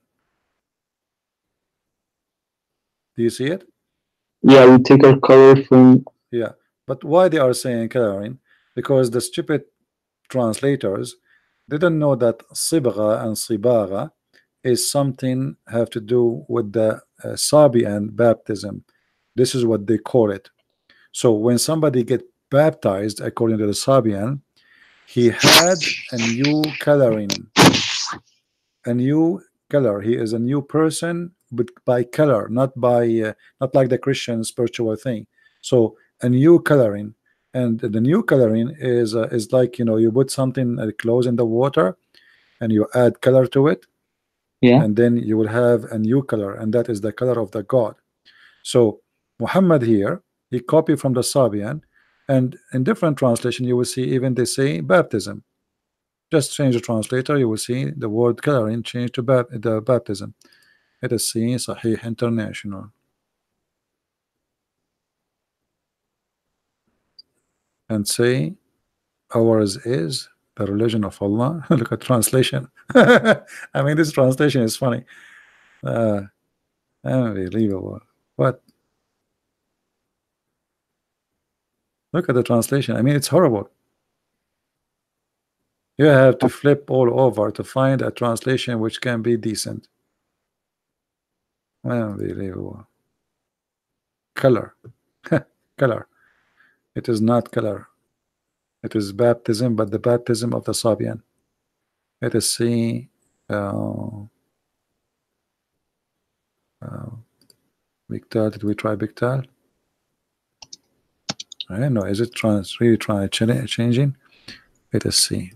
Do you see it? Yeah, we take our color from. Yeah, but why they are saying coloring? Because the stupid translators didn't know that Sibagha and Sibagha is something have to do with the Sabian baptism. This is what they call it. So when somebody get baptized according to the Sabian, he had a new coloring, a new color. He is a new person, but by color, not by not like the Christian spiritual thing. So a new coloring, and the new coloring is like, you know, you put something close in the water and you add color to it, Yeah. and then you will have a new color, and that is the color of the God. So Muhammad here, he copied from the Sabian, and in different translation you will see even they say baptism. Just change the translator, you will see the word coloring change to the baptism. Let us see Sahih International and say ours is the religion of Allah. Look at translation. I mean, this translation is funny. Unbelievable. What? Look at the translation. I mean, it's horrible. You have to flip all over to find a translation which can be decent. Unbelievable. Color. Color. It is not color. It is baptism, but the baptism of the Sabian. Let us see. Biktal. Did we try Biktal? I don't know. Is it really trying changing? Let us see.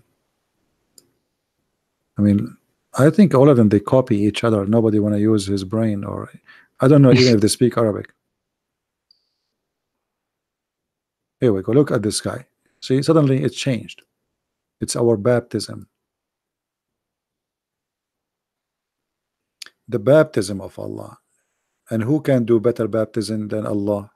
I mean, I think all of them, they copy each other. Nobody want to use his brain, or I don't know even if they speak Arabic. Here we go. Look at this guy. See, suddenly it changed. It's our baptism. The baptism of Allah. And who can do better baptism than Allah?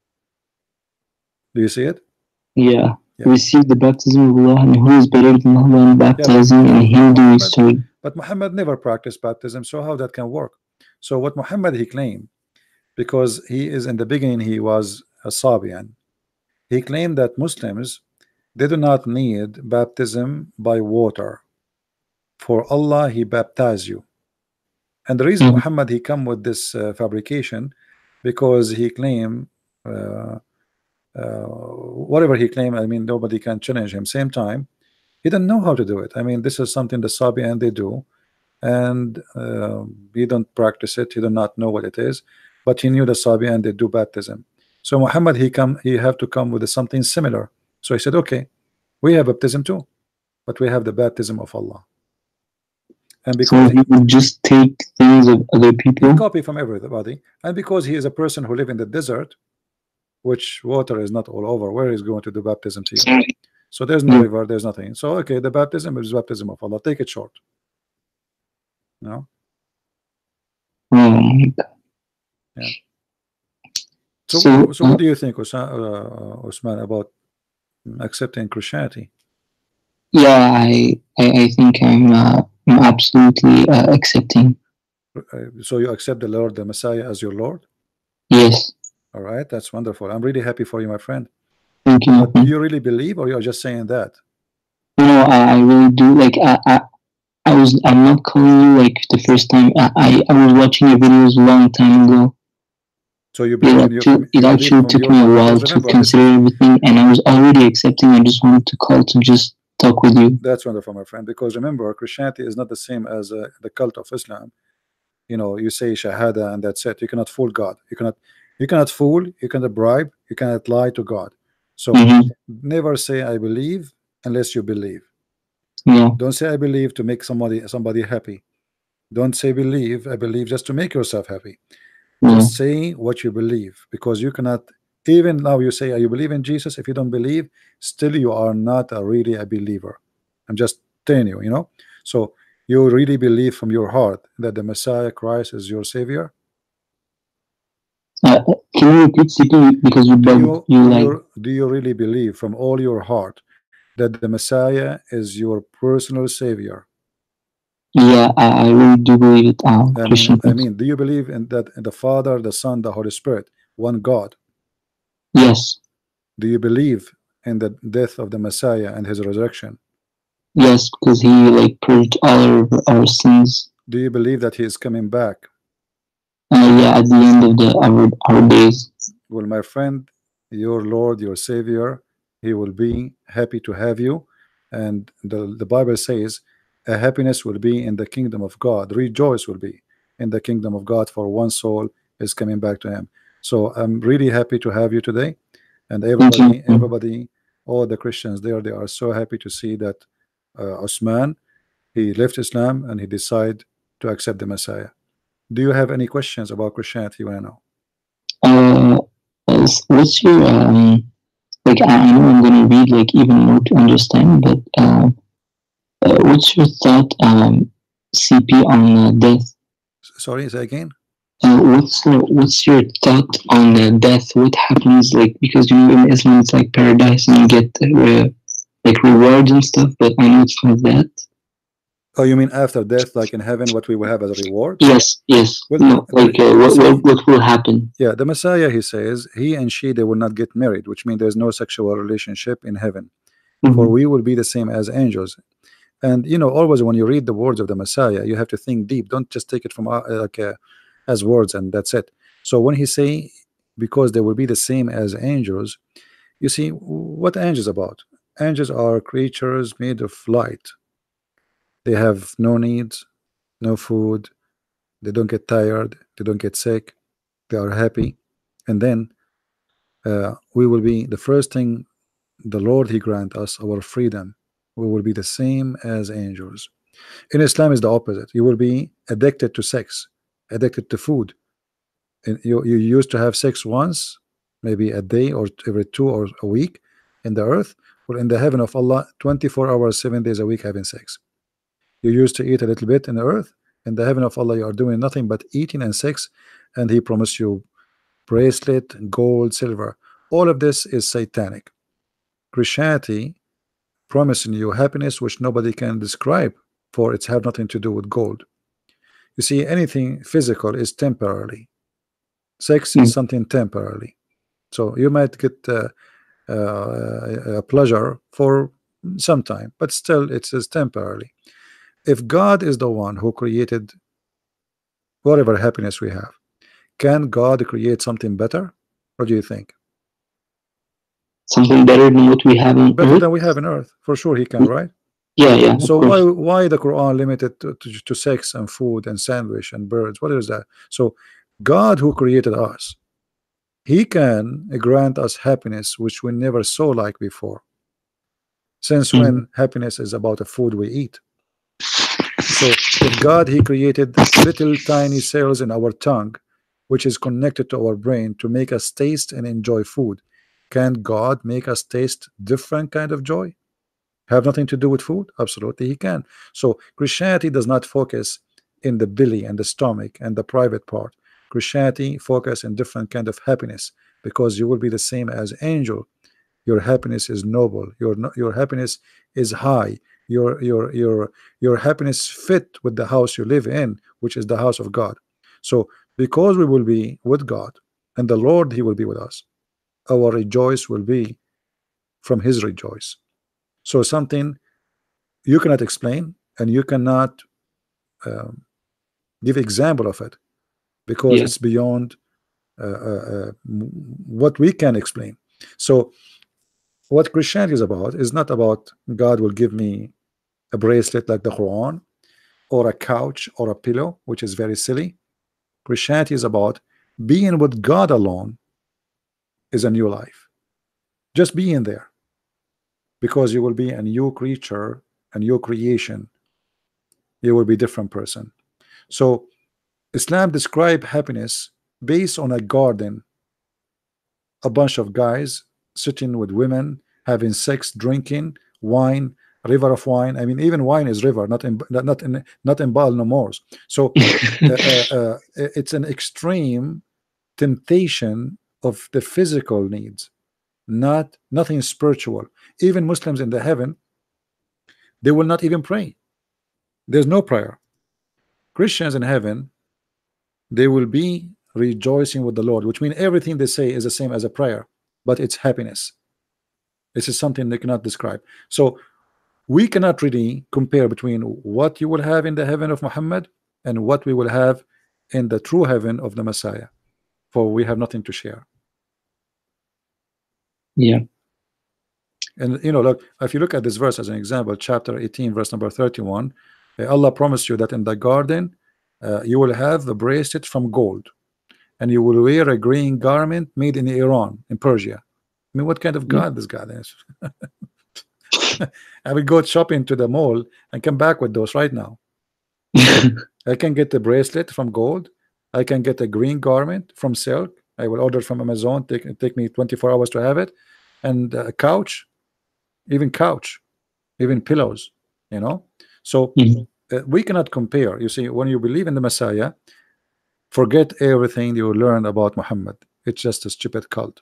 Do you see it? Yeah. Yeah. Receive the baptism of Allah, and who is better than Allah in baptizing and him doing so? But Muhammad never practiced baptism, so how that can work? So what Muhammad he claimed, because he is in the beginning he was a Sabian, he claimed that Muslims, they do not need baptism by water. For Allah he baptized you. And the reason Muhammad he come with this fabrication, because he claim whatever he claim, I mean nobody can challenge him. Same time he didn't know how to do it. I mean this is something the Sabian they do, and he don't practice it. He do not know what it is, but he knew the Sabian they do baptism. So Muhammad he have to come with something similar. So he said, okay, we have baptism too, but we have the baptism of Allah. And because he would just take things of other people, he copy from everybody, and because he is a person who live in the desert, which water is not all over, where is going to do baptism to you? So there's no river, there's nothing. So okay, the baptism is baptism of Allah. Take it short. No. Oh, yeah. So what do you think, Osman, about accepting Christianity? Yeah, I think I'm absolutely accepting. So you accept the Lord, the Messiah, as your Lord? Yes. All right, that's wonderful. I'm really happy for you, my friend. Thank you. But do you really believe, or you're just saying that? No, I really do. Like I'm not calling you like the first time. I was watching your videos a long time ago. So you believe it actually took me a while to consider everything, and I was already accepting. I just wanted to call to just talk with you. That's wonderful, my friend, because remember, Christianity is not the same as the cult of Islam. You know, you say Shahada and that's it. You cannot fool God. You cannot fool, you cannot bribe, you cannot lie to God. So never say I believe unless you believe. Yeah. Don't say I believe to make somebody happy. Don't say I believe just to make yourself happy. Just say what you believe, because you cannot, even now you say you believe in Jesus, if you don't believe, still you are not really a believer. I'm just telling you, you know. So you really believe from your heart that the Messiah Christ is your savior? Can you repeat simply, because do you really believe from all your heart that the Messiah is your personal savior? Yeah, I really do believe it. Christian. I mean, do you believe in that in the Father, the Son, the Holy Spirit, one God? Yes. Do you believe in the death of the Messiah and his resurrection? Yes, because he like purged all our sins. Do you believe that he is coming back? Yeah, at the end of our days. Well, my friend, your Lord, your Savior, he will be happy to have you, and the Bible says a happiness will be in the kingdom of God. Rejoice will be in the kingdom of God, for one soul is coming back to him. So I'm really happy to have you today, and everybody, all the Christians there, they are so happy to see that Osman, he left Islam and he decided to accept the Messiah. Do you have any questions about Christianity you want to know? What's your like? I know I'm gonna read like even more to understand, but what's your thought, CP, on death? Sorry, say again. What's your thought on death? What happens, like, because you know in Islam it's like paradise and you get like rewards and stuff, but I know it's not that. Oh, you mean after death, like in heaven, what we will have as a reward? Yes. Well, no, like what will happen? Yeah, the Messiah, he says, he and she, they will not get married, which means there's no sexual relationship in heaven. For we will be the same as angels. And you know, always when you read the words of the Messiah, you have to think deep. Don't just take it from as words and that's it. So when he say, because they will be the same as angels, you see, what angels about? Angels are creatures made of light. They have no needs, no food, they don't get tired, they don't get sick, they are happy. And then we will be the first thing the Lord he grant us our freedom. We will be the same as angels. In Islam is the opposite. You will be addicted to sex, addicted to food. And you used to have sex once, maybe a day or every 2 or a week in the earth. Well, in the heaven of Allah, 24 hours 7 days a week having sex. You used to eat a little bit in the earth. In the heaven of Allah, you are doing nothing but eating and sex, and he promised you bracelet, gold, silver. All of this is satanic. Christianity promising you happiness which nobody can describe, for it's have nothing to do with gold. You see, anything physical is temporarily. Sex is something temporarily. So you might get a pleasure for some time, but still it is temporarily. If God is the one who created whatever happiness we have, can God create something better? What do you think? Something better than what we have on Better Earth? than we have in Earth? For sure he can, right? Yeah, yeah, of So why course. why the Quran limited to sex and food and sandwich and birds? What is that? So God who created us, he can grant us happiness which we never saw like before. Since Mhm. when happiness is about the food we eat? So if God he created little tiny cells in our tongue which is connected to our brain to make us taste and enjoy food, can God make us taste different kind of joy? Have nothing to do with food? Absolutely he can. So Christianity does not focus in the belly and the stomach and the private part. Christianity focus in different kind of happiness, because you will be the same as angel. Your happiness is noble, your happiness is high, your happiness fit with the house you live in, which is the house of God. So because we will be with God and the Lord he will be with us, our rejoice will be from his rejoice. So something you cannot explain and you cannot um, give example of it, because Yeah, it's beyond what we can explain. So what Christianity is about is not about God will give me a bracelet like the Quran, or a couch or a pillow, which is very silly. Christianity is about being with God alone is a new life. Just being there, because you will be a new creature, a new creation. You will be a different person. So Islam describe happiness based on a garden, a bunch of guys sitting with women, having sex, drinking wine, river of wine. I mean, even wine is river, not in Baal no more. So it's an extreme temptation of the physical needs, nothing spiritual. Even Muslims in the heaven, they will not even pray. There's no prayer. Christians in heaven, they will be rejoicing with the Lord, which means everything they say is the same as a prayer, but it's happiness. This is something they cannot describe. So we cannot really compare between what you will have in the heaven of Muhammad and what we will have in the true heaven of the Messiah, for we have nothing to share. yeah, And look, if you look at this verse as an example, chapter 18 verse number 31, Allah promised you that in the garden you will have a bracelet from gold, and you will wear a green garment made in Iran, in Persia. I mean, what kind of yeah. God this God is? I will go shopping to the mall and come back with those right now. I can get a bracelet from gold. I can get a green garment from silk. I will order from Amazon. Take me 24 hours to have it. And a couch, couch, even pillows. You know. So Mhm. we cannot compare. You see, when you believe in the Messiah, forget everything you learned about Muhammad. It's just a stupid cult.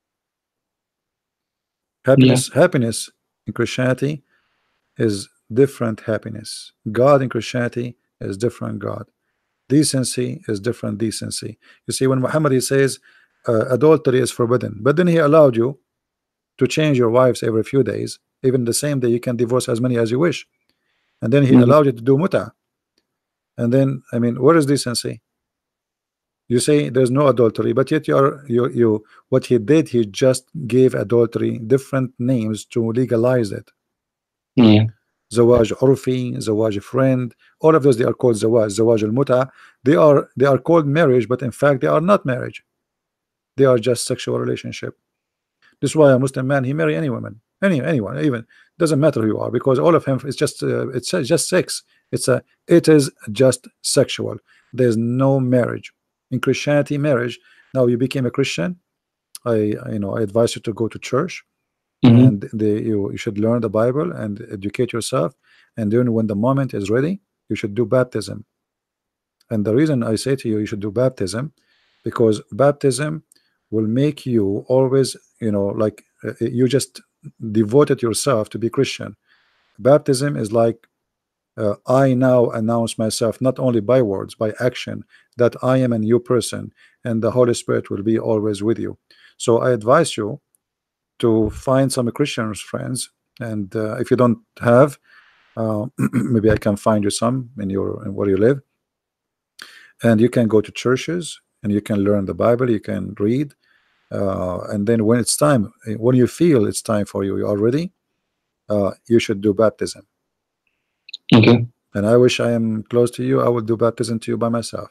Yeah, Happiness in Christianity is different happiness. God in Christianity is different God. Decency is different decency. You see, when Muhammad he says adultery is forbidden, but then he allowed you to change your wives every few days, even the same day you can divorce as many as you wish, and then he mhm. allowed you to do muta. And then, I mean, where is decency? You say there's no adultery, but yet you what he did, he just gave adultery different names to legalize it. Yeah, Zawaj urfi, zawaj friend, all of those they are called zawaj al-muta. They are called marriage, but in fact they are not marriage. They are just sexual relationship. This is why a Muslim man he marry any woman, anyone, even doesn't matter who you are, because all of him is just it's just sex. It is just sexual. There's no marriage in Christianity. Marriage. Now you became a Christian. I advise you to go to church, mhm. and you should learn the Bible and educate yourself. And then when the moment is ready, you should do baptism. And the reason I say to you, you should do baptism, because baptism will make you always, like you just devoted yourself to be Christian. Baptism is like I now announce myself not only by words, by action, that I am a new person, and the Holy Spirit will be always with you. So I advise you to find some Christian friends, and if you don't have, maybe I can find you some in where you live, and you can go to churches and you can learn the Bible, you can read, and then when it's time, when you feel it's time for you, you are ready, you should do baptism. Okay. And I wish I am close to you, I will do baptism to you by myself.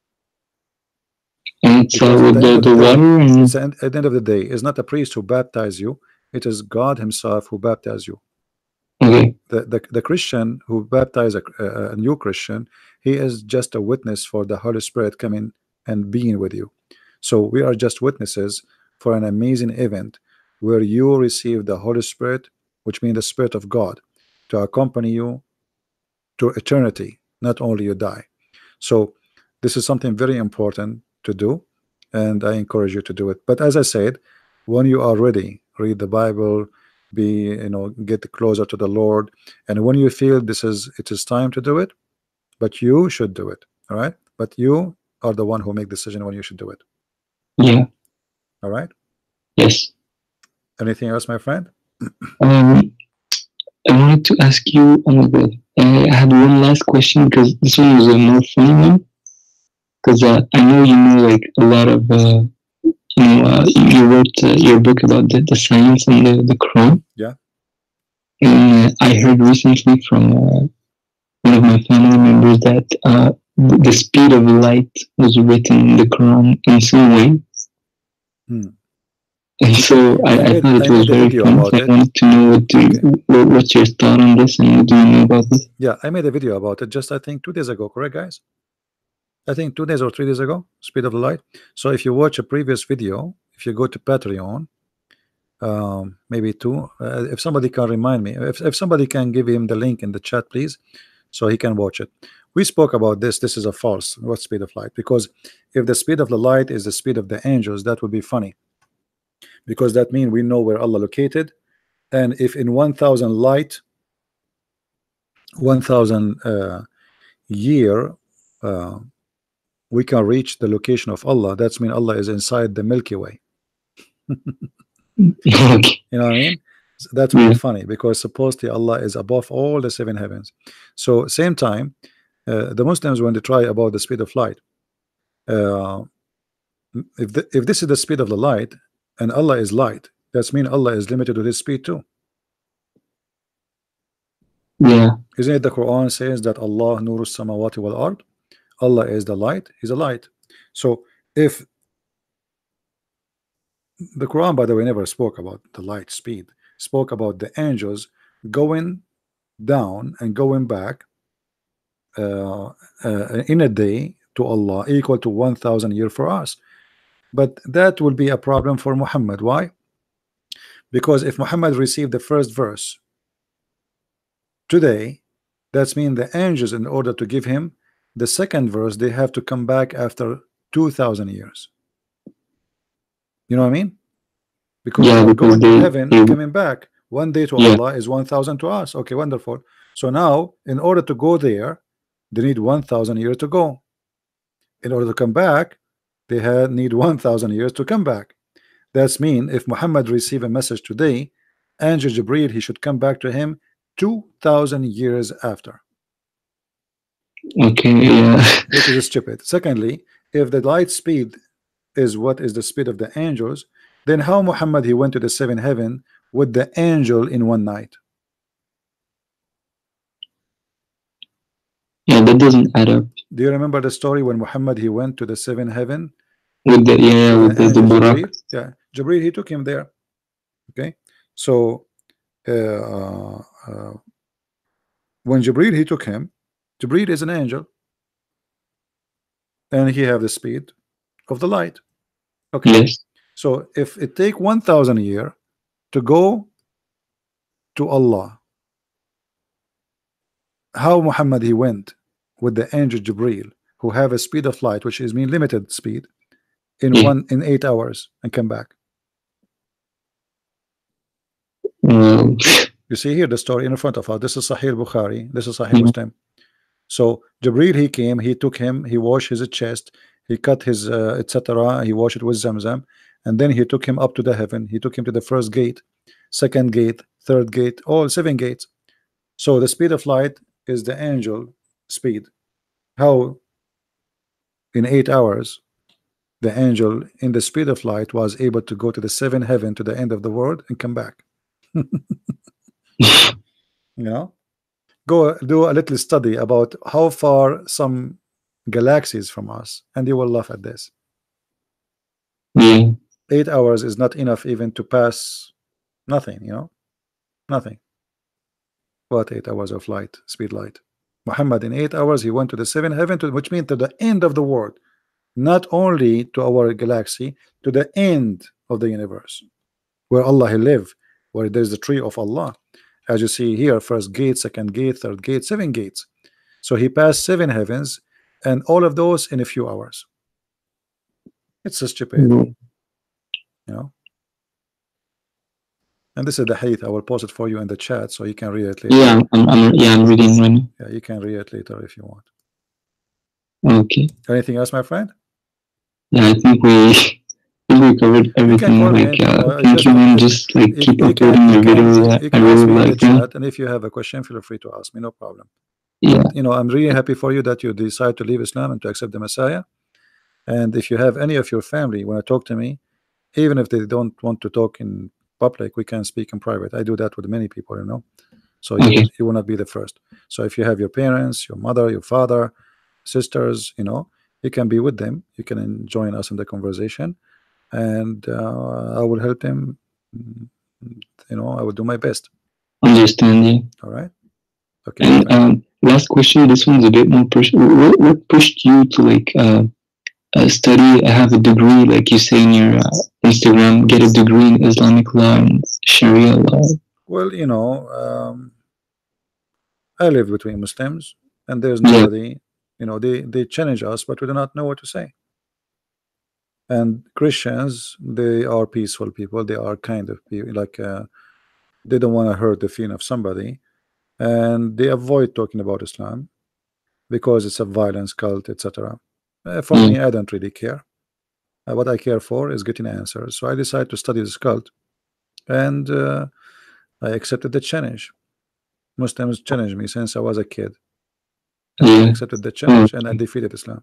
And it's Because with the water and it's at the end of the day, it's not a priest who baptize you, it is God himself who baptize you. okay. The Christian who baptize a new Christian, he is just a witness for the Holy Spirit coming and being with you. So we are just witnesses for an amazing event where you receive the Holy Spirit, which means the Spirit of God, to accompany you to eternity, not only you die. So this is something very important to do, and I encourage you to do it. But as I said, when you are ready, read the Bible, get closer to the Lord, and when you feel it is time to do it, but you should do it. All right, but you are the one who make decision when you should do it. yeah. All right. Yes. Anything else, my friend? I wanted to ask you. Oh my god. I had one last question because this one was a more funny one. Because I know you know like a lot of you wrote your book about the science and the Quran. Yeah. And I heard recently from one of my family members that the speed of light was written in the Quran in some way. Hmm. And so I thought it was very funny. I wanted to know what's your thought on this and what do you know about this? Yeah, I made a video about it just I think 2 days ago, correct guys? I think 2 days or 3 days ago, speed of the light. So if you watch a previous video, if you go to Patreon, maybe two, if somebody can remind me, if somebody can give him the link in the chat, please, so he can watch it. We spoke about this. This is a false. What speed of light? Because if the speed of the light is the speed of the angels, that would be funny, because that means we know where Allah located, and if in 1,000 light, 1,000 year, we can reach the location of Allah, that's mean Allah is inside the Milky Way. You know what I mean? So that would be funny, because supposedly Allah is above all the 7 heavens. So same time, the Muslims, when they try about the speed of light, if this is the speed of the light and Allah is light, that's mean Allah is limited to this speed too. Yeah. Isn't it the Quran says that Allah nurus samawati wal ard? Allah is the light, He's a light. So if the Quran, by the way, never spoke about the light speed, spoke about the angels going down and going back in a day to Allah, equal to 1,000 years for us. But that will be a problem for Muhammad. Why? Because if Muhammad received the first verse today, that's mean the angels, in order to give him the second verse, they have to come back after 2,000 years. You know what I mean? Because yeah, going to heaven and coming back, one day to Allah is 1,000 to us. Okay, wonderful. So now, in order to go there, they need 1,000 years to go. In order to come back, they need 1,000 years to come back. That's mean if Muhammad receive a message today, Angel Jibreel, he should come back to him 2,000 years after. Okay, yeah. Which is stupid. Secondly, if the light speed is what is the speed of the angels, then how Muhammad he went to the 7 heaven with the angel in one night? Yeah, that doesn't add up. Do you remember the story when Muhammad he went to the 7 heaven with the Jibreel? Yeah, Jibreel, he took him there. Okay, so when Jibreel he took him, Jibreel is an angel, and he have the speed of the light. Okay, yes. So if it take 1,000 years to go to Allah, how Muhammad he went with the angel Jibreel, who have a speed of light, which is mean limited speed, in 8 hours and come back? You see here the story in front of us. This is Sahih Bukhari, this is Sahih Muslim. So Jibreel he came, he took him, he washed his chest, he cut his etc. He washed it with Zamzam, and then he took him up to the heaven. He took him to the first gate, second gate, third gate, all 7 gates. So the speed of light is the angel speed. How in 8 hours the angel in the speed of light was able to go to the seventh heaven, to the end of the world, and come back. You know, go do a little study about how far some galaxies from us, and you will laugh at this. Yeah. 8 hours is not enough even to pass nothing, you know, nothing. What 8 hours of light, speed light? Muhammad in 8 hours he went to the seventh heaven, to, which means to the end of the world, not only to our galaxy, to the end of the universe, where Allah live, where there's the tree of Allah. As you see here, first gate, second gate, third gate, 7 gates. So he passed 7 heavens, and all of those in a few hours. It's so stupid, Mhm. you know. And this is the hadith. I will post it for you in the chat so you can read it later. Yeah, I'm reading right now. Yeah, you can read it later if you want. Okay. Anything else, my friend? Yeah, I think we covered You can everything. call me Like, anytime. thank you, man. Just like keep uploading your videos. You I can ask really me in the like them. chat, and if you have a question, feel free to ask me. No problem. Yeah. But, you know, I'm really happy for you that you decide to leave Islam and to accept the Messiah. And if you have any of your family want to talk to me, even if they don't want to talk in public, we can speak in private. I do that with many people, you know. So Okay. you will not be the first. So if you have your parents, your mother, your father, sisters, you know, you can be with them. You can join us in the conversation, and I will help them. You know, I will do my best. Understand you. All right. Okay. my friend. And last question. This one's a bit more push. What pushed you to like study, have a degree, like you say in your Instagram, get a degree in Islamic law and Sharia law? Well, you know, I live between Muslims, and there's Yeah. nobody. You know, they challenge us, but we do not know what to say. And Christians, they are peaceful people. They are kind of people, like they don't want to hurt the feeling of somebody, and they avoid talking about Islam because it's a violence cult, etc. For me, I don't really care. What I care for is getting answers. So I decided to study this cult, and I accepted the challenge. Muslims challenged me since I was a kid, and I Yeah. accepted the challenge, and I defeated Islam.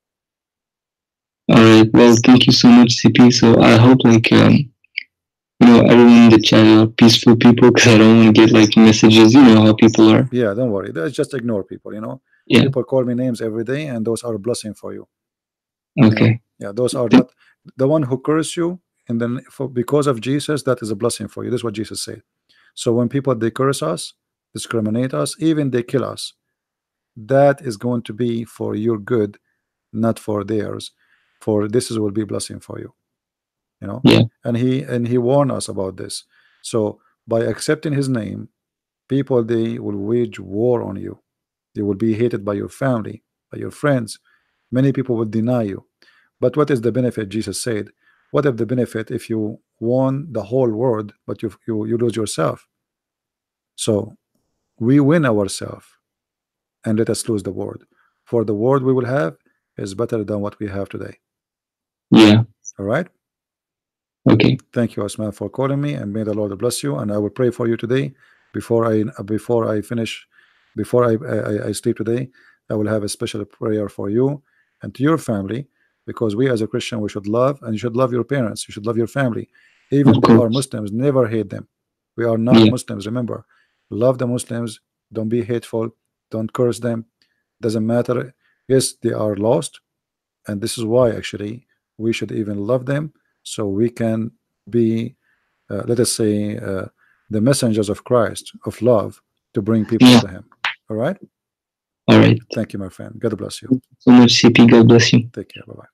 All right. Well, thank you so much, CP. So I hope like you know, everyone in the channel are peaceful people, because I don't want to get like messages. You know how people are. Yeah, don't worry. Just ignore people. You know, Yeah. people call me names every day, and those are a blessing for you. You know? Okay. Yeah, those are not the one who curse you, and then because of Jesus, that is a blessing for you. This is what Jesus said. So when people they curse us, discriminate us, even they kill us, that is going to be for your good, not for theirs. For this will be blessing for you. You know. Yeah. And he warned us about this. So by accepting his name, people they will wage war on you. They will be hated by your family, by your friends. Many people will deny you. But what is the benefit? Jesus said, what if the benefit if you won the whole world, but you lose yourself? So we win ourselves, and let us lose the world. For the world we will have is better than what we have today. Yeah. All right. Okay. Thank you, Osman, for calling me, and may the Lord bless you. And I will pray for you today before I finish, before I sleep today. I will have a special prayer for you and to your family, because we as a Christian we should love, and you should love your parents. You should love your family, even Of they are course. Muslims. Never hate them. We are not Yeah. Muslims. Remember, love the Muslims. Don't be hateful. Don't curse them. Doesn't matter. Yes, they are lost, and this is why actually we should even love them, so we can be let us say the messengers of Christ of love to bring people Yeah. to him. All right. All right. Thank you, my friend. God bless you. Thank you so much, CP. God bless you. Take care. Bye-bye.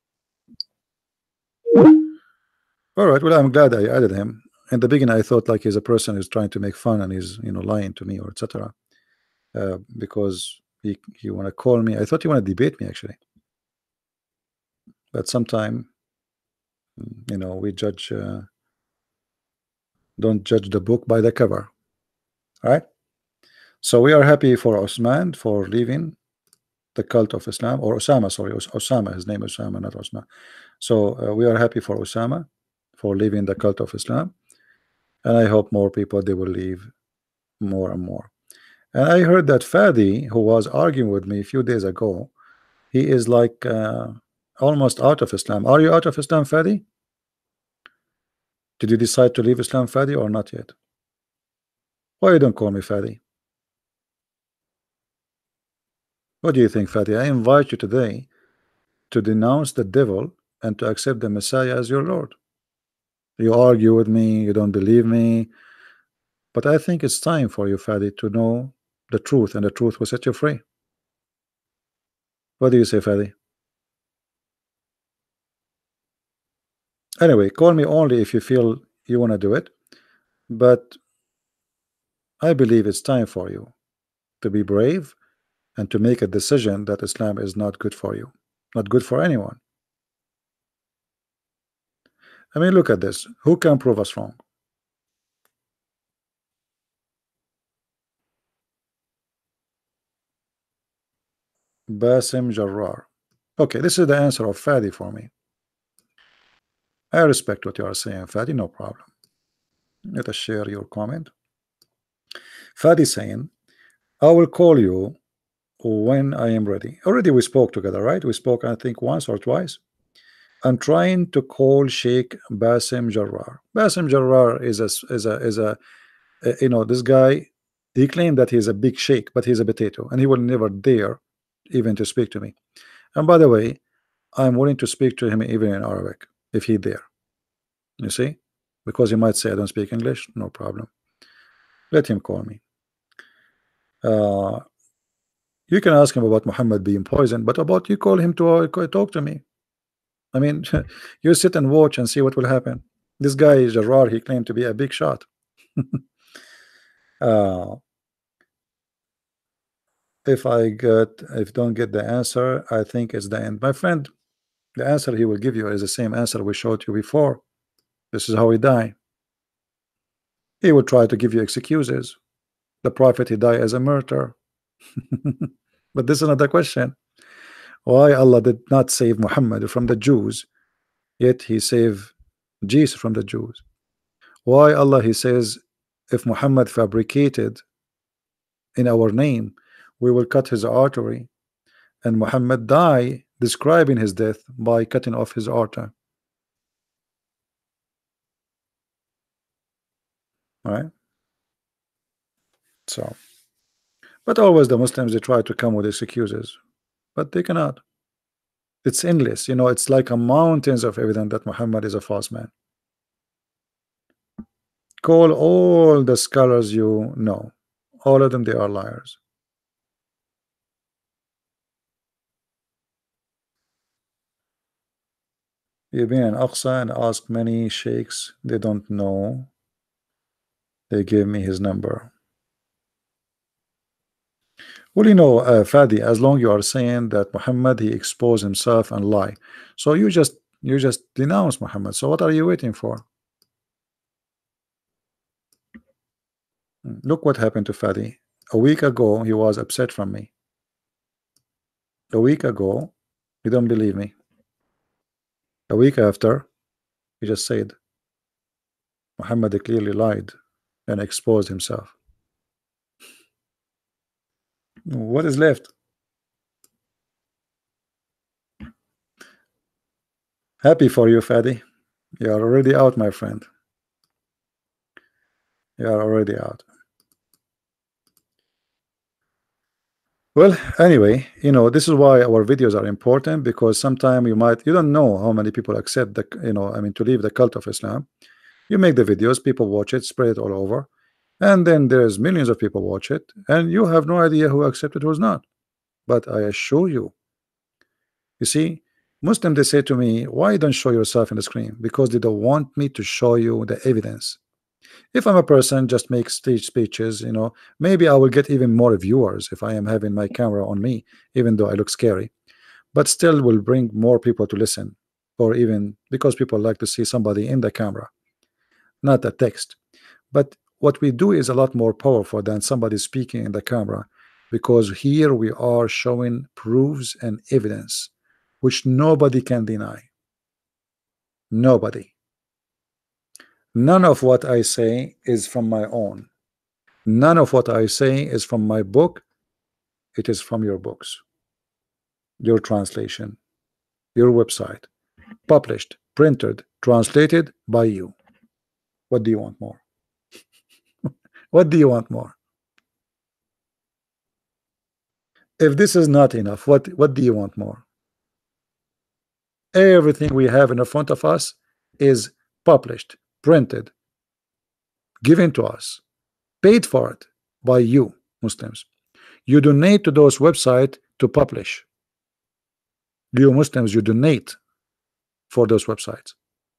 All right. Well, I'm glad I added him. In the beginning I thought like he's a person who's trying to make fun and he's, you know, lying to me or etc. Because he want to call me. I thought he want to debate me actually, but sometime, you know, we judge don't judge the book by the cover. All right. So we are happy for Osman for leaving the cult of Islam, or Oussama, sorry, Oussama, his name is Oussama, not Osman. So we are happy for Oussama for leaving the cult of Islam, and I hope more people they will leave more and more. And I heard that Fadi, who was arguing with me a few days ago, he is like almost out of Islam. Are you out of Islam, Fadi? Did you decide to leave Islam, Fadi, or not yet? Why you don't call me Fadi? What do you think, Fadi? I invite you today to denounce the devil and to accept the Messiah as your Lord. You argue with me, you don't believe me, but I think it's time for you, Fadi, to know the truth, and the truth will set you free. What do you say, Fadi? Anyway, call me only if you feel you want to do it, but I believe it's time for you to be brave and to make a decision that Islam is not good for you, not good for anyone. I mean, look at this. Who can prove us wrong? Basim Jarrar. Okay, this is the answer of Fadi for me. I respect what you are saying, Fadi, no problem. Let us share your comment. Fadi saying, I will call you when I am ready. Already we spoke together, right? We spoke, I think, once or twice. I'm trying to call Sheikh Basim Jarrar. Basim Jarrar is a you know, this guy, he claimed that he's a big sheikh, but he's a potato, and he will never dare even to speak to me. And by the way, I'm willing to speak to him even in Arabic if he dare. You see, because he might say I don't speak English, no problem. Let him call me. You can ask him about Muhammad being poisoned, but about you call him to talk to me. I mean, you sit and watch and see what will happen. This guy Jarrar, he claimed to be a big shot. uh, if don't get the answer, I think it's the end. My friend, the answer he will give you is the same answer we showed you before. This is how he died. He will try to give you excuses. The prophet, he died as a martyr. But this is another question. Why Allah did not save Muhammad from the Jews, yet he saved Jesus from the Jews? Why Allah, he says, if Muhammad fabricated in our name, we will cut his artery, and Muhammad died describing his death by cutting off his artery. Right? So, but always the Muslims, they try to come with excuses, but they cannot. It's endless, you know, it's like a mountains of evidence that Muhammad is a false man. Call all the scholars you know, all of them, they are liars. You've been in Aqsa and asked many sheikhs, they don't know. They gave me his number. Well, you know, Fadi, as long you are saying that Muhammad, he exposed himself and lie, so you just denounce Muhammad. So what are you waiting for? Look what happened to Fadi. A week ago, he was upset from me. A week ago, you don't believe me. A week after, he just said Muhammad clearly lied and exposed himself. What is left? Happy for you, Fadi. You are already out, my friend. You are already out. Well, anyway, you know, this is why our videos are important, because sometimes you don't know how many people accept the, you know, I mean, to leave the cult of Islam. You make the videos, people watch it, spread it all over, and then there's millions of people watch it, and you have no idea who accepted, who's not. But I assure you, you see, Muslims, they say to me, why don't show yourself in the screen? Because they don't want me to show you the evidence. If I'm a person just make stage speeches, you know, maybe I will get even more viewers if I am having my camera on me, even though I look scary, but still will bring more people to listen, or even because people like to see somebody in the camera, not a text. But what we do is a lot more powerful than somebody speaking in the camera, because here we are showing proofs and evidence which nobody can deny. Nobody. None of what I say is from my own. None of what I say is from my book. It is from your books, your translation, your website, published, printed, translated by you. What do you want more? What do you want more? If this is not enough, what do you want more? Everything we have in front of us is published, printed, given to us, paid for it by you, Muslims. You donate to those websites to publish. You Muslims, you donate for those websites.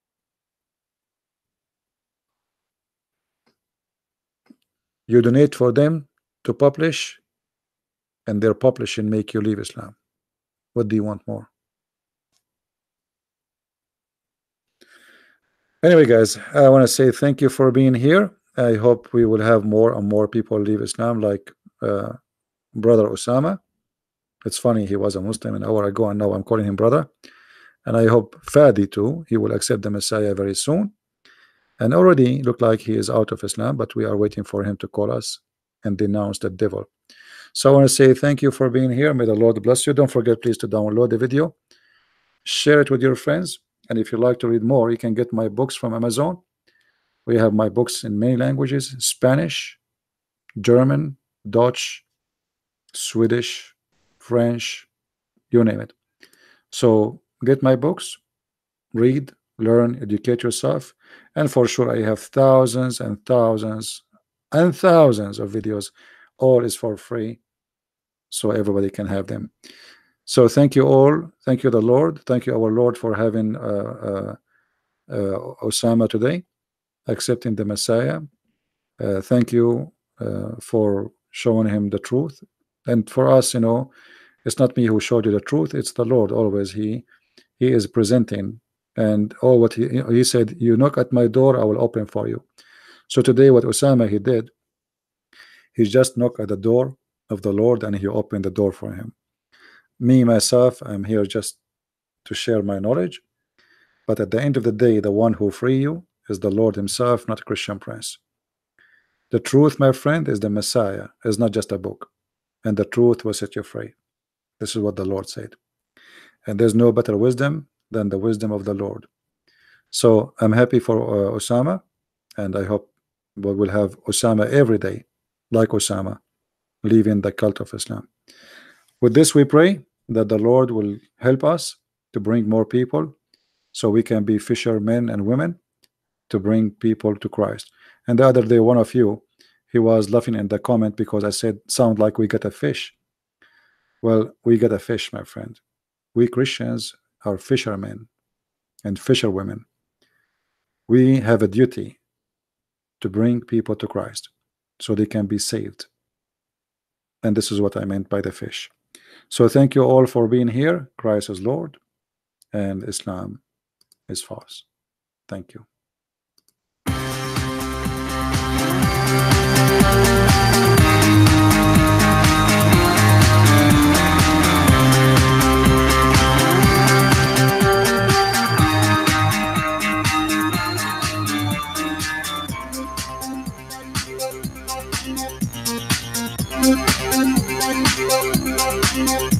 You donate for them to publish, and their publishing make you leave Islam. What do you want more? Anyway, guys, I want to say thank you for being here. I hope we will have more and more people leave Islam, like brother Oussama. It's funny, he was a Muslim an hour ago, and now I'm calling him brother. And I hope Fadi too, he will accept the Messiah very soon. And already look like he is out of Islam, but we are waiting for him to call us and denounce the devil. So I want to say thank you for being here. May the Lord bless you. Don't forget, please, to download the video, share it with your friends, and if you like to read more, you can get my books from Amazon. We have my books in many languages: Spanish, German, Dutch, Swedish, French, you name it. So get my books, read, learn, educate yourself, and for sure I have thousands and thousands and thousands of videos. All is for free, so everybody can have them. So thank you all. Thank you, the Lord. Thank you, our Lord, for having Oussama today, accepting the Messiah. Thank you for showing him the truth. And for us, you know, it's not me who showed you the truth, it's the Lord. Always he is presenting, and all what he said, you knock at my door, I will open for you. So today what Oussama he did, he just knocked at the door of the Lord and he opened the door for him. Me myself, I'm here just to share my knowledge, but at the end of the day, the one who free you is the Lord himself, not a Christian prince. The truth, my friend, is the Messiah, is not just a book, and the truth will set you free. This is what the Lord said, and there's no better wisdom than the wisdom of the Lord. So I'm happy for Oussama, and I hope we will have Oussama every day, like Oussama, leaving the cult of Islam. With this, we pray that the Lord will help us to bring more people, so we can be fishermen and women to bring people to Christ. And the other day, one of you, he was laughing in the comment because I said, sound like we get a fish. Well, we get a fish, my friend. We Christians are fishermen and fisherwomen. We have a duty to bring people to Christ so they can be saved. And this is what I meant by the fish. So thank you all for being here. Christ is Lord and Islam is false. Thank you. Thank you.